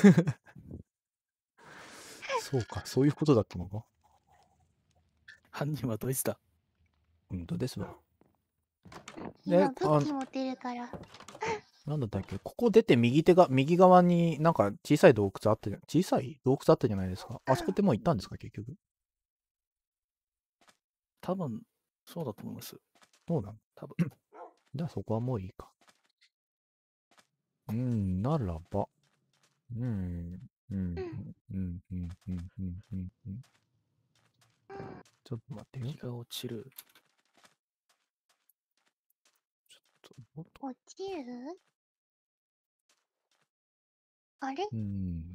そうかそういうことだったのか犯人はドイツだ。 本当ですわ今え武器持ってるから。 なんだったっけここ出て右手が右側になんか小さい洞窟あったじゃん小さい洞窟あったじゃないですかあそこってもう行ったんですか結局多分、そうだと思います。 そうなの多分。 じゃあそこはもういいかうんならばうんうんうんうんうんうんうんうんうんちょっと待ってよ日が落ちる。 ちょっともっと落ちるあれうん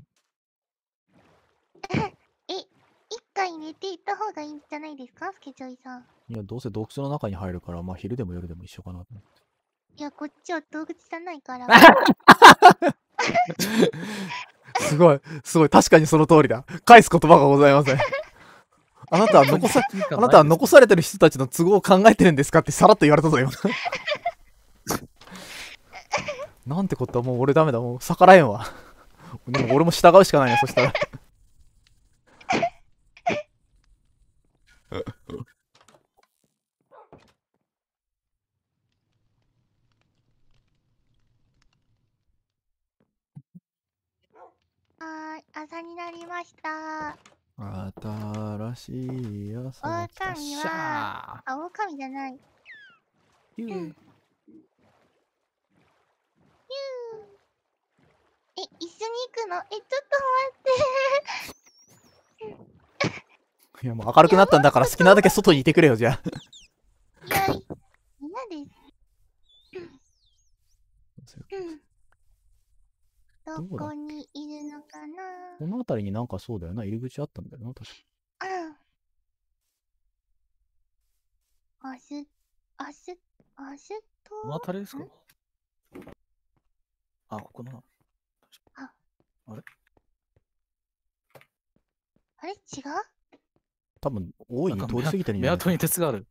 え、一回寝ていった方がいいんじゃないですかスケジョイさん。 いやどうせ洞窟の中に入るからまあ昼でも夜でも一緒かなと思っていや、こっちは洞窟じゃないから。 すごいすごい確かにその通りだ返す言葉がございませんあなたは残さあなたは残されてる人たちの都合を考えてるんですかってさらっと言われたぞ今なんてことはもう俺ダメだもう逆らえんわでも俺も従うしかないなそしたらはーい、朝になりました。 新しい朝が来た狼しはゃあ、狼じゃない。 ーうん。え、一緒に行くのえ、ちょっと待って。 いやもう明るくなったんだから好きなだけ外にいてくれよじゃあいや、嫌です。うん。どどこだこにいるのかなこの辺りになんかそうだよな入り口あったんだよな確かうん。あす、あす、あすとこの辺りですかんあ、ここの。 あれ違う多分大いになんか通り過ぎてるんじゃない目後に鉄がある。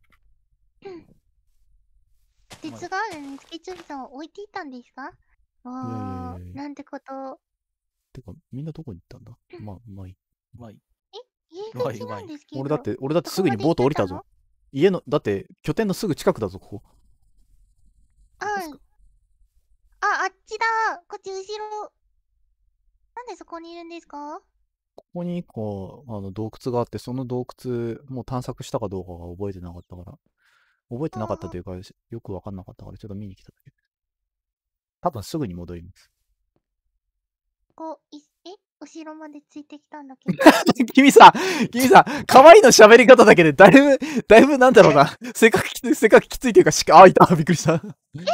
鉄があるのにスケチュールさんを置いていたんですかいやいやいわー、 やいやなんてこと。 てかみんなどこに行ったんだまあまあいいまあいい。 入り口なんですけど。 俺だって俺だってすぐにボート降りたぞ家のだって拠点のすぐ近くだぞここうん。あ、あっちだ。こっち後ろ。なんでそこにいるんですかここにこうあの洞窟があってその洞窟もう探索したかどうかが覚えてなかったから覚えてなかったというかよく分かんなかったからちょっと見に来ただけ多分すぐに戻りますこう、いえ後ろまでついてきたんだけど。 君さ君さ可愛いの喋り方だけでだいぶだいぶなんだろうなせっかくきついせっかくきついというかしかあいたびっくりした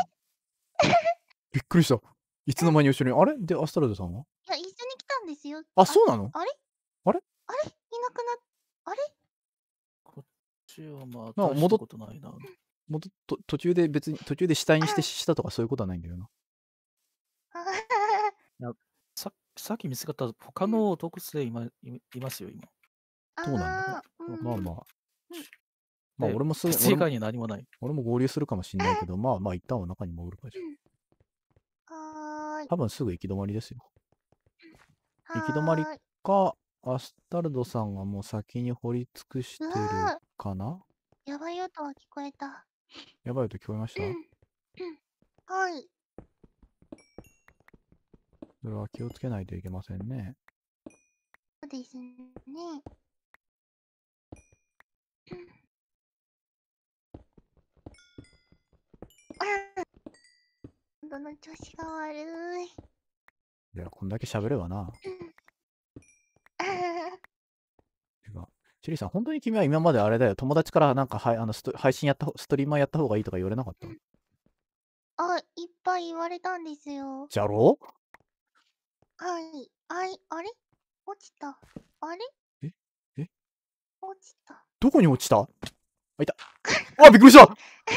びっくりしたいつの間に後ろにあれでアストラドさんはいや、一緒に来たんですよ。 あそうなのあれあれあれいなくなっ、あれこっちはまあ、 なんか戻っ大したことないな。 もっとと途中で別に途中で死体にしてしたとかそういうことはないんだよなあささっき見つかった他の洞窟で今いいますよ、今。 そうなんだあーうんまあまあうんまあで俺もすぐ俺も鉄以外に何もない。 俺も合流するかもしんないけどまあまあ一旦は中に戻るかじゃはーーい。 多分すぐ行き止まりですよ。 は行き止まりーい。 か、アスタルドさんがもう先に掘り尽くしてるうわかな。 ー、やばい音が聞こえた。 やばい音聞こえました？ はい。 それは気をつけないといけませんね。 そうですね。あー、どの調子が悪い。 いや、こんだけ喋ればな。 あてか、シュリーさん、本当に君は今まであれだよ、友達からなんか、はい、あのスト配信やったほ、ストリーマーやった方がいいとか言われなかった？ ーあ、いっぱい言われたんですよ。 じゃろう？ はい。あい、あれ落ちた。あれええ落ちた。 どこに落ちた？あ、いた。あ、びっくりした。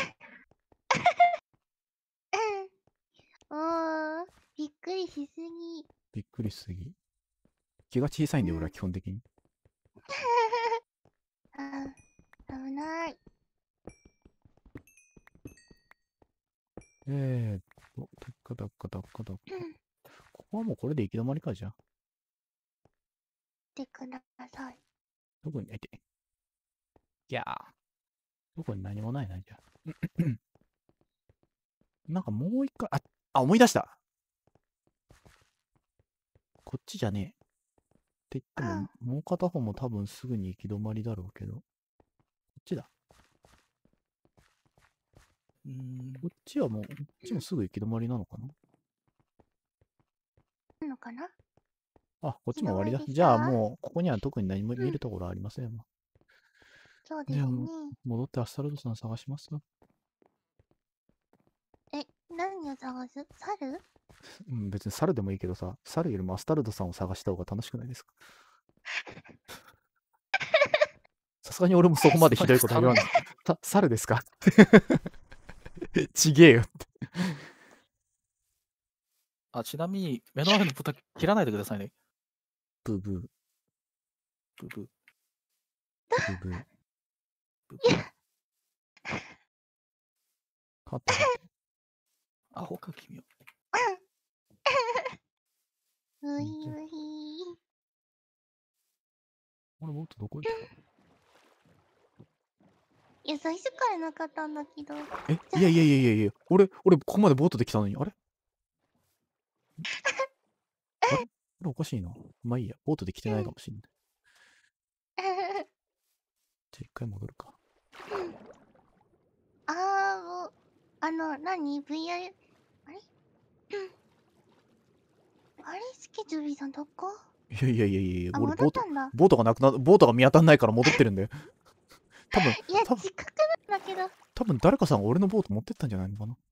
うーん。びっくりしすぎ。 びっくりしすぎ。気が小さいんだよ、俺は基本的に。 あー、危ない。 えーっと、ダッカダッカダッカダッカ。ここはもうこれで行き止まりか、じゃあ。 てください。 どこに、あいて。いやー。どこに何もないな、じゃあ。なんかもう一回、あ、あ、思い出した。こっちじゃねえ。って言っても、もう片方も多分すぐに行き止まりだろうけど。こっちだ。 うーん。 こっちはもう、こっちもすぐ行き止まりなのかな？ いいのかな？ あ、こっちも終わりだ。 行き止まりですか？ じゃあもう、ここには特に何も見るところありませんわ。 そうですね。 じゃあもう、戻ってアスタルドさん探します。 え、何を探す？猿？ うん、別に猿でもいいけどさ、猿よりもアスタルドさんを探した方が楽しくないですか？さすがに俺もそこまでひどいこと言わない。た、猿ですか？ちげえよって。 あ、ちなみに、目の前の豚切らないでくださいね。 ブーブー、 ブブ。 ブーブー。 ブブ。 勝った勝っアホか、君は。 ういうひー。 俺もっとどこ行った？ いや、最初からなかったんだけど。 え、いやいやいやいやいや、俺、俺、ここまでボートで来たのに、あれあれこれおかしいな。まあいいや、ボートで来てないかもしんない。じゃあ一回戻るか。 あー、もう、あの、何 ?ブイアール、あれあれスケジュビさんどこ？ いやいやいやいや、 あ、戻俺ボートったんだ。 ボートがなくな、ボートが見当たんないから戻ってるんで。多分、 いや、 多分、 近くなんだけど。 多分誰かさんが俺のボート持ってったんじゃないのかな。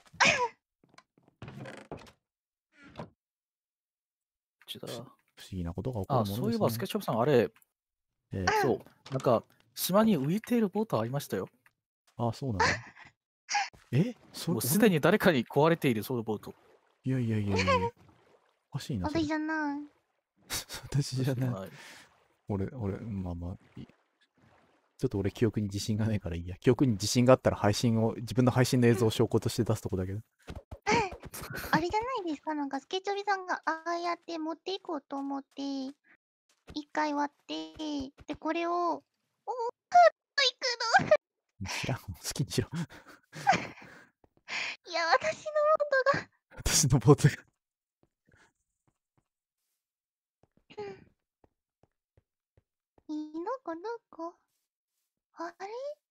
こっちだ。 不思議なことが起こあ、 るものですね。 そういえば、スケチョップさん、あれ、 えそう、なんか、島に浮いているボートありましたよ。 ー、あ、そうなんだ。えそれもうすでに誰かに壊れている、そのボート。 いやいやいやいやいや。おかしいな。それ私じゃない。 私じゃない。 はい。 俺、俺、まあまあいい。ちょっと俺記憶に自信がないからいいや。記憶に自信があったら配信を、自分の配信の映像を証拠として出すとこだけど。 あれじゃないですか、なんかスケチョビさんがああやって持っていこうと思って、一回割って、で、これを、おー、カッといくの。 知らん。好きにしろ。 いや、私の音が。 私のボートが。 いいのかなんかあれ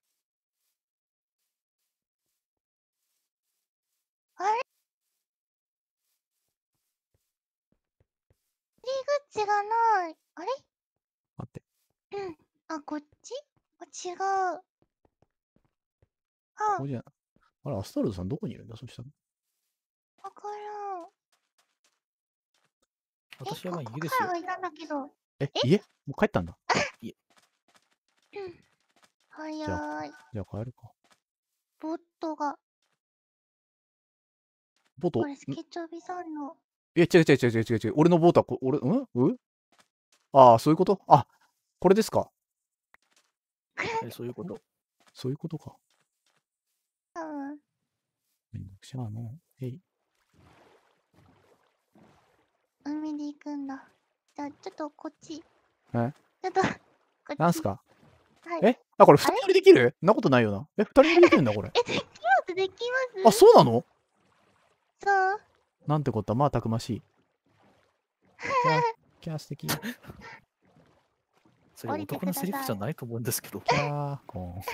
あれ入り口がない。あれ待って。 うん。あ、こっちあ、違う。 こあ、 こじゃ、あれ、アスタルドさんどこにいるんだそしたら。 わからん。 私はまあえ、こ家ですよこから。はいたんだけど。 え、家もう帰ったんだ。 うん。はじゃやーい。 じゃあ帰るか。 ボットが。 ボート、んこれスケチョビさんの。 いや、違う違う違う違う違う違う。俺のボートはこ、俺、んうんああ、そういうことあ、これですか。 えそういうこと。 そういうことか。 うん。 めんどくしゃあの。えい。 で行くんだ。じゃあ、ちょっとこっち。 えちょっと、こっち。 なんすかはい。 えあ、これあれ二人乗りできるそんなことないよな。え、二人乗りできるんだ、これ。 え、できますできまあ、 すそうなのそう。 なんてことは、まあ、たくましい。キャー、キャー素敵。 それ男のセリフじゃないと思うんですけど。 キャー、コーン。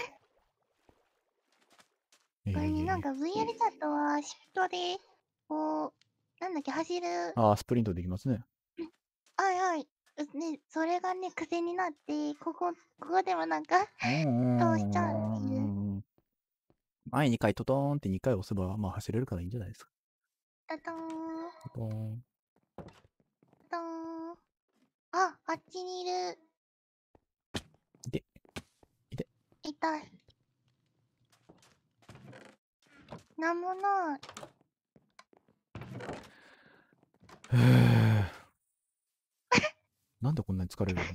いこれやいやいやになんか ブイアール チャットはシフトで、こう、なんだっけ、走る。 あー、スプリントできますね。 はいはい。うね、それがね、癖になって、ここ、ここでもなんか、 うんどうしちゃうっていう。 前にかいトトーンってにかい押せば、まあ走れるからいいんじゃないですか。 タターン、 トトーン。 タターン。あ、あっちにいる。 いて。いて。 痛い。なんもない。 へーなんでこんなに疲れるの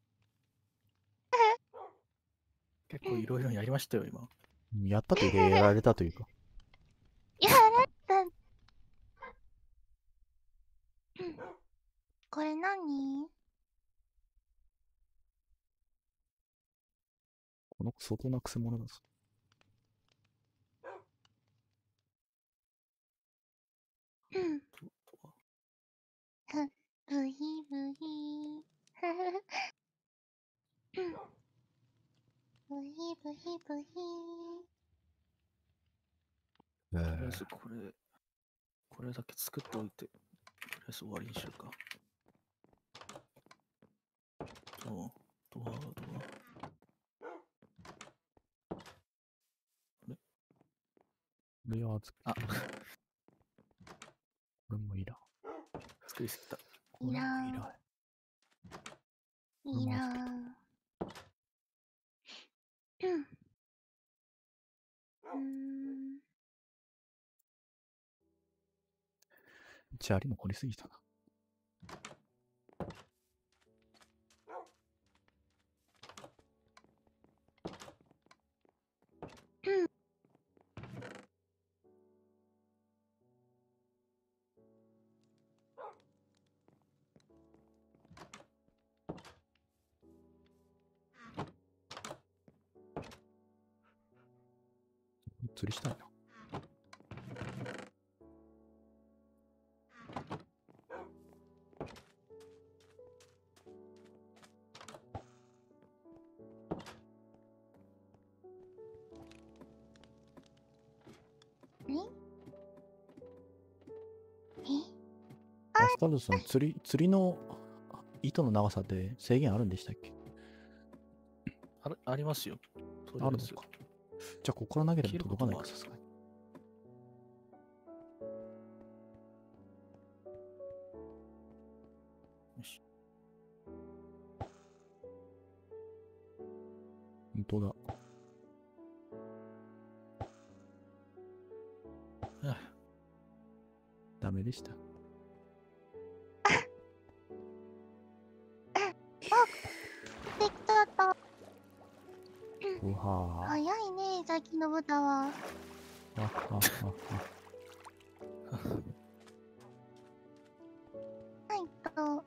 結構いろいろやりましたよ、今。 やったというか、やられたというか。 やられた。これ何この子相当なくせ者だぞ。 うん。ブヒブヒ。ブヒブヒブヒ。 えとりあえーずこれ、これだけ作っておいて、とりあえず終わりにしようか。ドア、ドア、ドア。 いやー、つあ、 これもいらん。 作りすぎた。 これもいらん。 いいなぁ。うん。うーん。 砂利も掘りすぎたな。釣りしたいな。 ええアスカルドさん、釣り、釣りの糸の長さって制限あるんでしたっけあるありますよ。とりあえずあるのか。じゃあ、ここから投げても届かないか、 切ることもあるさすがに。 よし。 本当だ。 はあダメでした。 できちゃった。 うはー。 早いね、さっきの豚は。 あ、あ、あ、 はいと。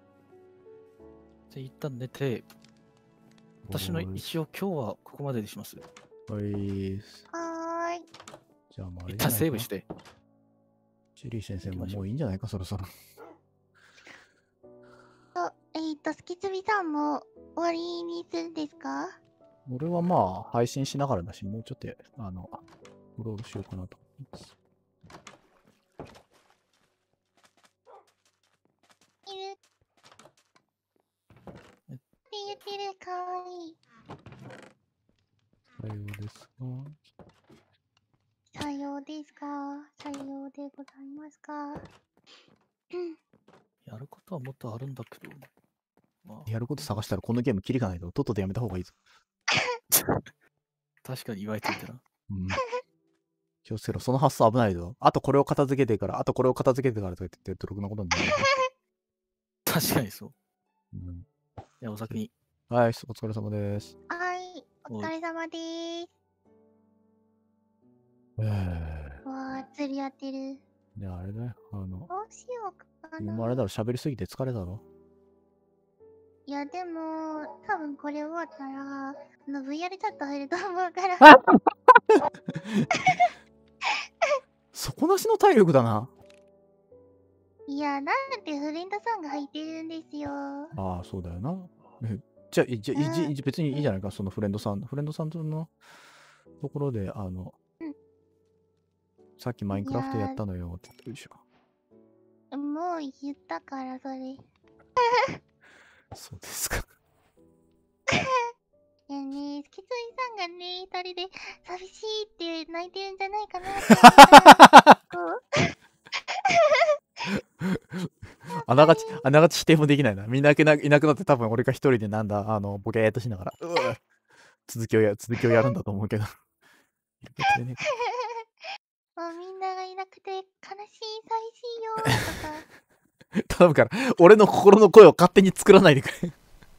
で、一旦寝て、私の一応今日はここまでにします。 あ。はいーす。 はーい。 じゃあ、まあ、あれ一じゃないか旦セーブし。て。 チェリー先生も行きましょうもういいんじゃないか、そろそろ。 と、えーと、スキツビさんも終わりにするんですか俺はまあ、配信しながらだし、もうちょっと、あの、うろうろしようかなと思います。 いる。って言ってる、かわいい。 さようですか。 さようですか。さようでございますか。うん。 やることはもっとあるんだけど。まあ、 やること探したらこのゲームキリがないと、とっととやめた方がいいぞ。 確かに言われてみたら。 うん。気をつけろ、その発想危ないぞ。あとこれを片付けてから、あとこれを片付けてからとか言って言ってるとろくなことになる。 確かにそう。 うん、 いや、お先に。 はい、お疲れ様です。 はい。お疲れ様でーす。 えわー、釣り合ってる。 ー、で、あれだよ、あの、 どうしようか君もあれだろ、喋りすぎて疲れたろ。 いや、でも、多分これ終わったら、あの ブイアール チャット入ると思うから。 底なしの体力だな。 いや、なんてフレンドさんが入ってるんですよ。 ああ、そうだよな。えじゃあ、いじゃあいじいじ別にいいじゃないか、そのフレンドさん。フレンドさんとのところで、あの、 うんさっきマインクラフトやったのよって言ってるでしょ。 もう言ったから、それ。 そうですか。 いやね、スケツイさんがね、一人で寂しいって泣いてるんじゃないかなって思ったら、こうあながち、あながち否定もできないな。みんないなくいなくなって多分俺が一人でなんだ、あの、ボケーっとしながら、うわ続きをや、続きをやるんだと思うけど。いることでねもうみんながいなくて悲しい、寂しいよーとか。 頼むから、俺の心の声を勝手に作らないでくれ。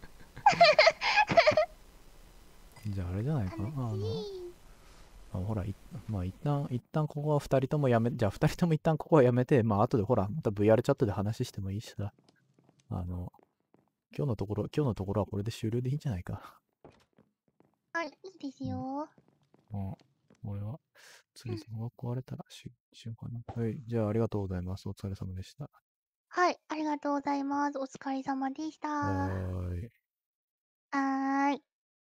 じゃああれじゃないかな。あの、 悲しい。 あほら、いまあ一旦、一旦ここは二人ともやめ、じゃあ二人とも一旦ここはやめて、まあ後でほら、また ブイアール チャットで話してもいいしさ。あの、今日のところ、今日のところはこれで終了でいいんじゃないか。 あ、いいですよ。 もう、俺は、釣り竿が壊れたらししようかな。はい、じゃあありがとうございます。お疲れ様でした。 はい、ありがとうございます。お疲れ様でした。 ははーい。 ーい。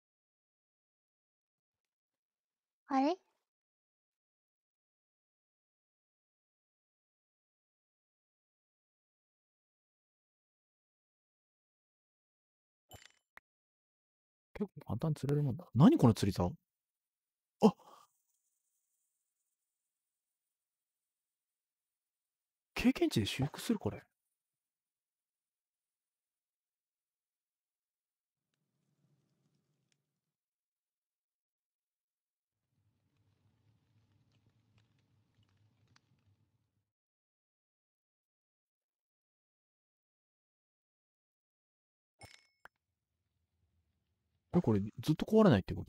あれ結構簡単に釣れるもんだ。何この釣り竿。あ経験値で修復するこれ。え、これずっと壊れないってこと？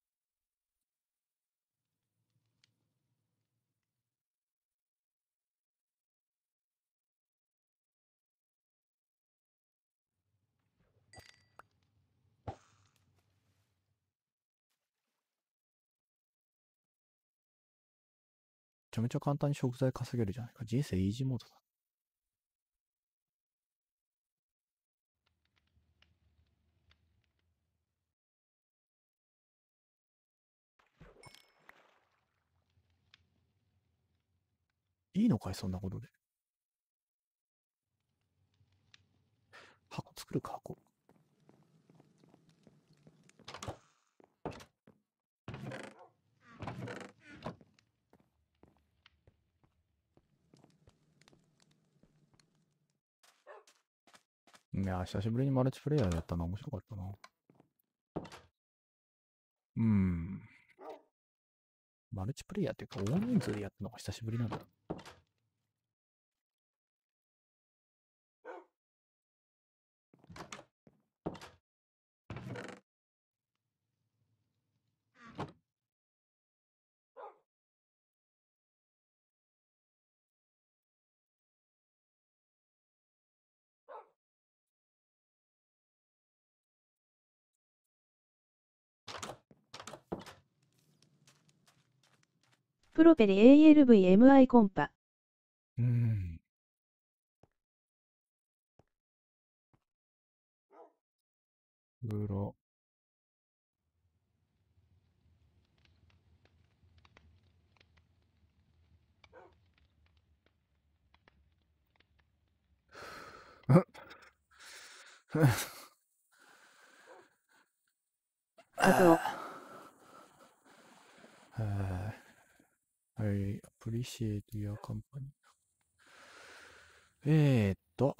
めちゃめちゃ簡単に食材稼げるじゃないか。人生イージーモードだ。いいのかい、そんなことで。箱作るか、箱。いや、久しぶりにマルチプレイヤーやったな。面白かったな。うーん。マルチプレイヤーっていうか、大人数でやったのが久しぶりなんだ。 プロペリ エーエルブイエムアイ コンパ。 うーん。うろ。 あと、 はい、appreciate your company。えーっと。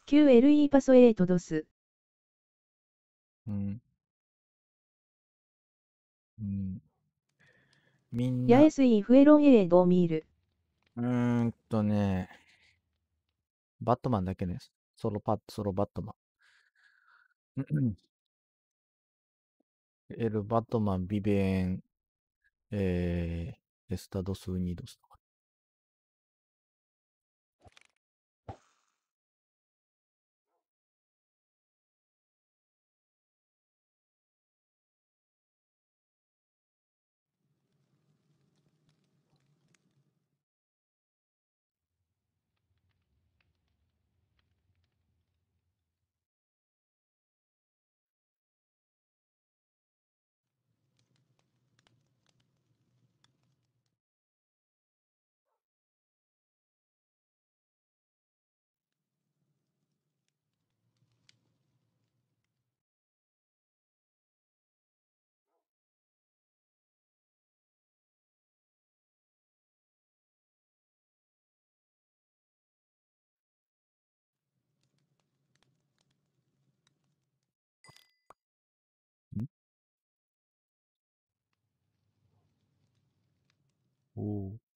キューエルイー パソエイトドス。 うん。うん。みんな、 ヤエスイフエロンエードーミール。 うーんとね、バットマンだけね。ソロパッド、ソロバットマン。うんうん。エル・バットマン、ビベーン、えー、エスタドス・ウニードスとか。んおー。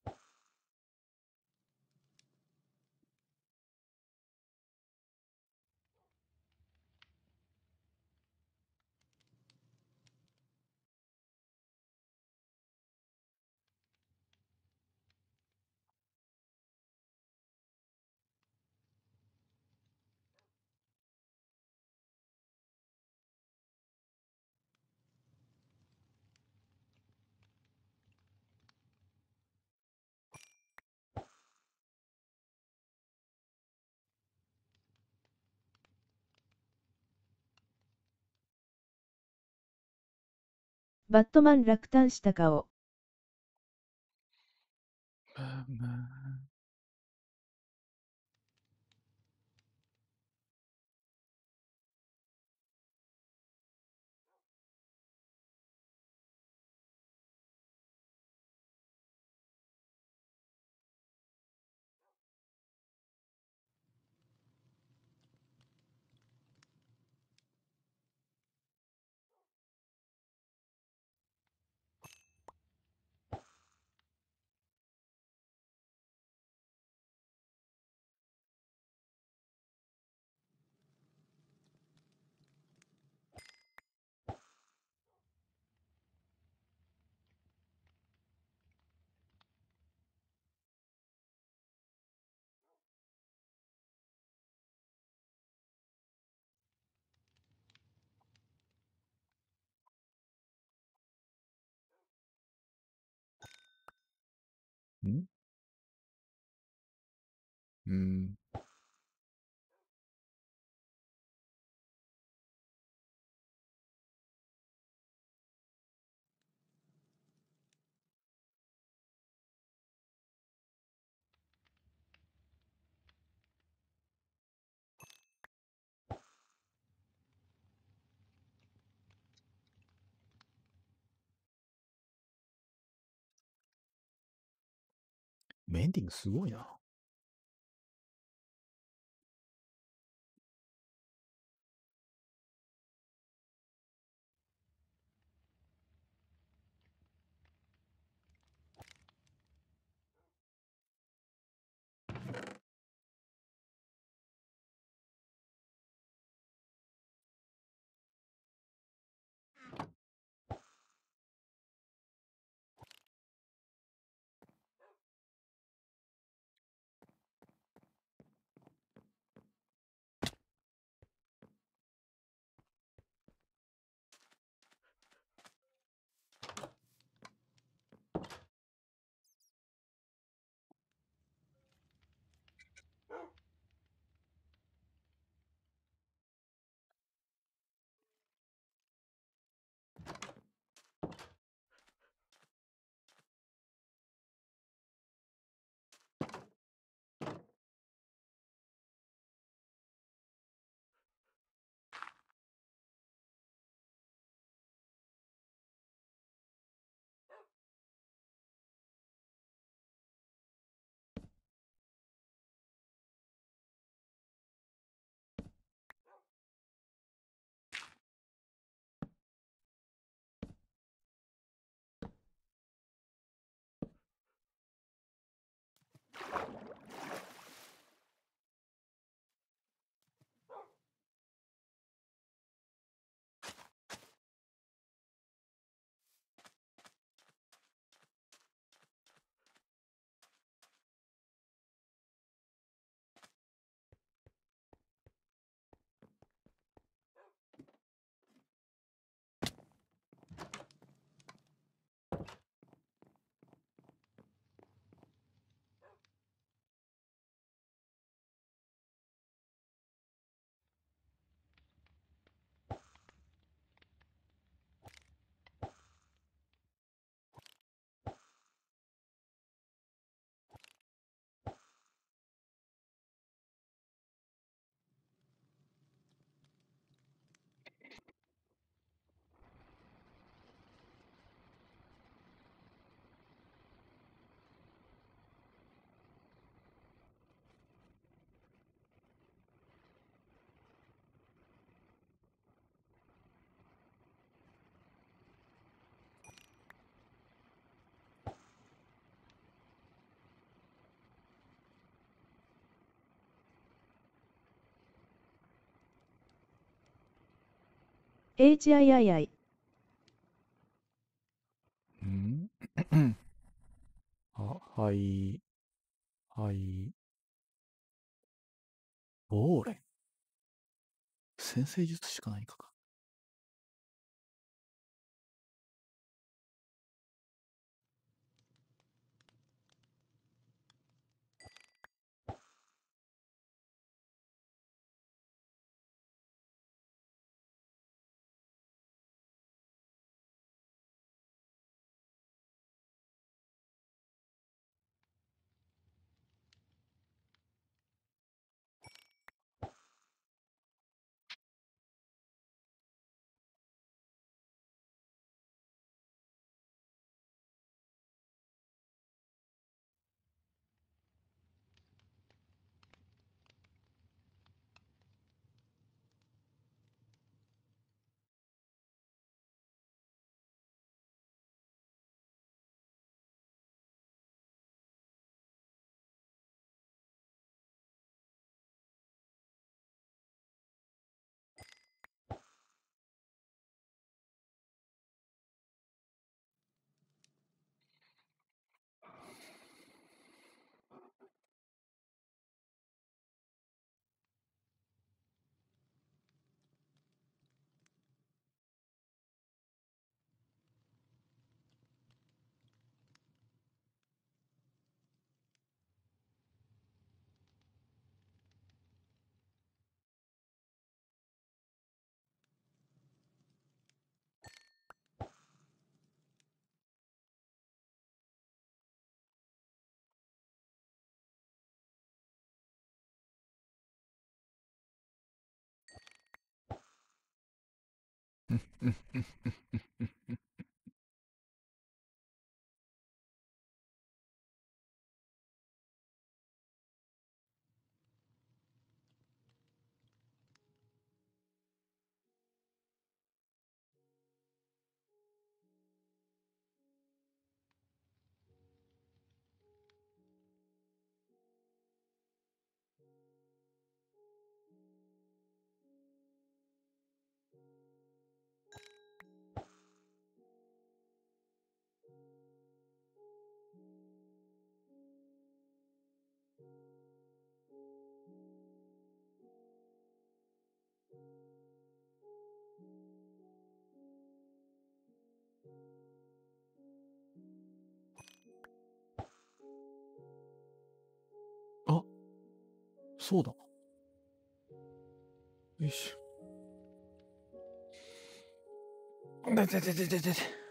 バットマン落胆した顔。 んうん。メンディングすごいな。 エイチアイアイアイ。 んは、はい、はい、ボーレン。先生術しかないかか。あ、そうだ。よいしょ。ででででででで。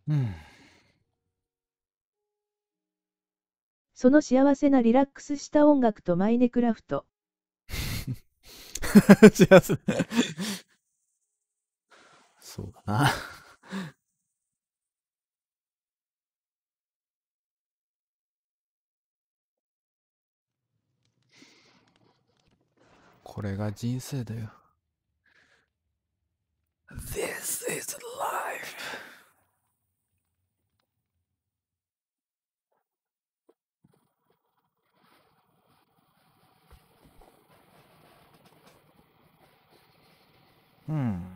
うん。 その幸せなリラックスした音楽とマイネクラフト。 幸せ。そうだな。これが人生だよ。This is life. うん。